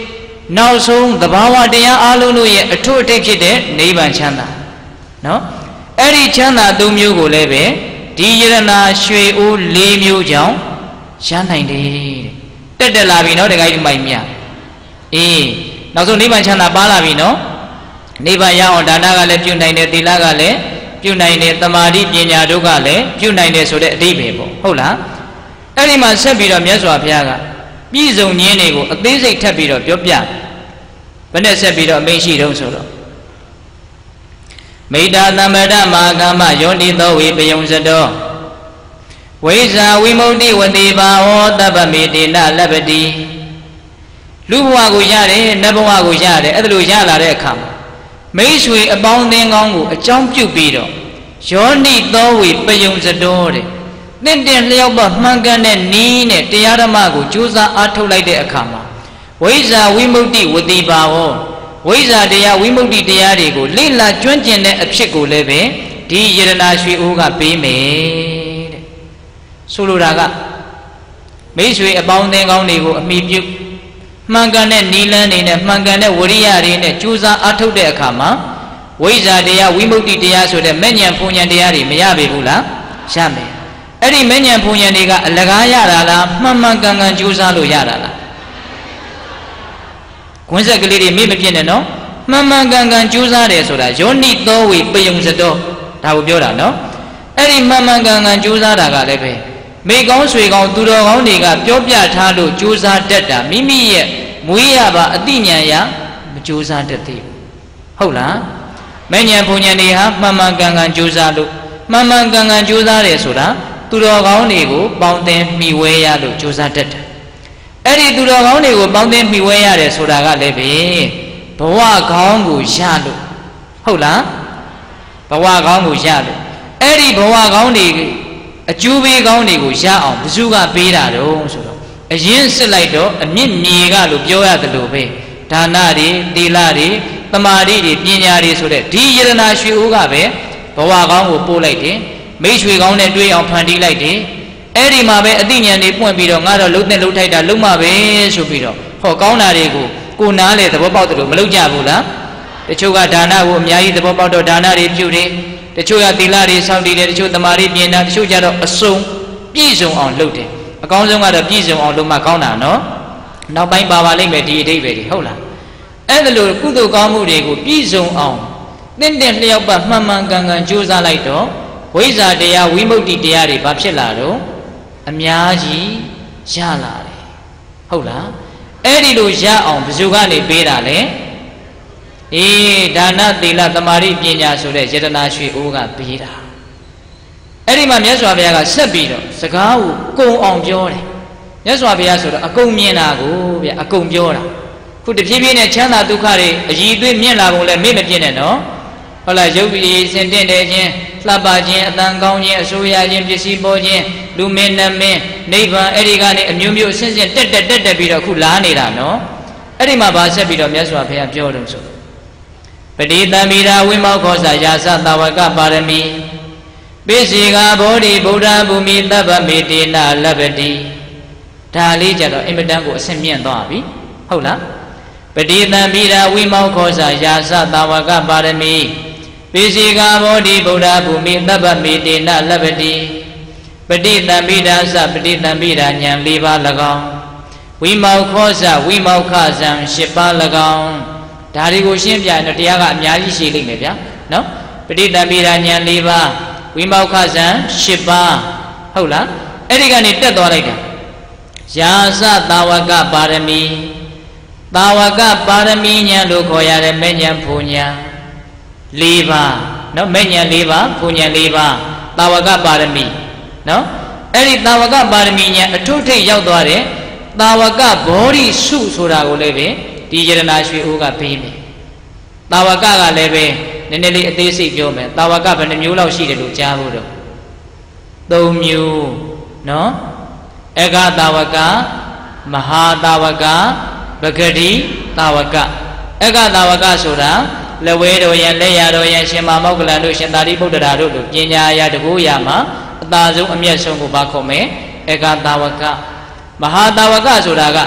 နောက်ဆုံးသဘာဝတရားအလုံးတို့ရဲ့အထွတ်အထိပ်ဖြစ်တဲ့နိဗ္ဗာန်ချမ်းသာနော်အဲ့ဒီချမ်းသာ၃မျိုးကိုလည်းပဲဒီယရနာရွှေအိုး၄မျိုးကြောင့်ရနိုင်တယ်တက်လာပြီနော်တခါကြီးမိုက်မြအေးနောက်ဆုံးနိဗ္ဗာန်ချမ်းသာပါလာပြီနော်နိဗ္ဗာန်ရအောင်ဒါနကလည်းပြုနိုင်တယ်သီလကလည်းပြုနိုင်တယ်သမာဓိပညာတို့ကလည်းပြုနိုင်တယ်ဆိုတဲ့အဓိပ္ပာယ်ပေါ့ဟုတ်လားအဲ့ဒီမှာဆက်ပြီးတော့မြတ်စွာဘုရားကပြည့်စုံခြင်းတွေကိုအသေးစိတ်ထပ်ပြီးတော့ပြောပြဘယ်နဲ့ဆက်ပြီးတော့အမိန့်ရှိတုံးဆိုတော့မိတ္တာသမ္ပဒမာကမ္မယောနိသောဝိပယုံစတောဝိဇာဝိမု ക്തി ဝတိဘာဟောတပ္ပမေတေနလပ္ပတိလူဘဝကိုရတယ်နတ်ဘဝကိုရတယ်အဲ့ဒါလိုရလာတဲ့အခါမှာမိတ်ဆွေအပေါင်းအသင်းကောင်းကိုအကြောင်းပြုပြီးတော့ယောနိသောဝိပယုံစတောတဲ့တင့်တယ်လျောက်ပမှန်ကန်တဲ့နီးနဲ့တရားဓမ္မကိုကြိုးစားအားထုတ်လိုက်တဲ့အခါမှာဝိဇာဝိမု ക്തി ဝတိဘာဟောဝိဇာတရားဝိမု ക്തി တရားတွေကိုလိလာကျွမ်းကျင်တဲ့အဖြစ်ကိုလည်းပဲဒီယရနာရွှေအိုးကပေးမယ်တဲ့ဆိုလိုတာကမိတ်ဆွေအပေါင်းအသင်းကောင်းတွေကိုအမိပြုမှန်ကန်တဲ့နီလန်းတွေနဲ့မှန်ကန်တဲ့ဝရိယတွေနဲ့ကြိုးစားအားထုတ်တဲ့အခါမှာဝိဇာတရားဝိမု ക്തി တရားဆိုတဲ့မဲ့ဉဏ်ဖုန်ဉဏ်တရားတွေမရပေဘူးလားရမယ်အဲ့ဒီမဲ့ဉဏ်ဖုန်ဉဏ်တွေကအလကားရတာလားမှန်မှန်ကန်ကန်ကြိုးစားလို့ရတာလားခွန်းဆက်ကလေးတွေမေ့မပြည့်နဲ့နော်မှန်မှန်ကန်ကန်ကြိုးစားတယ်ဆိုတာယောနိသောဝေပယုံစတောဒါကိုပြောတာနော်အဲ့ဒီမှန်မှန်ကန်ကန်ကြိုးစားတာကလည်းပဲမိကောင်းဆွေကောင်းသူတော်ကောင်းတွေကပြောပြထားလို့ကြိုးစားတတ်တာမိမိရဲ့မွေးရပါအတိညာရမကြိုးစားတတ်သေးဘူးဟုတ်လားမဲ့ဉဏ်ဘုံဉဏ်တွေဟာမှန်မှန်ကန်ကန်ကြိုးစားလို့မှန်မှန်ကန်ကန်ကြိုးစားတယ်ဆိုတာသူတော်ကောင်းတွေကိုပေါင်းသင်းမိဝဲရလို့ကြိုးစားတတ်တယ်အဲ့ဒီသူတော်ကောင်းတွေကိုပေါင်းသင်းမိဝဲရတယ်ဆိုတာကလည်းပဲဘဝကောင်းကိုရလို့ဟုတ်လားဘဝကောင်းကိုရလို့အဲ့ဒီဘဝကောင်းတွေအကျိုးပေးကောင်းတွေကိုရအောင်ဘုသူကပေးတာတော့ဆိုတော့အရင်စစ်လိုက်တော့အမြင့်မြေကလို့ပြောရတယ်လို့ပဲဒါနတွေသီလတွေသမာဓိတွေပညာတွေဆိုတဲ့ဒီယရနာရွှေအိုးကပဲဘဝကောင်းကိုပို့လိုက်တယ်မိတ်ဆွေကောင်းနဲ့တွေ့အောင်ဖန်တီးလိုက်တယ်အဲ့ဒီမှာပဲအသိဉာဏ်တွေပွင့်ပြီးတော့ငါတော့လှုပ်တဲ့လှုပ်ထိုက်တာလှုပ်မှပဲဆိုပြီးတော့ဟောကောင်းတာတွေကိုကိုနားလေသဘောပေါက်တယ်လို့မလုပ်ကြဘူးလားတချို့ကဒါနကိုအများကြီးသဘောပေါက်တော့ဒါနတွေပြုတယ်တချို့ကသီလတွေစောင့်တည်တယ်တချို့သမာဓိပညာတချို့ကြတော့အစုံပြည့်စုံအောင်လုပ်တယ်အကောင်းဆုံးကတော့ပြည့်စုံအောင်လုပ်မှကောင်းတာနော်နောက်ပိုင်းပါလိမ့်မယ်ဒီအဓိပ္ပာယ်တွေဟုတ်လားအဲ့ဒါလို့ကုသိုလ်ကောင်းမှုတွေကိုပြည့်စုံအောင်တင့်တယ်လျောက်ပတ်မှန်မှန်ကန်ကန်ကြိုးစားလိုက်တော့ဝိဇ္ဇာတရားဝိမု ക്തി တရားတွေဘာဖြစ်လာတော့အများကြီးရလာတယ်ဟုတ်လားအဲ့ဒီလိုရအောင်ဘယ်သူကနေပေးတာလဲအေးဒါနသီလသမာဓိပညာဆိုတဲ့ယတနာရွှေအိုးကပေးတာအဲ့ဒီမှာမြတ်စွာဘုရားကဆက်ပြီးတော့စကားကိုကုံအောင်ပြောတယ်မြတ်စွာဘုရားဆိုတော့အကုန်မြင်တာကိုဗျအကုန်ပြောတာခုတဖြည်းဖြည်းနဲ့ချမ်းသာဒုက္ခတွေအည်သွေးမြင့်လာကုန်လဲမေ့မပြည့်နဲ့နော်ဟုတ်လားရုပ်ရည်စင်တင့်တယ်ခြင်းလှပခြင်းအတန်ကောင်းခြင်းအဆိုးရခြင်းပစ္စည်းပေါ်ခြင်းလူမင်းနမင်းနိဗ္ဗာန်အဲ့ဒီကနေအမျိုးမျိုးအစဉ်စဉ်တက်ပြီးတော့ခုလာနေတာနော်အဲ့ဒီမှာဗာဆက်ပြီးတော့မြတ်စွာဘုရားပြောလို့ဆိုပတိတံမိရာဝိမောခောစာယာသတာဝကပါရမီပိစီကဘောဓိဗုဒ္ဓဘူမိတပ္ပမေတေနလပ္ပတိဒါလေးကြတော့အင်မတန်ကိုအဆင့်မြင့်သွားပြီဟုတ်လားပတိတံမိရာဝိမောခောစာယာသတာဝကပါရမီပိစီကဘောဓိဗုဒ္ဓဘူမိတပ္ပမေတေနလပ္ပတိပတိတံမိရာသပတိတံမိရာဉာဏ်၄ပါး၎င်းဝိမောခောစာဝိမောခဇံ၈ပါး၎င်းဒါတွေကိုရှင်းပြရင်တော့တရားကအများကြီးရှိလိမ့်မယ်ဗျာနော်ပဋိသမိရာဉာဏ်၄ပါးဝိမောက္ခဇံ၈ပါးဟုတ်လားအဲ့ဒီကနေတက်သွားလိုက်တာယာစတာဝကပါရမီတာဝကပါရမီဉာဏ်လို့ခေါ်ရတဲ့မဲ့ဉာဏ်ဖူဉာဏ်၄ပါးနော်မဲ့ဉာဏ်၄ပါးဖူဉာဏ်၄ပါးတာဝကပါရမီနော်အဲ့ဒီတာဝကပါရမီဉာဏ်အထုထိတ်ရောက်သွားတဲ့တာဝကဘောဓိစုဆိုတာကိုလည်းပဲဒီယရနာရွှေအိုးကပေးမယ်တာဝကကလည်းပဲနည်းနည်းလေးအသေးစိတ်ပြောမယ်တာဝကဘယ်နှမျိုးလောက်ရှိတယ်လို့ကြားဖို့တော့၃မျိုးနော်ဧကတာဝကမဟာတာဝကပဂတိတာဝကဧကတာဝကဆိုတာလက်ဝဲတော်ရန်လက်ရတော်ရန်ရှင်မောက္ကလန်တို့ရှင်သာရိပုတ္တရာတို့လိုပညာအရာတကူအရာမှာအသာဆုံးအမျက်ဆုံးကိုပါခေါ်မယ်ဧကတာဝကမဟာတာဝကဆိုတာက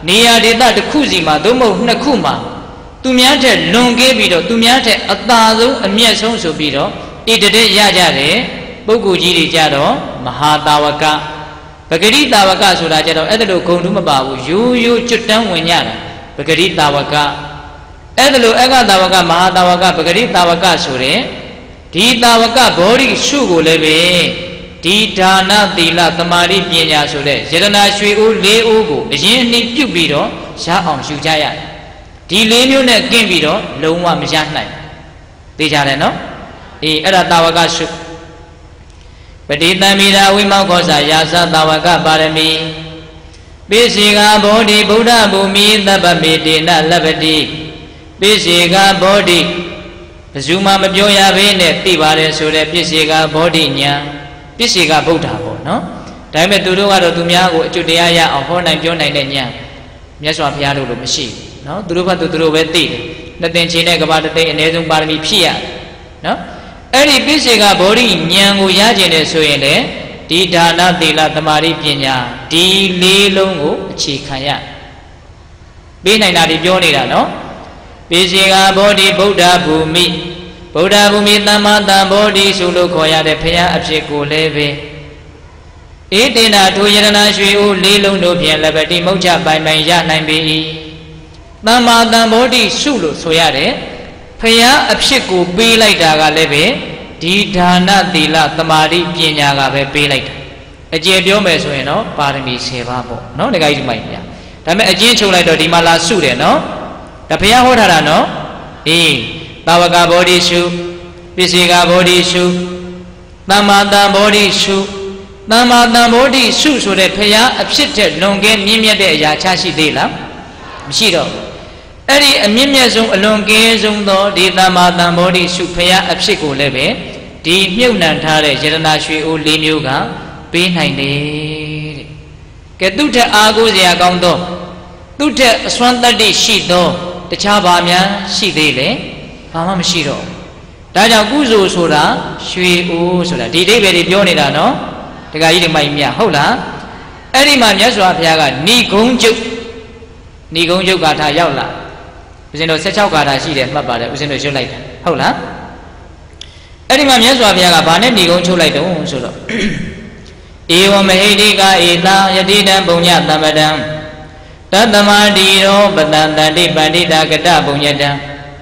နေရာဒေသတစ်ခုစီမှာသို့မဟုတ်နှစ်ခုမှာသူများထက်လွန်ကဲပြီးတော့သူများထက်အသာဆုံးအမျက်ဆုံးဆိုပြီးတော့ဣတတဲ့ရကြတယ်ပုဂ္ဂိုလ်ကြီးတွေကြတော့မဟာတာဝကပဂရိတာဝကဆိုတာကြတော့အဲ့ဒါလိုဂုံတူးမပါဘူးရိုးရိုးကျွတ်တန်းဝင်ကြတာပဂရိတာဝကအဲ့ဒါလိုအကတာဝကမဟာတာဝကပဂရိတာဝကဆိုတဲ့ဒီတာဝကဘောဓိရှုကိုလည်းပဲဒီဒါနသီလသမာဓိပညာဆိုတဲ့ယတနာရွှေအိုး၄အိုးကိုအရင်အနည်းပြုတ်ပြီးတော့ရအောင်ယူကြရတယ်ဒီ၄မျိုးနဲ့ကင်းပြီးတော့လုံးဝမရနိုင်သိကြတယ်နော်အေးအဲ့ဒါတာဝကရှုပတိတံမိရာဝိမောခောဇာယာသတာဝကပါရမီပိစေကဘောဓိဗုဒ္ဓဘူမိသဗ္ဗမေတေနလဗ္ဗတိပိစေကဘောဓိဘယ်သူမှမပြောရဘဲနဲ့သိပါတယ်ဆိုတဲ့ပိစေကဘောဓိညာပိစေကဗုဒ္ဓပေါ့နော်ဒါပေမဲ့သူတို့ကတော့သူများကိုအကျွတ်တရားရအောင်ဟောနိုင်ပြောနိုင်တဲ့ညာမြတ်စွာဘုရားတို့လိုမရှိဘူးနော်သူတို့ဘက်သူတို့ပဲသိတယ်နှစ်သင်္ချေနဲ့ကဘာတသိအနည်းဆုံးပါရမီဖြည့်ရနော်အဲ့ဒီပိစေကဘောဓိဉာဏ်ကိုရကျင်တယ်ဆိုရင်လေဒီဒါနသီလသမာဓိပညာဒီလေးလုံးကိုအခြေခံရပေးနိုင်တာဒီပြောနေတာနော်ပိစေကဘောဓိဗုဒ္ဓဘူမိဗုဒ္ဓဘူမိသမ္မာတံဘောဓိဆိုလို့ခေါ်ရတဲ့ဘုရားအဖြစ်ကိုလည်းပဲဧတေနာထိုယရဏရွှေဦးလေးလုံးတို့ဖြင့်လည်းပဲတိမုတ်ချပိုင်ပိုင်ရနိုင်ပေ၏သမ္မာတံဘောဓိရှုလို့ဆိုရတယ်ဘုရားအဖြစ်ကိုပေးလိုက်တာကလည်းပဲဒီဒါနသီလသမာဓိပညာကပဲပေးလိုက်တာအကျေပြောမယ်ဆိုရင်တော့ပါရမီ10ပါးပေါ့နော်တခါကြီးဒီမိုက်ပြဒါပေမဲ့အကျဉ်းချုပ်လိုက်တော့ဒီမှာလာစုတယ်နော်ဒါဘုရားဟောထားတာနော်အေးတာဝကဘောဓိရှုပိစေကဘောဓိရှုသမ္မာတံဘောဓိရှုသမ္မာတံဘောဓိရှုဆိုတဲ့ဘုရားအဖြစ်တဲ့လွန်ကဲမြင့်မြတ်တဲ့အရာချရှိသေးလားမရှိတော့အဲ့ဒီအမြင့်မြတ်ဆုံးအလွန်ကဲဆုံးသောဒီသမ္မာတံဘောဓိရှုဘုရားအဖြစ်ကိုလည်းပဲဒီမြုပ်နှံထားတဲ့ယတနာရွှေအိုး၄မျိုးကပေးနိုင်တယ်တဲ့ကဲသူထက်အားကိုးစရာကောင်းသောသူထက်အစွမ်းတတ္တိရှိသောတခြားဘာများရှိသေးလဲဘာမှမရှိတော့ဒါကြောင့်ကုသိုလ်ဆိုတာရွှေအိုးဆိုတာဒီအိဗယ်တွေပြောနေတာနော်တခါကြီးဒီမိုက်မြဟုတ်လားအဲ့ဒီမှာမြတ်စွာဘုရားကဏိဂုံးကျုပ်ဏိဂုံးကျုပ်ဂါထာရောက်လာဦးဇင်းတို့16ဂါထာရှိတယ်မှတ်ပါတယ်ဦးဇင်းတို့ရွတ်လိုက်တာဟုတ်လားအဲ့ဒီမှာမြတ်စွာဘုရားကဘာနဲ့ဏိဂုံးချုပ်လိုက်တော့ဆိုတော့ဧဝမဟိတိကဧတာယတိတံပုညသမ္ပတံတတ္တမတိရောပတံတတိပန္တိတာကတပုညတံ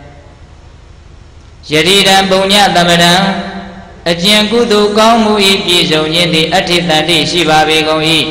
ယတိတံပုညသမ္ပတံအကျဉ်ကုသိုလ်ကောင်းမှု၏ပြည့်စုံခြင်းသည်အဋ္ဌိတန်တိရှိပါပေကုန်၏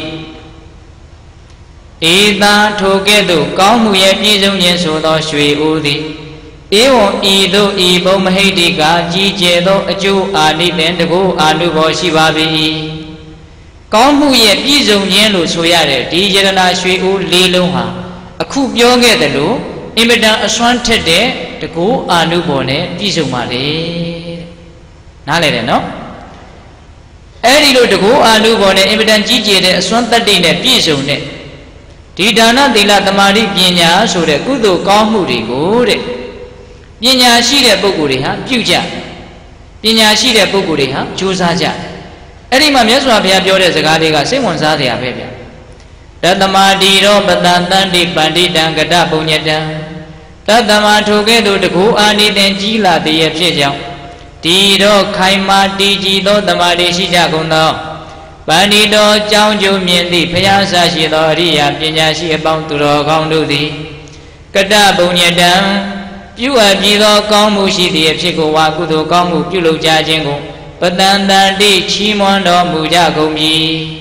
ဧတာထိုကဲ့သို့ကောင်းမှုရဲ့ပြည့်စုံခြင်းဆိုသောရွှေအိုးသည်ဧဝံဤသို့ဤဘုံမဟိတိကကြီးကျယ်သောအကျိုးအာနိသင်တကူအာနုဘောရှိပါပေ၏ကောင်းမှုရဲ့ပြည့်စုံခြင်းလို့ဆိုရတဲ့ဒီယတနာရွှေအိုး၄လုံးဟာအခုပြောခဲ့တယ်လို့အင်မတန်အစွမ်းထက်တဲ့တကူအာနုဘောနဲ့ပြည့်စုံပါလေနားလည်တယ်နော်အဲ့ဒီလိုတကူအာနုဘောနဲ့အင်မတန်ကြီးကျယ်တဲ့အစွမ်းတတ္တိနဲ့ပြည့်စုံတဲ့ဒီဒါနသီလသမာဓိပညာဆိုတဲ့ကုသိုလ်ကောင်းမှုတွေကိုတဲ့ပညာရှိတဲ့ပုဂ္ဂိုလ်တွေဟာပြုကြပညာရှိတဲ့ပုဂ္ဂိုလ်တွေဟာကြိုးစားကြအဲ့ဒီမှာမြတ်စွာဘုရားပြောတဲ့စကားတွေကစိတ်ဝင်စားစရာပဲဗျတတ္တမတိရောပတံတန္တိပန္တိတံကတပုညတံတတ္တမထိုကဲ့သို့တကူအာနိသင်ကြီးလာတည်းရဲ့ဖြစ်ကြောင်းဒီတော့ခိုင်မာတည်ကြည်သောတမာတိရှိကြကုန်သောပန္တိတော်ကြောင်းကျိုးမြင်သည့်ဘုရားဆရှိသောအရိယာပညာရှိအပေါင်းသူတော်ကောင်းတို့သည်ကတပုညတံပြုအပ်ပြီးသောကောင်းမှုရှိသည့်အဖြစ်ကိုဝါကုသိုလ်ကောင်းမှုပြုလုပ်ကြခြင်းကိုပတန်တန်တိချီးမွမ်းတော်မူကြကုန်ပြီ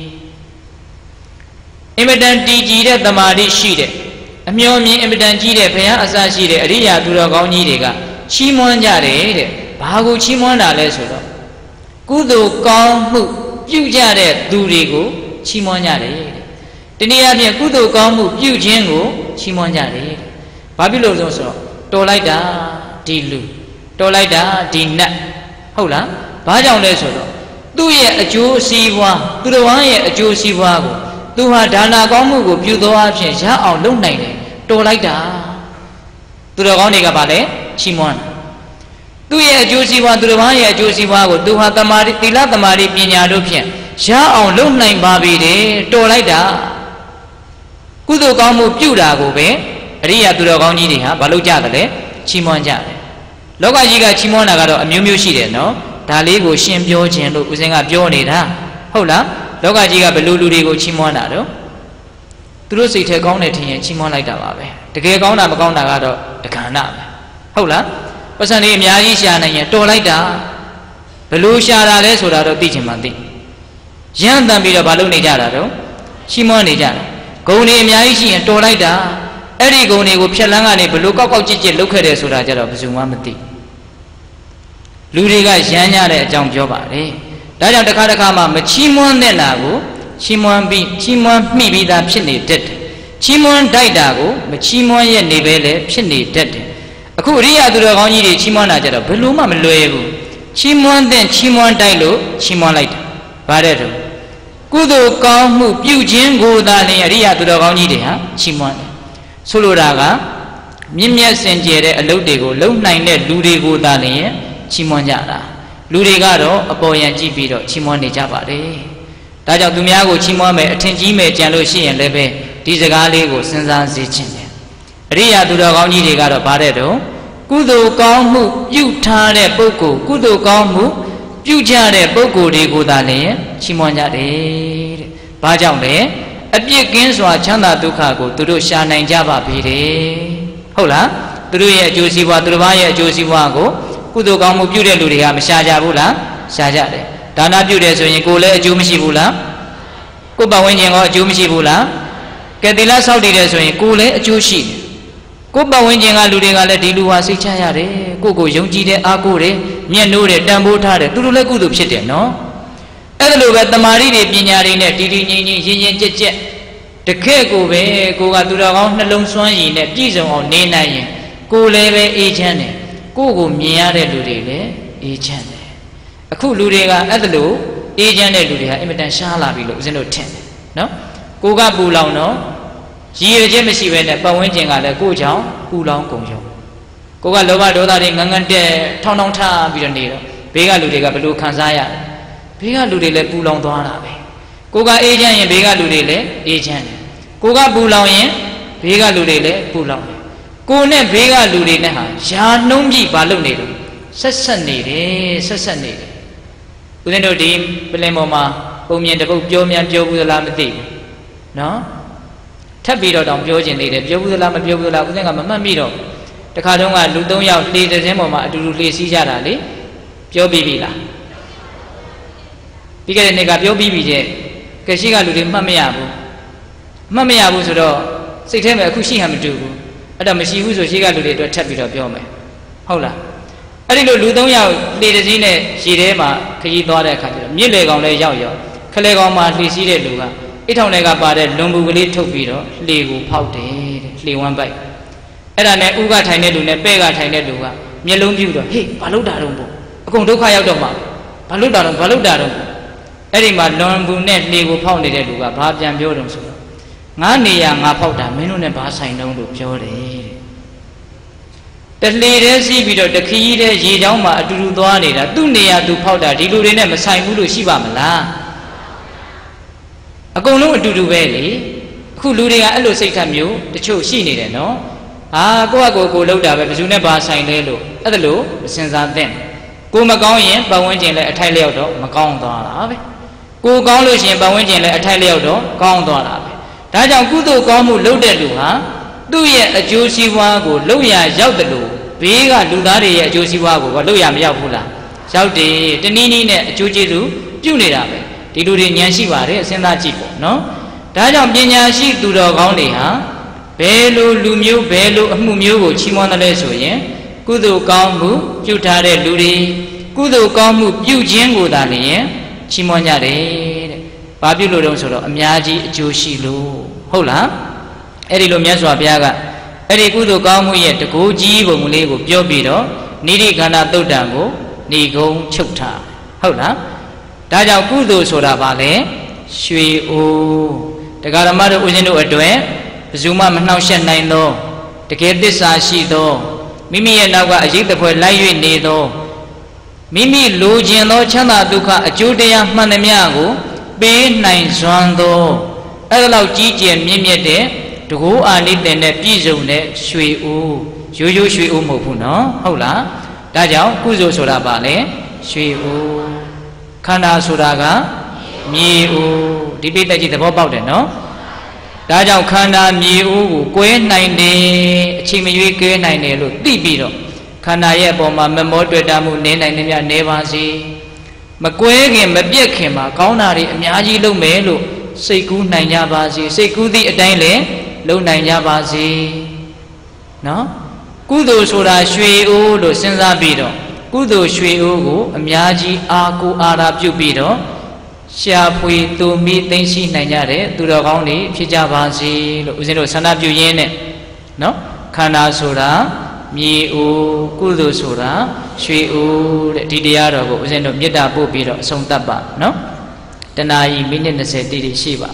အင်မတန်တည်ကြည်တဲ့တမာတိရှိတဲ့အမျှော်မြင်အင်မတန်ကြီးတဲ့ဘုရားအစရှိတဲ့အရိယာသူတော်ကောင်းကြီးတွေကချီးမွမ်းကြတယ်တဲ့ဘာကိုချီးမွမ်းတာလဲဆိုတော့ကုသိုလ်ကောင်းမှုပြုကြတဲ့သူတွေကိုချီးမွမ်းကြတယ်တဲ့တနည်းအားဖြင့်ကုသိုလ်ကောင်းမှုပြုခြင်းကိုချီးမွမ်းကြတယ်တဲ့ဘာဖြစ်လို့လဲဆိုတော့တော်လိုက်တာဒီလူတော်လိုက်တာဒီနတ်ဟုတ်လားဘာကြောင့်လဲဆိုတော့သူ့ရဲ့အကျိုးစီးပွားသူတော်ဝါရဲ့အကျိုးစီးပွားကိုသူဟာဒါနာကောင်းမှုကိုပြုသောအဖြစ်ရအောင်လုပ်နိုင်တယ်တော်လိုက်တာသူတော်ကောင်းတွေကဗာလဲချီးမွမ်းသူ့ရဲ့အကျိုးစီးပွားသူတော်ဝါရဲ့အကျိုးစီးပွားကိုသူဟာတမာတိသီလတမာတိပညာတို့ဖြင့်ရအောင်လုပ်နိုင်ပါပြီတဲ့တော်လိုက်တာကုကုသိုလ်ကောင်းမှုပြုတာကိုပဲအရိယာသူတော်ကောင်းကြီးတွေဟာဘာလို့ကြတယ်လဲချီးမွမ်းကြတယ်လောကကြီးကချီးမွမ်းတာကတော့အမျိုးမျိုးရှိတယ်နော်ဒါလေးကိုရှင်းပြောခြင်းလို့ဦးဇင်းကပြောနေတာဟုတ်လားလောကကြီးကဘယ်လိုလူတွေကိုချီးမွမ်းတာတော့သူတို့စိတ်ထဲကောင်းတယ်ထင်ရင်ချီးမွမ်းလိုက်တာပါပဲတကယ်ကောင်းတာမကောင်းတာကတော့တက္ကနာပဲဟုတ်လားပတ်စံလေးအများကြီးရှာနိုင်ရင်တော်လိုက်တာဘယ်လိုရှာတာလဲဆိုတာတော့သိချင်မှသိရမ်းတန်ပြီးတော့ဘာလုပ်နေကြတာတော့ချီးမွမ်းနေကြတာဂုဏ်တွေအများကြီးရှိရင်တော်လိုက်တာအဲ့ဒီဂုဏ်တွေကိုဖြတ်လန်းကနေဘလို့ကောက်ကောက်ကြစ်ကြစ်လုပ်ခဲ့တယ်ဆိုတာကြတော့ဘယ်သူမှမသိလူတွေကရမ်းကြတဲ့အကြောင်းပြောပါတယ်ဒါကြောင့်တစ်ခါတစ်ခါမှမချီးမွမ်းတဲ့နာကိုချီးမွမ်းပြီးချီးမွမ်းမိပြီးသားဖြစ်နေတတ်တယ်ချီးမွမ်းတိုက်တာကိုမချီးမွမ်းရဲ့နေပဲလေဖြစ်နေတတ်တယ်အခုအရိယာသူတော်ကောင်းကြီးတွေချီးမွမ်းတာကြတော့ဘယ်လို့မှမလွယ်ဘူးချီးမွမ်းတဲ့ချီးမွမ်းတိုက်လို့ချီးမွမ်းလိုက်တာဗါတဲ့တော့ကုသိုလ်ကောင်းမှုပြုခြင်းကိုသာလျှင်အရိယာသူတော်ကောင်းကြီးတွေဟာချီးမွမ်းတယ်ဆိုလိုတာကမြင့်မြတ်စင်ကြယ်တဲ့အလုပ်တွေကိုလုပ်နိုင်တဲ့လူတွေကိုသာလျှင်ချီးမွမ်းကြတာလူတွေကတော့အပေါ်ယံကြည့်ပြီးတော့ချီးမွမ်းနေကြပါတယ်ဒါကြောင့်သူများကိုချီးမွမ်းမယ်အထင်ကြီးမယ်ကြံလို့ရှိရင်လည်းပဲဒီစကားလေးကိုစဉ်းစားစေခြင်းတယ်အရိယာသူတော်ကောင်းကြီးတွေကတော့ဗါတဲ့တော့ကုသိုလ်ကောင်းမှုပြုထားတဲ့ပုဂ္ဂိုလ်ကုသိုလ်ကောင်းမှုပြုကြတဲ့ပုဂ္ဂိုလ်တွေကိုသာလျှင်ချီးမွမ်းကြတယ်တဲ့ဘာကြောင့်လဲအပြစ်ကင်းစွာချမ်းသာဒုက္ခကိုသူတို့ရှာနိုင်ကြပါပြီတဲ့ဟုတ်လားသူတို့ရဲ့အကျိုးစီးပွားသူတစ်ပါးရဲ့အကျိုးစီးပွားကိုကုသိုလ်ကောင်းမှုပြုတဲ့လူတွေကမရှာကြဘူးလားရှာကြတယ်ဒါနပြုတယ်ဆိုရင်ကိုယ်လည်းအကျိုးမရှိဘူးလားကိုယ်ပတ်ဝန်းကျင်ကအကျိုးမရှိဘူးလားကဲသီလဆောက်တည်တယ်ဆိုရင်ကိုယ်လည်းအကျိုးရှိတယ်ကိုယ်ပတ်ဝန်းကျင်ကလူတွေကလည်းဒီလူဟာစိတ်ချရတယ်ကိုယ့်ကိုယုံကြည်တဲ့အားကိုးတယ်မျက်နှိုးတယ်တန်ဖိုးထားတယ်သူတို့လည်းကုသိုလ်ဖြစ်တယ်နော်အဲ့ဒါလိုပဲတမာရီတွေပညာတွေနဲ့တည်တည်ငြိမ်ငြိမ်ရင်ရင်ကြက်ကြက်တခဲ့ကိုပဲကိုကသူတော်ကောင်းနှလုံးစွမ်းရည်နဲ့ပြည့်စုံအောင်နေနိုင်ရင်ကိုလည်းပဲအေးချမ်းတယ်ကိုကိုမြင်ရတဲ့လူတွေလည်းအေးချမ်းတယ်အခုလူတွေကအဲ့ဒါလိုအေးချမ်းတဲ့လူတွေဟာအင်မတန်ရှားလာပြီလို့ဦးဇင်းတို့ထင်တယ်နော်ကိုကပူလောင်တော့ရည်ရခြင်းမရှိဘဲနဲ့ပတ်ဝန်းကျင်ကလည်းကိုကြောင့်ပူလောင်ကုန်ရောကိုကလောဘဒေါသတွေငန်းငန်းတက်ထောင်းထောင်းထားပြီးတော့နေတော့ဘေးကလူတွေကဘယ်လိုခံစားရလဲဘေးကလူတွေလည်းပူလောင်သွားတာပဲကိုကအေးချမ်းရင်ဘေးကလူတွေလည်းအေးချမ်းတယ်ကိုကပူလောင်ရင်ဘေးကလူတွေလည်းပူလောင်တယ်ကိုနဲ့ဘေးကလူတွေနဲ့ဟာယာနှုံးပြီးဘာလုပ်နေတော့ဆက်ဆက်နေတယ်ဆက်ဆက်နေတယ်ဦးဇင်းတို့ဒီပလင်ပေါ်မှာပုံမြင်တပုတ်ပြောများပြောဘူးသလားမသိဘူးနော်ထပ်ပြီးတော့တောင်ပြောကျင်နေတယ်ပြောဘူးသလားမပြောဘူးသလားဦးဇင်းကမမှတ်မိတော့တခါတုန်းကလူ၃ယောက်လှေတစ်စင်းပေါ်မှာအတူတူလှေစီးကြတာလေပြောပြီးပြီလားပြီးခဲ့တဲ့နေ့ကပြောပြီးပြီတဲ့ကဲရှိကလူတွေမှတ်မရဘူးမှတ်မရဘူးဆိုတော့စိတ်ထဲမှာအခုရှိဟန်မတူဘူးအဲ့တော့မရှိဘူးဆိုရှိကလူတွေအတွက်ထပ်ပြီးတော့ပြောမယ်ဟုတ်လားအဲ့ဒီလိုလူ၃ယောက်လှေတစ်စီးနဲ့ရေထဲမှာခရီးသွားတဲ့အခါကျတော့မြစ်လေကောင်လည်းရောက်ရောက်ခလေကောင်မှာလှေစီးတဲ့လူကအိတ်ထောင်ထဲကပါတဲ့လွန်ဘူးကလေးထုတ်ပြီးတော့လှေကိုဖောက်တယ်တဲ့လှေဝမ်းပိုက်အဲ့ဒါနဲ့ဥကထိုင်တဲ့လူနဲ့ပဲ့ကထိုင်တဲ့လူကမျက်လုံးပြူတော့ဟေးဘာလို့တာတော့ပေါ့အကုန်ဒုက္ခရောက်တော့မှာဘာလို့တာတော့အဲ့ဒီမှာလွန်ဘူးနဲ့လှေကိုဖောက်နေတဲ့လူကဘာပြန်ပြောတော့ဆိုတော့ငါနေရငါဖောက်တာမင်းတို့နဲ့ဘာဆိုင်တုံးလို့ပြောတယ်တဲ့တလှေထဲစီးပြီးတော့တခီးထဲရေချောင်းမှာအတူတူသွားနေတာသူ့နေရသူဖောက်တာဒီလူတွေနဲ့မဆိုင်ဘူးလို့ရှိပါမလားအကုန်လုံးအတူတူပဲလေအခုလူတွေကအဲ့လိုစိတ်ဓာတ်မျိုးတချို့ရှိနေတယ်နော်ဟာကိုယ့်အကိုလောက်တာပဲဘယ်သူနဲ့ဘာဆိုင်လဲလို့အဲ့ဒါလို့မစင်စားသင့်ကိုမကောင်းရင်ပတ်ဝန်းကျင်လည်းအထိုက်လျောက်တော့မကောင်းသွားတာပဲကိုကောင်းလို့ရှိရင်ပတ်ဝန်းကျင်လည်းအထိုက်လျောက်တော့ကောင်းသွားတာပဲဒါကြောင့်ကုသိုလ်ကောင်းမှုလုပ်တဲ့လူဟာသူ့ရဲ့အကျိုးစီးပွားကိုလုပ်ရရောက်တယ်လို့ဘေးကလူသားတွေရဲ့အကျိုးစီးပွားကိုလုပ်ရမရောက်ဘူးလားရောက်တယ်တနည်းနည်းနဲ့အကျိုးကျေးဇူးပြုနေတာပဲဒီလူတွေဉာဏ်ရှိပါတယ်စဉ်းစားကြည့်ပေါ့နော်ဒါကြောင့်ပညာရှိသူတော်ကောင်းတွေဟာဘယ်လိုလူမျိုးဘယ်လိုအမှုမျိုးကိုချီးမွမ်းတယ်လဲဆိုရင်ကုသိုလ်ကောင်းမှုပြုထားတဲ့လူတွေကုသိုလ်ကောင်းမှုပြုခြင်းကိုသာလျှင်ချီးမွမ်းကြတယ်တဲ့။ဘာပြုလို့တုံးဆိုတော့အများကြီးအကျိုးရှိလို့ဟုတ်လား။အဲ့ဒီလိုမြတ်စွာဘုရားကအဲ့ဒီကုသိုလ်ကောင်းမှုရဲ့တကူကြီးပုံလေးကိုပြောပြီးတော့နိတိခန္ဓာသုတ်တံကိုဏိဂုံချုပ်ထားဟုတ်လား။ဒါကြောင့်ကုသိုလ်ဆိုတာဘာလဲရွှေအိုးတရားဓမ္မတို့ဦးဇင်းတို့အတွက်ဘယ်သူမှမနှောက်ယှက်နိုင်သောတကယ်သစ္စာရှိသောမိမိရဲ့နောက်ကအရေးတပွဲလိုက်၍နေသောမိမိလိုချင်သောချမ်းသာဒုက္ခအကျိုးတရားမှန်သမျှကိုပေးနိုင်စွမ်းသောအဲ့ဒါလောက်ကြီးကျယ်မြင့်မြတ်တဲ့တကူအာနိသင်နဲ့ပြည့်စုံတဲ့ရွှေဦးရိုးရိုးရွှေဦးမဟုတ်ဘူးနော်ဟုတ်လားဒါကြောင့်ကုသိုလ်ဆိုတာပါလေရွှေဦးခန္ဓာဆိုတာကမြေဦးဒီပိဋကကြီးသဘောပေါက်တယ်နော်ဒါကြောင့်ခန္ဓာမြေဦးကိုကွဲနိုင်တယ်အချိန်မရွေးကွဲနိုင်တယ်လို့သိပြီးတော့ခန္ဓာရဲ့အပေါ်မှာမမောတွေ့တာမှုနေနိုင်နေမြနေပါစေမကွဲခင်မပြက်ခင်မှာကောင်းတာတွေအများကြီးလုပ်မယ်လို့စိတ်ကူးနိုင်ကြပါစေစိတ်ကူးသည့်အတိုင်းလည်းလုပ်နိုင်ကြပါစေနော်ကုသိုလ်ဆိုတာရွှေအိုးလို့စဉ်းစားပြီးတော့ကုသိုလ်ရွှေအိုးကိုအများကြီးအားကိုးအားထားပြုပြီးတော့ရှာဖွေတူမိသိမ့်ရှိနိုင်ကြတဲ့သူတော်ကောင်းတွေဖြစ်ကြပါစေလို့ဦးဇင်းတို့ဆန္ဒပြုရင်းနဲ့နော်ခန္ဓာဆိုတာမြေအိုးကုသိုလ်ဆိုတာရွှေအိုးတဲ့ဒီတရားတော်ကိုဦးဇင်းတို့မေတ္တာပို့ပြီးတော့အဆုံးသတ်ပါနော်တနာရီမိနစ်20တိတိရှိပါ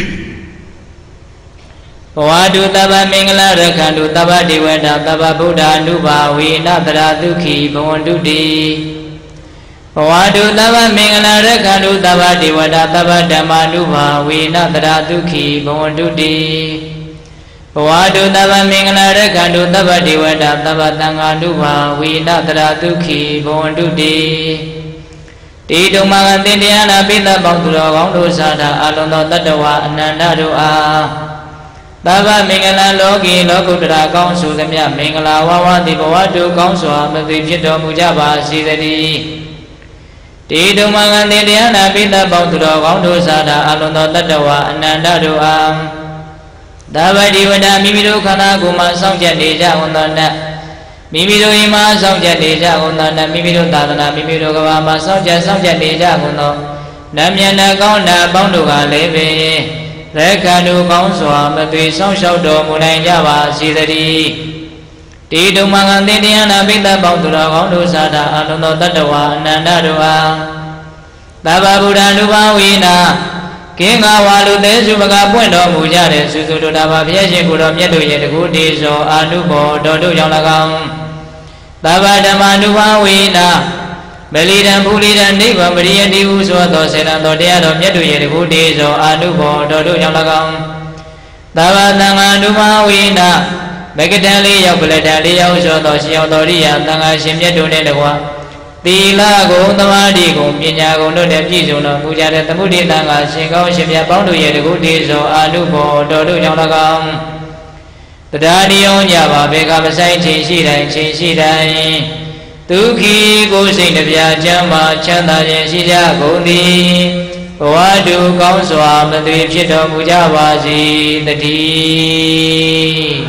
ဘဝတုတဗ္ဗမင်္ဂလရခန္တုတဗ္ဗဒေဝတာတဗ္ဗဗုဒ္ဓ ानु ဘာဝေနတရာဒုက္ခိဘဝန္တုတိဘဝတုတဗ္ဗမင်္ဂလရခန္တုတဗ္ဗဒေဝတာတဗ္ဗဓမ္မာ ानु ဘာဝေနတရာဒုက္ခိဘဝန္တုတိဘဝတုတဗ္ဗမင်္ဂလရခန္တုတဗ္ဗဒေဝတာတဗ္ဗသံဃာ ानु ဘာဝေနတရာဒုက္ခိဘဝန္တုတိတိတုံမကသင်တရားနာပိသပေါင်းသူတော်ကောင်းတို့သာသာအလုံးသောတတ္တဝါအနန္တတို့အားသဗ္ဗမင်္ဂလလောကီလောကုတ္တရာကောင်းစုသမျှမင်္ဂလာဝဝတိဘဝတုကောင်းစွာမသိဖြစ်တော်မူကြပါစေတည်းတိတုံမကသင်တရားနာပိသပေါင်းသူတော်ကောင်းတို့သာသာအလုံးသောတတ္တဝါအနန္တတို့အားသဗ္ဗဒီဝဒမိမိတို့ခန္ဓာကိုယ်မှာစောင့်ကြနေကြဝန်သောနတ်မိမိတို့အိမ်မှာစောင့်ကြနေကြဝန်သောနတ်မိမိတို့သာသနာမိမိတို့ကဘာမှာစောင့်ကြနေကြဝန်သောနတ်မြတ်နာကောင်းနာအပေါင်းတို့ကလည်းပင်ရက္ခဏုကောင်းစွာမသွေဆောင်လျှောက်တော်မူနိုင်ကြပါစေတည်းတိတုံမကသင်တရားနာပိသပေါင်းသူတော်ကောင်းတို့သာသာအလုံးသောတတ္တဝါအနန္တတို့အားသဗ္ဗဗုဒ္ဓ ानु ဘာဝေနကင်းကားဝါလူသေးစုပကပွင့်တော်မူကြတဲ့စုစုတို့တာပါဘုရားရှင်ကိုယ်တော်မြတ်တို့ရဲ့တကူတေဇောအာနုဘောတော်တို့ကြောင့်၎င်းသဗ္ဗဓမ္မာ ानु ဘာဝေနမလီတံဖူလီတံနိဗ္ဗာန်ပရိယတိဟုဆိုသောစေတံတော်တရားတော်မြတ်တို့ရဲ့တကူတေဇောအာနုဘောတော်တို့ကြောင့်၎င်းသဗ္ဗသံဃာ ानु ဘာဝေနမကတံလေးရောက်ပလတံလေးရောက်ဆိုသောရှင်ရောက်တော်ရိယသံဃာရှင်မြတ်တို့နဲ့တကွာသီလကုံသမာဓိကုံပညာကုံတို့နဲ့ပြည့်စုံတော်မူကြတဲ့သမုဒိသံဃာရှင်ကောင်းရှင်မြတ်ပေါင်းတို့ရဲ့တကုတေဇောအာနုဘောတော်တို့ကြောင့်၎င်းတရားတရားကြပါဘေကမဆိုင်ခြင်းရှိတိုင်းခြင်းရှိတိုင်းဒုက္ခိကိုယ်စိတ်နှပြချမ်းသာချမ်းသာခြင်းရှိကြကုန်သည်ဘဝတုကောင်းစွာမသွေဖြစ်တော်မူကြပါစေတည်း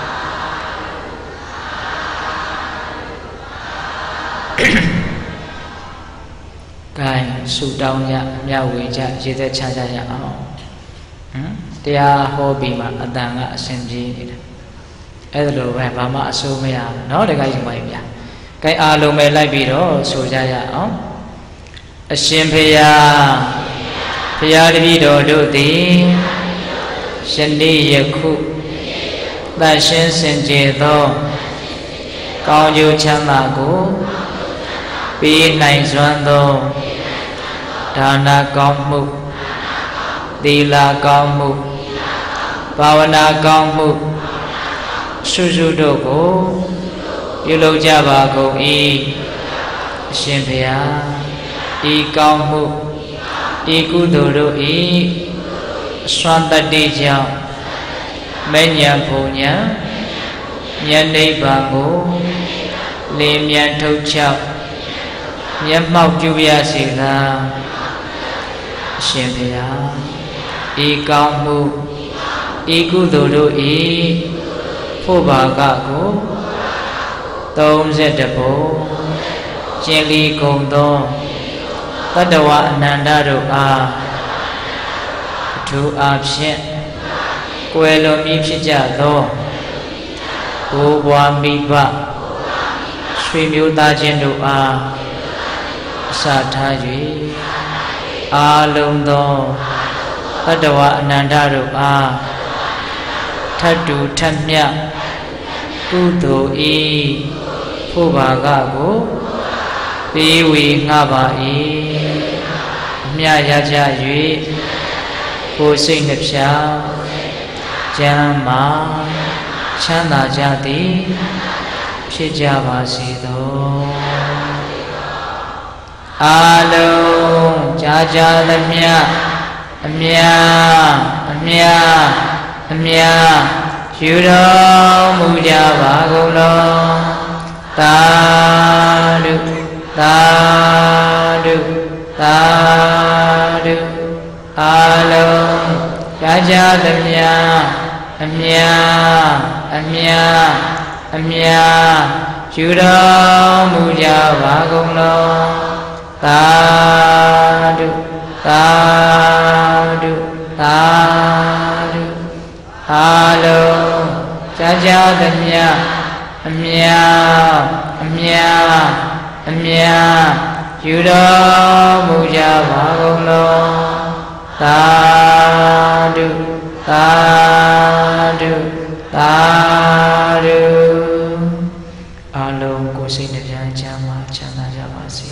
ကဲဆုတောင်းကြမြဝေကြရေသက်ချကြရအောင်တရားဟောပြီးမှအတန်ကအစဉ်ပြေးနေတယ်အဲ့ဒါလိုပဲဘာမှအဆိုးမရဘူးเนาะတခါကြီးမိုက်ဗျာကဲအားလုံးပဲလိုက်ပြီးတော့ဆိုကြရအောင်အရှင်ဖေယဘုရားတပည့်တော်တို့သည်ယနေ့ယခုသတ်ရှင်းစင်ကြယ်သောကောင်းကျိုးချမ်းသာကိုပေးနိုင်စွမ်းသောဒါနကောင်းမှုသီလကောင်းမှုဘာဝနာကောင်းမှုစုစုတို့ကိုပြုလုပ်ကြပါကုန်၏အရှင်ဘုရားဤကောင်းမှုဤကုသိုလ်တို့၏အစွမ်းတတ္တိကြောင့်မဲ့ညာဘုံညာဉာဏ်နိဗ္ဗာန်ကိုလင်းမြန်ထုတ်ချောက်မျက်မှောက်ပြုရစေသာအရှင်ဘုရားဤကောင်းမှုဤကုသိုလ်တို့၏ဖို့ဘာကကို32ဘုံကျင်လီကုန်သောတတ္တဝအနန္တတို့အားအထူးအားဖြင့်ကွယ်လွန်ပြီးဖြစ်ကြသောဘိုးဘွားမိဘဆွေမျိုးသားချင်းတို့အားအစထား၍အာလုံးသောတတ္တဝအနန္တတို့အားထတ်တူထက်မြတ်ကုသိုလ်ဤဖို့ဘာကကိုပေးဝေငှပါ၏အမြရကြ၍ကိုယ်စိတ်နှပြကျမ်းမာချမ်းသာကြသည်ဖြစ်ကြပါစေသောအာလုံးကြာကြာသမျှအမြယူတော်မူကြပါကုန်လောသာဓုသာဓုသာဓုအာလုံးကြာကြာသမျှအမြယူတော်မူကြပါကုန်လောသာဓုသာဓုသာဓုအာလုံးကြာကြာသမျှအမြယူတော်မူကြပါကုန်လောသာဓုသာဓုသာဓုအာလုံးကိုယ်စိတ်နှပြချမ်းသာချမ်းသာကြပါစေ